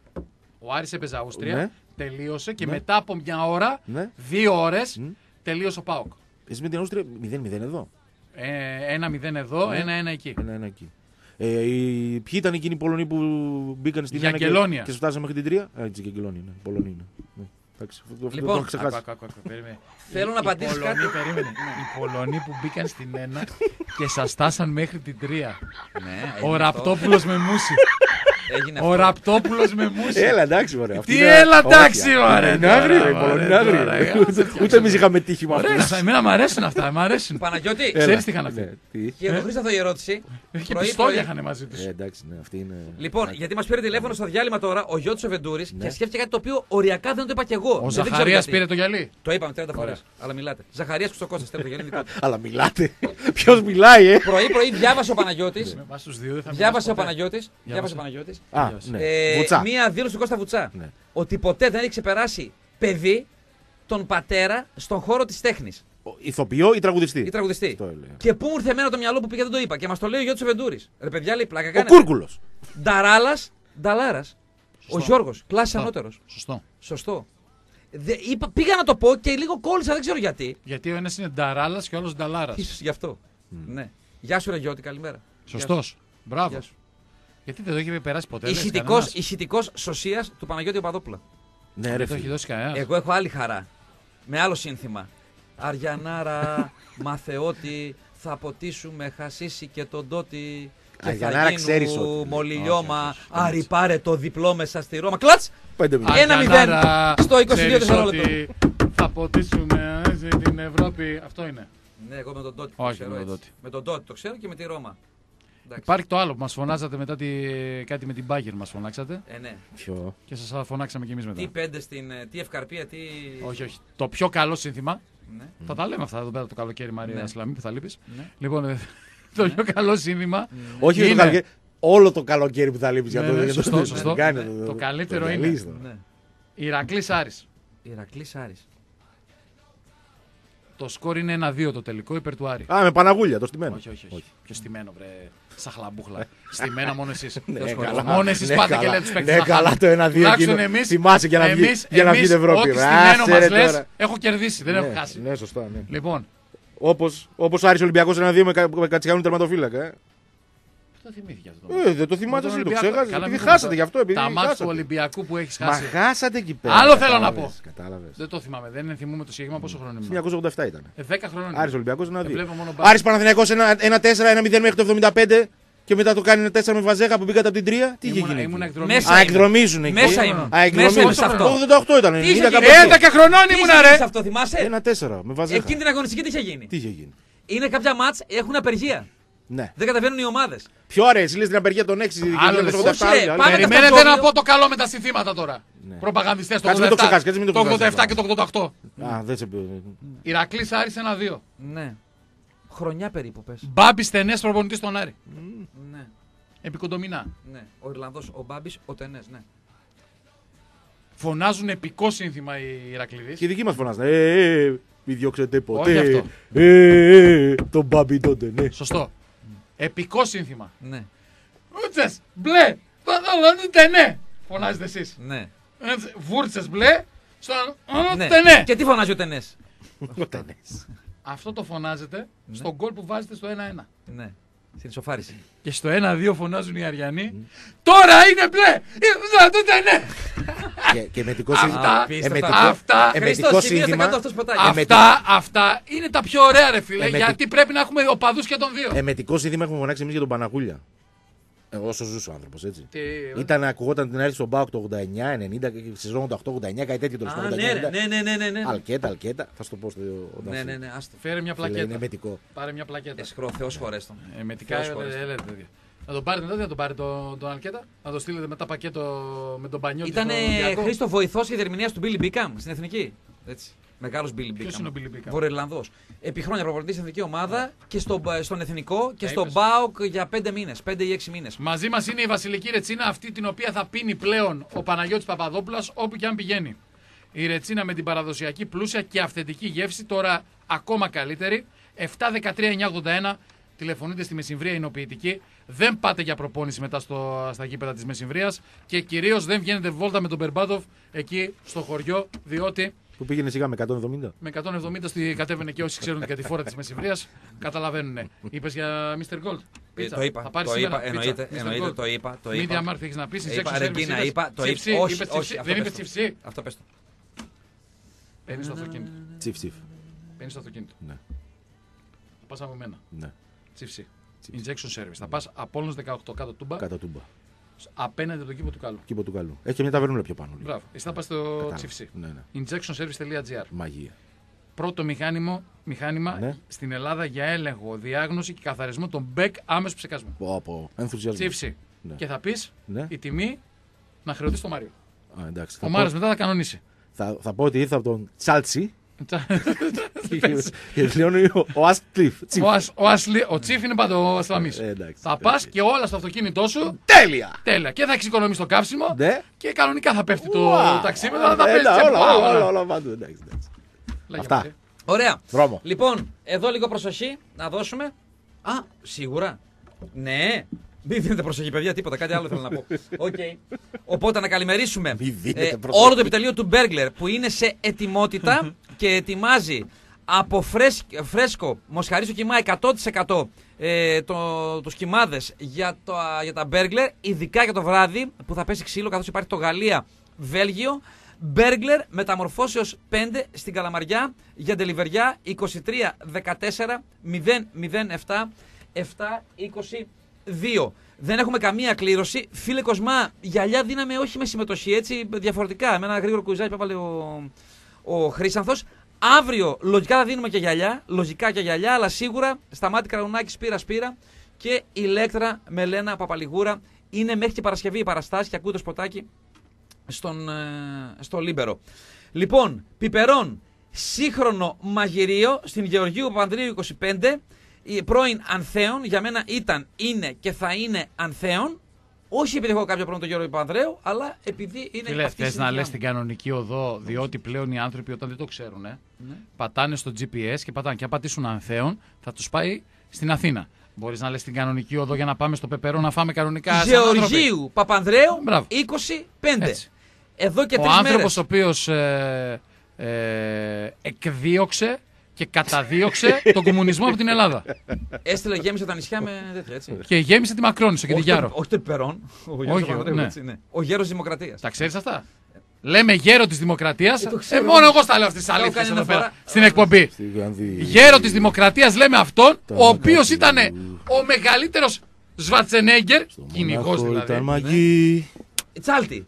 Ο Άρης έπαιζε Αούστρια, Ναι. τελείωσε και Ναι. μετά από μια ώρα, Ναι. δύο ώρες, τελείωσε ο ΠΑΟΚ. Εσύ με την Αυστρία μηδέν μηδέν εδώ. Ε, ένα μηδέν εδώ, Ναι. ένα ένα εκεί. Ένα, ένα εκεί. Ε, οι- ποιοι ήταν εκείνοι οι Πολωνοί που μπήκαν στην Για ένα και, Αγγελόνια. και φτάσαμε μέχρι την τρία. Α, έτσι και Αγγελόνια είναι. Πολωνοί είναι. Ναι. Εντάξει, αυτό- αυτό Λοιπόν, το έχω ξεχάσει. Άκου, άκου, άκου, περίμενε. Θέλω Οι- να οι απαντήσεις Πολωνοί, κάτι. περίμενε. Οι Πολωνοί που μπήκαν στην ένα και σας στάσαν μέχρι την τρία. Ναι, Ο έγινε αυτό. Ραπτόπουλος με μουσι. Έγινε Ο αυτό. Ραπτόπουλος με μουσι. Έλα, εντάξει, ωραία. Αυτή Τι είναι- έλα, όχι, εντάξει, αυτή ωραία, Είναι άγριοι, τώρα, ρε, οι Πολωνοί ωραία, είναι άγριοι. τώρα, Ούτε- κάτσε, Ούτε φτιάξε. εμείς είχαμε τύχει με Ωραία, αυτούς. εμένα μου αρέσουν αυτά, μου αρέσουν. Παναγιώτη, Έλα. Ξέρεις τι είχαν Ναι, αυτοί. τι. και εγώ Χρήστο η ερώτηση. Και Πρωί, πιστόλια πρωί. είχαν μαζί τους. Ε, εντάξει, ναι, αυτή είναι. Λοιπόν, γιατί μα πήρε τηλέφωνο στο διάλειμμα τώρα ο Γιώργος Οβεντούρη Ναι. και σκέφτηκε κάτι το οποίο οριακά δεν το είπα κι εγώ. Ο Δεν ξέρω Ζαχαρίας γιατί. πήρε το γυαλί. Το είπαμε τριάντα φορές, αλλά μιλάτε. Ζαχαρίας Κουτσοκώστας, στέλνω το γυαλί δικό του. Αλλά μιλάτε. Ποιος μιλάει, ε. Πρωί-πρωί διάβασε ο Παναγιώτης. Με βάση τους δύο δεν θα Διάβασε μιλάς ο ποτέ. Παναγιώτης. Διάβασε ο Παναγιώτης. Α, ναι. Ε, Βουτσά. μία δήλωση του Κώστα Βουτσά. Ναι. Ότι ποτέ δεν έχει ξεπεράσει παιδί τον πατέρα στον χώρο της τέχνης. Ο- Ηθοποιό ή τραγουδιστή. Ή τραγουδιστή. Αυτό έλεγα. Και πού μου ήρθε εμένα το μυαλό που πήγε δεν το είπα. Και μας το λέει ο Γιώργος Οβεντούρης. Ρε παιδιά, λέει πλάκα Ο κάνετε. Κούρκουλος. Νταράλας, Νταλάρας. Ο Σωστό. Γιώργος, κλάση Σωστό. ανώτερος. Σωστό. Σωστό. Δε, είπα, πήγα να το πω και λίγο κόλλησα, δεν ξέρω γιατί. Γιατί ο ένας είναι Νταράλας και ο άλλος Νταλάρας. Ίσως γι' αυτό. Ναι. Γεια σου, ρε Γιώτη, καλημέρα. Σωστός. Μπράβο. Γεια σου. Γιατί δεν το έχει περάσει ποτέ. δεν Ηχητικός, κανένας. ηχητικός σωσίας του Παναγιώτη Παπαδόπουλα. Ναι, ρε Δεν το έχει φίλε. δώσει κανένα. Εγώ έχω άλλη χαρά. Με άλλο σύνθημα. Αριανάρα, μαθεώτη, θα ποτίσουμε χασίσει και τον τότη. Και Αριανάρα, θα ξέρεις γίνουν ότι- μολυλιώμα. όχι, όχι, όχι. Άρη, πάρε το διπλό μέσα στη Ρώμα. Κλατς! Πέντε μηδέν. Ένα μηδέν Αριανάρα, στο είκοσι δύο ξέρεις δευτερόλεπτο. ότι θα ποτίσουμε ε, την Ευρώπη. Αυτό είναι. Ναι, εγώ με τον Τότι. Όχι, με τον Τότι. Με τον Τότι το ξέρω και με τη Ρώμα. Εντάξει. Υπάρχει το άλλο που μας φωνάζατε μετά τη... κάτι με την Bayern μας φωνάξατε. Ε, ναι. Ποιο? Και σας φωνάξαμε κι εμείς μετά. Τι πέντε στην. Τι ευκαρπία, τι. Όχι, όχι. Το πιο καλό σύνθημα. Ναι. Θα τα λέμε αυτά εδώ πέρα το καλοκαίρι, Μαρία Ναι. Σλαμή, που θα λείπεις. Ναι. Λοιπόν, ε, το πιο καλό σύνθημα. Όχι είναι... το καλοκαίρι. Όλο το καλοκαίρι που θα λείπεις Ναι, για το. ναι, για σωστό, το, σωστό. κάνει, Το το, καλύτερο το είναι. διαλύστο. Ναι. Ηρακλής Άρης. Ηρακλής Άρης. Το σκορ είναι ένα δύο το τελικό υπέρ του Άρη. Α, με Παναγούλια, το στημένο. Όχι, όχι, όχι. Πιο στημένο, βρε. Σαν χλαμπούχλα. Στημένα μόνο εσείς. Ναι, καλά. Μόνο εσείς Ναι, πάτε καλά. και λέτε τους παίκτες. Ναι, να καλά χάνουν. το ένα δύο Τουλάχιστον εκείνο. εμείς- Θυμάσαι για να βγει- εμείς- για να βγει εμείς την Ευρώπη. Ό,τι Ρε, στημένο άσε, μας ρε, λες, τώρα. έχω κερδίσει, δεν έχω Ναι, χάσει. ναι, σωστά. Ναι. Λοιπόν, Όπως, όπως Άρης Ολυμπιακός ένα δύο με, κα, με Κατσικάνου τερματοφύλακα. Ε. το θυμήθηκε αυτό. Ε, δεν το θυμάται Με τον εσύ, το Ολυμπιακό. ξέχασες. Καλά, Επειδή μην χάσατε πούμε γι' αυτό. Επειδή τα μάτια του χάσατε. Ολυμπιακού που έχεις Μα χάσει. χάσατε εκεί πέρα. Άλλο θέλω να Κατάλαβες, πω. Κατάλαβες. Δεν το θυμάμαι, δεν θυμούμαι το σχήμα πόσο χρόνο χίλια ήμουν. εννιακόσια ογδόντα επτά ήταν. Ε, δέκα χρόνια. Άρης Ολυμπιακός ένα Ε, δύο. βλέπω μόνο μπάσκετ. Άρης Παναθηναϊκός ένα τέσσερα ένα μηδέν μέχρι το εβδομήντα πέντε και μετά το κάνει ένα τέσσερα με Βαζέχα που μπήκατε από την τρία. Τι είχε Ήμουνα- γίνει? ήμουνα εκεί? εκδρομή. Μέσα Α, ήμουν. εκδρομίζουν εκεί. Μέσα ήμουν. Α, Μέσα εκδρομίζουν. ήμουν σε αυτό. Το ογδόντα οκτώ ήταν. Τι είχε ενενήντα γίνει? κάπου. έντεκα χρονών Τι ήμουνα είχε γίνει σε ρε. αυτό, θυμάσαι? ένα τέσσερα με Βαζέχα. Εκείνη την αγωνιστική τι είχε γίνει? Τι είχε γίνει? Είναι κάποια μάτς έχουν απεργία. Ναι. Δεν καταβαίνουν οι ομάδες. Πιο ωραία, εσύ λες την απεργία των έξι. Άλλο λες. Όχι, ρε, πάμε τα Περιμένετε αυτοκόλλιο. να πω το καλό με τα συνθήματα τώρα. Ναι. Προπαγανδιστές το Κάτσε, μην το ογδόντα επτά. ξεχάσεις, κάτσε, μην το Το ογδόντα επτά ξεχάσεις. και το ογδόντα οκτώ. Α, δεν σε πει. Ηρακλής Άρης ένα δύο. Ναι. Χρονιά περίπου πες. Μπάμπη Στενές προπονητής στον Άρη. Ναι. Επικοντομινά. Ναι. Ο Ιρλανδός, ο Μπάμπης, ο Τενές, ναι. Φωνάζουν επικό σύνθημα οι Ηρακλήδες. Και οι δικοί μας φωνάζουν. Ε, ε, μη διώξετε ποτέ. Όχι αυτό. Ε, ε, ε, τον Μπάμπι τότε, ναι. Σωστό. Επικό σύνθημα. Ναι. Ούτσες μπλε. Τενέ. Φωνάζετε εσείς. Ναι. Βούρτσες μπλε. Στον Ναι. Τενέ. Και τι φωνάζει ο Τενές? Αυτό το φωνάζετε στον γκολ που βάζετε στο ένα ένα. Ναι. Στην ισοφάριση. Και στο ένα δύο φωνάζουν οι Αριανοί. Τώρα είναι μπλε! Θα το τενέ! Και, και εμετικό Αυτά- σύνθημα. Απίστευτα. εμετικό- Αυτά- εμετικό Χριστός, σημείωσε σύνθημα. κάτω αυτός πετάει. Αυτά, αυτά είναι τα πιο ωραία ρε φίλε. Εμετικ- Γιατί πρέπει να έχουμε οπαδούς και των δύο. Εμετικό σύνθημα έχουμε φωνάξει εμείς για τον Παναγούλια. Εγώ όσο ζούσε ο άνθρωπος, έτσι. Τι, ε? Ήταν, ακουγόταν την άρχη στον Πάοκ το ογδόντα εννιά ενενήντα και στις ογδόντα οκτώ ογδόντα εννιά, κάτι τέτοιο τέλος Α, πάντων, ναι, ογδόντα ρε, εννιά. ναι, ναι, ναι, ναι, ναι. Αλκέτα, αλκέτα. Θα σου το πω στο όταν Ναι, σου- ναι, ναι, άστο. Φέρε μια Φίλε, είναι πλακέτα. εμετικό. Πάρε μια πλακέτα. Εσχρό, Θεός χωρέστον. Ε, Εμετικά Θεός ε, χωρίς. ε, λέτε τέτοια. Να τον πάρετε μετά, να τον πάρει τον, τον Αλκέτα. Να το στείλετε μετά πακέτο με τον Πανιώτη. Ήταν στον Ολυμπιακό. Χρήστο βοηθός και διερμηνέας του Billy Beckham στην εθνική. Έτσι. Μεγάλος Billy Beckham. Ποιος είναι ο Billy Beckham? Βορειοϊρλανδός. Επί χρόνια προπονητής στην εθνική ομάδα και στο, στον εθνικό και Τα στον είπες. ΠΑΟΚ για πέντε μήνες. Πέντε ή έξι μήνες. Μαζί μας είναι η Βασιλική Ρετσίνα, αυτή την οποία θα πίνει πλέον ο Παναγιώτης Παπαδόπουλος όπου και αν πηγαίνει. Η Ρετσίνα με την παραδοσιακή πλούσια και αυθεντική γεύση, τώρα ακόμα καλύτερη. επτά δεκατρία εννιακόσια ογδόντα ένα, τηλεφωνείτε στη Μεσημβρία εινοποιητική. Δεν πάτε για προπόνηση μετά στο, στα γήπεδα της Μεσημβρίας και κυρίως δεν βγαίνετε βόλτα με τον Μπερμπάτοφ εκεί στο χωριό, διότι Που πήγαινε σιγά με εκατόν εβδομήντα. με εκατόν εβδομήντα στη κατέβαινε και όσοι ξέρουν την κατηφόρα της Μεσημβρίας καταλαβαίνουν. Είπες για μίστερ Gold. Πίτσα. Το είπα. Θα πάρεις Το σήμερα είπα. πίτσα. Εννοείται, μίστερ εννοείται, Gold. το είπα. Το Media είπα. Markt έχεις να πεις. Είπα, Injection Ρεγκίνα, service είπα, το τσιφσί, είπα. Όχι, είπες όχι, τσιφσί. αυτό Δεν πες είπες το. τσιφσί. Αυτό πες το. Παίρνεις το αυτοκίνητο. Τσιφ, τσιφ. Παίρνεις το αυτοκίνητο. Ναι. Θα πας από μένα. Ναι. Τσιφσί. Injection service. Θα πας Απόλλωνας δεκαοκτώ κάτω τούμπα. Κατά τούμπα. Απέναντι από το κήπο του Κάλου. Κήπο του καλού. Έχει και μια ταβερνούλα πιο πάνω. λίγο. Μπράβο. Εσύ θα πας στο Κατάλαβα. τσιφσί. Ναι, ναι. injectionservice.gr. Μαγεία. Πρώτο μηχάνημα, μηχάνημα Ναι. στην Ελλάδα για έλεγχο, διάγνωση και καθαρισμό των μπεκ άμεσου ψεκασμού. Πω, από ενθουσιασμό. Τσίφση. Ναι. Και θα πεις Ναι. η τιμή να χρεωθεί στο Μάριο. Α, εντάξει. Ο Θα, Μάριος πω, μετά θα κανονίσει. θα, θα πω ότι ήρθα από τον Τσάλτσι Πες. και πλέον ο, ο Ασκλιφ. Τσιφ. Ο, Ασ- ο, Ασλι- ο Τσίφ είναι πάντα ο Ασλαμής. Ε, εντάξει. Θα πας και όλα στο αυτοκίνητό σου. Τέλεια! Τέλεια. Και θα έχεις οικονομήσει το καύσιμο. Ναι. Και κανονικά θα πέφτει το Ουα. ταξίμετρο. Θα τα Ε, παίρνεις όλα, και όλα, πάω, όλα, όλα. όλα, όλα παντού. Εντάξει, εντάξει. Λέγε, Αυτά. Μαρία. Ωραία. Δρόμο. Λοιπόν, εδώ λίγο προσοχή να δώσουμε. Α, σίγουρα. Ναι. Μην δίνετε προσοχή, παιδιά, τίποτα. Κάτι άλλο θέλω να πω. Οκ. Οπότε να καλημερίσουμε Μην δίνετε ε, προσοχή. όλο το επιτελείο του Μπέργκλερ που είναι σε ετοιμότητα και ετοιμάζει από φρέσ, φρέσκο μοσχαρίσιο κιμά εκατό τοις εκατό ε, το, τους κιμάδες για, το, για τα Μπέργκλερ, ειδικά για το βράδυ που θα πέσει ξύλο καθώς υπάρχει το Γαλλία-Βέλγιο. Μπέργκλερ μεταμορφώσεως πέντε στην Καλαμαριά για ντελιβεριά είκοσι τρία δεκατέσσερα μηδέν μηδέν επτά επτά είκοσι δύο. Δεν έχουμε καμία κλήρωση. Φίλε Κοσμά, γυαλιά δίναμε όχι με συμμετοχή, έτσι διαφορετικά. Με ένα γρήγορο κουιζάκι που έβαλε ο, ο Χρήσανθος. Αύριο λογικά θα δίνουμε και γυαλιά, λογικά και γυαλιά, αλλά σίγουρα Σταμάτη Καραουνάκη Σπύρα Σπύρα και η Ηλέκτρα με Λένα Παπαλιγούρα. Είναι μέχρι και Παρασκευή η παραστάση και ακούτε το σποτάκι στον, ε, στο Λίμπερο. Λοιπόν, Πιπερών, σύγχρονο μαγειρίο στην Γεωργίου Παπανδρείου είκοσι πέντε. Η πρώην Ανθέων, για μένα ήταν, είναι και θα είναι Ανθέων. Όχι επειδή έχω κάποιο πρόβλημα τον Γιώργο Παπανδρέου, αλλά επειδή είναι. Φίλε, θες να λες την κανονική οδό, διότι πλέον οι άνθρωποι όταν δεν το ξέρουν, ε, ναι. πατάνε στο τζι πι ες και πατάνε και αν πατήσουν Ανθέων, θα τους πάει στην Αθήνα. Μπορείς να λες την κανονική οδό για να πάμε στο Πεπερό να φάμε κανονικά. Γεωργίου Παπανδρέου είκοσι πέντε. Έτσι. Εδώ και τρεις μέρες. Ο άνθρωπος ο οποίος ε, ε, εκδίωξε και καταδίωξε τον κομμουνισμό από την Ελλάδα. Έστειλε, γέμισε τα νησιά με τέτοια, έτσι. Και γέμισε τη Μακρόνισσο και τη Γιάρο. Όχι το Πιπερών. Ο γέρος της Δημοκρατίας. Τα ξέρεις αυτά? Λέμε γέρο της Δημοκρατίας. Ε, ε, μόνο εγώ στα λέω αυτές τις αλήθειες εδώ πέρα στην εκπομπή. Γέρο της Δημοκρατίας λέμε αυτόν, ο οποίος ήταν ο μεγαλύτερος Σβαρτσενέγκερ, κυνηγός δηλαδή. Τσάλτη.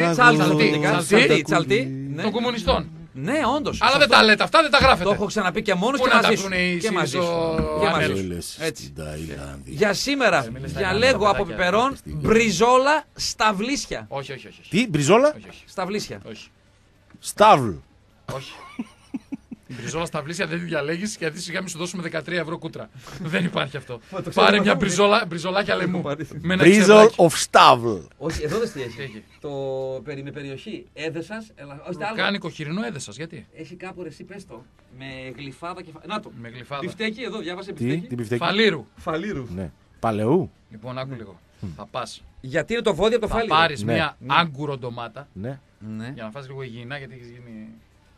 Τσάλτη. Των κομμουνιστών. Ναι, όντως. Αλλά δεν τα λέτε αυτά, δεν τα γράφετε. Το έχω ξαναπεί και μόνος και μαζί σου. Και μαζί σου. Έτσι. Για σήμερα διαλέγω από Πιπερών μπριζόλα σταυλίσια. Όχι, όχι, όχι. Τι, μπριζόλα? Σταυλίσια. Σταυλ. Όχι. Την μπριζόλα σταυλίσια δεν τη διαλέγεις γιατί σιγά μην σου δώσουμε δεκατρία ευρώ κούτρα. Δεν υπάρχει αυτό. Πάρε μια μπριζολάκια λαιμού. Μπριζόλ of σταυλ. Όχι, εδώ δεν έχει. Το με περιοχή Έδεσας. Κάνει κοχυρινό Έδεσας, γιατί? Έχει κάπου εσύ πες το. Με γλυφάδα και. Να το. Με γλυφάδα. Πιφτέκι, εδώ διάβασε πιφτέκι. Φαλήρου. Φαλήρου. Παλαιού. Λοιπόν, άκου λίγο. Θα πας. Γιατί είναι το βόδι από το φάλιρο. Θα πάρεις μια άγκουρο ντομάτα. Ναι. Για να φας λίγο υγιεινά, γιατί έχεις γίνει.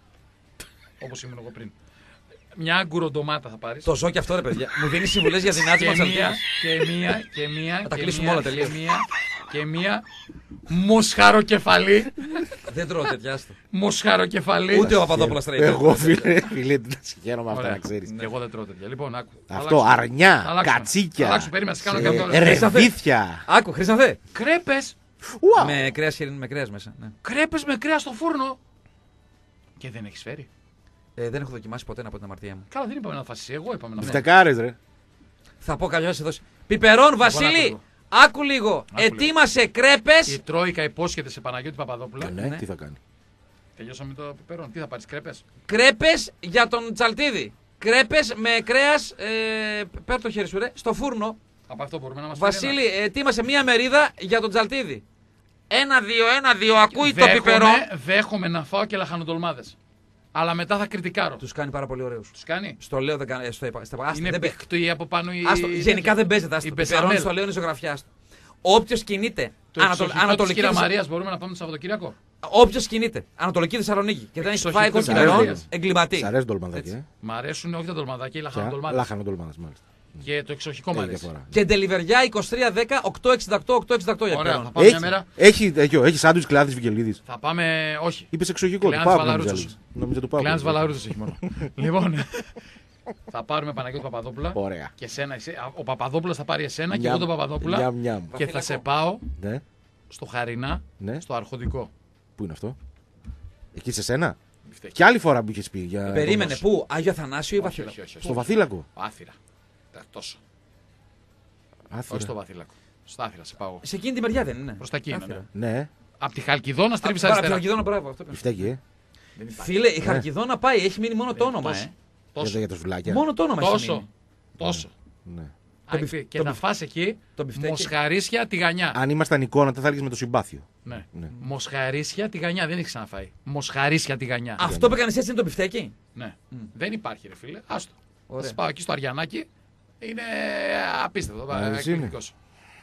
Όπως ήμουν εγώ πριν. Μια άγκουρο ντομάτα θα πάρεις. Το ζω και αυτό, ρε παιδιά. Μου δίνει συμβουλές για δυνάτη μας. Και μία, και μία, και μία. Θα τα κλείσουμε όλα τελείως. Και μία μοσχαροκεφαλή. Δεν τρώω τέτοια. Μοσχαροκεφαλή. Ούτε ο Παπαδόπουλος τρέχει. Εγώ φίλε, φίλε, δεν τα συγχαίρομαι αυτά να ξέρεις. Εγώ δεν τρώω τέτοια. Λοιπόν, άκου. Αυτό, αρνιά, κατσίκια. Αλλάξου, περίμενα, σε κάνω κάποιο. Ρεβίθια. Άκου, Χρυσανθέ. Κρέπες. Με κρέας με κρέας μέσα. Κρέπες με κρέας στο φούρνο. Και δεν έχεις φέρει. Ε, δεν έχω δοκιμάσει ποτέ από την αμαρτία μου. Καλά, δεν είπαμε να φασίσει. Εγώ είπαμε να φασίσει. Φτεκάρες, ρε. Θα πω κάποιο εδώ. Πιπερών, Βασίλη, άκου λίγο. Άκου ετοίμασε κρέπες. Η Τρόικα υπόσχεται σε Παναγιώτη Παπαδόπουλα. Ναι, ναι, τι θα κάνει. Τελειώσαμε το πιπερών. Τι θα πάρεις, κρέπες? Κρέπες για τον Τσαλτίδη. Κρέπες με κρέας. Ε, Πέρ το χέρι σου, ρε. Στο φούρνο. Από αυτό μπορούμε να μας Βασίλη, ετοίμασε μία μερίδα για τον Τσαλτίδη. Ένα-δύο, ένα-δύο. Ακούει το πιπερών. Δέχομαι να φάω και λαχανοτολμάδες. Αλλά μετά θα κριτικάρω. Τους κάνει πάρα πολύ ωραίους. Τους κάνει. Στο λέω δεν κάνει. Στο είπα. Είναι παιχτή από πάνω η. Άστο, γενικά δεν παίζεται. Άστο, πιπερών στο λέω είναι ζωγραφιά. Όποιος κινείται. Ανατολ, Ανατολική της Μαρίας μπορούμε να πάμε το Σαββατοκύριακο. Όποιος κινείται. Ανατολική Θεσσαλονίκη. Και δεν έχει φάει πιπερών. Εγκληματί. Σ' αρέσει ντολμαδάκι. Ε? Μ' αρέσουν όχι τα ντολμαδάκια, οι λαχανοτολμάδες. Λαχανοτολμάδες, μάλιστα. Και το εξοχικό μου αρέσει. Και ντελιβεριά είκοσι τρία δέκα οκτακόσια εξήντα οκτώ οκτακόσια εξήντα οκτώ. Ωραία, θα πάμε μια μέρα. Έχει, έχει, έχει σάντουιτς Κλεάνθης Βικελίδης. Θα πάμε, όχι. Είπες εξοχικό. Κλεάνθης Βαλαρούτσος έχει μόνο. Λοιπόν, θα πάρουμε Παναγιώτη Παπαδόπουλα. Ωραία. Και εσένα, ο Παπαδόπουλος θα πάρει εσένα και εγώ τον Παπαδόπουλα. Και θα σε πάω στο Χαρινά, στο Αρχοντικό. Πού είναι αυτό? Εκεί σε σένα? Και άλλη φορά που είχες πει. Περίμενε, πού? Άγιο Αθανάσιο ή Βαθύλακο? Στο Βαθύλακο. Άθυρα. Τόσο. Άθυρα. Όχι στο Βαθύλακο. Στο Άθυρα σε πάω. Σε εκείνη τη μεριά δεν είναι? Προς τα εκεί είναι. Ναι. Απ' τη Χαλκιδόνα στρίβεις αριστερά. Απ' τη Χαλκιδόνα, μπράβο. Αυτό Φταίει, ε. Φίλε, η Χαλκιδόνα πάει, έχει μείνει μόνο το όνομα. Ε. Τόσο. Για τα σουβλάκια. Μόνο το όνομα τόσο. έχει. Τόσο. Ναι. Το και να φας εκεί μοσχαρίσια τηγανιά. Αν ήμασταν εικόνα, θα έλεγες με το συμπάθειο. Ναι. ναι. Μοσχαρίσια τηγανιά, δεν έχει ξαναφάει. Μοσχαρίσια τηγανιά. Αυτό που έκανε έτσι είναι το μπιφτέκι? Ναι. Mm. Δεν υπάρχει, ρε φίλε. Άστο. Θα σας πάω εκεί στο Αριανάκι. Είναι απίστευτο. Εκπληκτικός.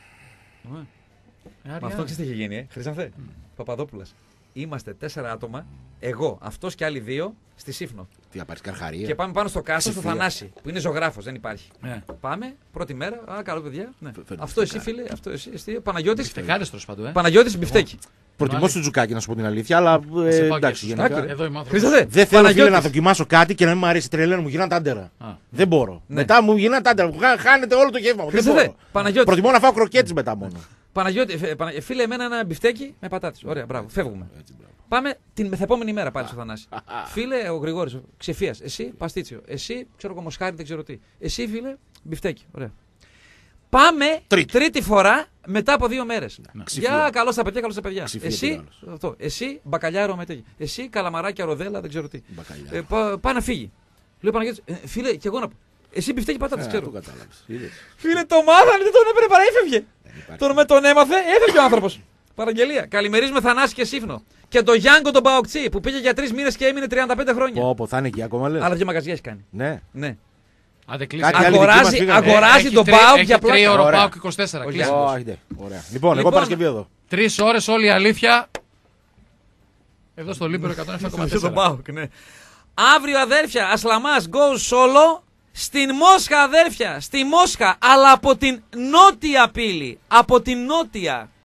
Αυτό ξέρεις τι έχει γίνει, ε? Χρυσανθέ. Παπαδόπουλας. Είμαστε τέσσερα άτομα, εγώ, αυτός και άλλοι δύο, στη Σύφνο. Τι θα πάρεις καρχαρία? Και πάμε πάνω στο Κάστρο, στο Θανάση, που είναι ζωγράφος, δεν υπάρχει. Ναι. Πάμε, πρώτη μέρα, α, καλό παιδιά. Ναι. Αυτό εσύ, φίλε, αυτό εσύ, εσύ Παναγιώτης. Μπιφτεκάρες πάντων, ε. Παναγιώτης μπιφτέκι. Προτιμώ στο τζουκάκι, να σου πω την αλήθεια, αλλά ε, εντάξει. Γενικά. Εδώ είμαι δεν θέλω φίλε, να δοκιμάσω κάτι και να μην μου αρέσει. Τρελαίνω, μου γίναν τάντερα. Δεν μπορώ. Ναι. Μετά μου γίναν τάντερα. Χάνεται όλο το γεύμα μου. Δεν μπορώ. Προτιμώ να φάω κροκέτες μετά μόνο. Παναγιώτη, φίλε, εμένα ένα μπιφτέκι με πατάτες. Ωραία, μπράβο, φεύγουμε. Έτσι, μπράβο. Πάμε την μεθεπόμενη μέρα πάλι στο Θανάση. Φίλε, ο Γρηγόρης, Ξεφίας. Εσύ, παστίτσιο. Εσύ, ξέρω εγώ, μοσχάρι, δεν ξέρω τι. Εσύ, φίλε, μπιφτέκι. Ωραία. Πάμε Τρίτη, τρίτη φορά μετά από δύο μέρες. Ναι. Για καλό στα παιδιά, καλό στα παιδιά. Ξυφλία Εσύ, αυτό, εσύ, μπακαλιάρο με τέτοια. Εσύ, καλαμαράκια, ροδέλα, δεν ξέρω τι. Μπακαλιάρο. Ε, πά, πά να φύγει. Λέω Παναγιώτη, ε, φίλε, και εγώ να πω. Εσύ μπιφτέκι πατάτες, Ε, ξέρω. το κατάλαβες. Είδες. Φίλε, το μάθανε, δεν τον έπαιρνε παρά έφευγε. υπάρχει. Τον με τον έμαθε, έφευγε ο άνθρωπος. Παραγγελία. Καλημερίζουμε Θανάση και Σύφνο. Και το Γιάνγκο τον Παοκτσί που πήγε για τρεις μήνες και έμεινε τριάντα πέντε χρόνια. Πω, πω, θα είναι εκεί ακόμα λες. Αλλά δύο μαγαζιά έχει κάνει. Ναι. Ναι. Άντε, κλείσε. Κάτι άλλη Αγοράζει, δική μας φύγανε. αγοράζει Έχει τον τρία- Πάοκ έχει για τρία πλάκα. ώρο Ωραία. Πάοκ είκοσι τέσσερα. Ο Κλείσε. Γιάνγκος. Ω, είτε. Ωραία. Λοιπόν, εγώ Λοιπόν, Παρασκευή εδώ. Τρεις ώρες όλη η αλήθεια. Εδώ στο Λίμπερο εκατόν επτά κόμμα Στον τέσσερα. Πάοκ, ναι. Αύριο αδέρφια, Ασλαμάς goes solo στην Μόσχα αδέρφια. Στη Μόσχα, αλλά από την νότια πύλη. Από την νότια.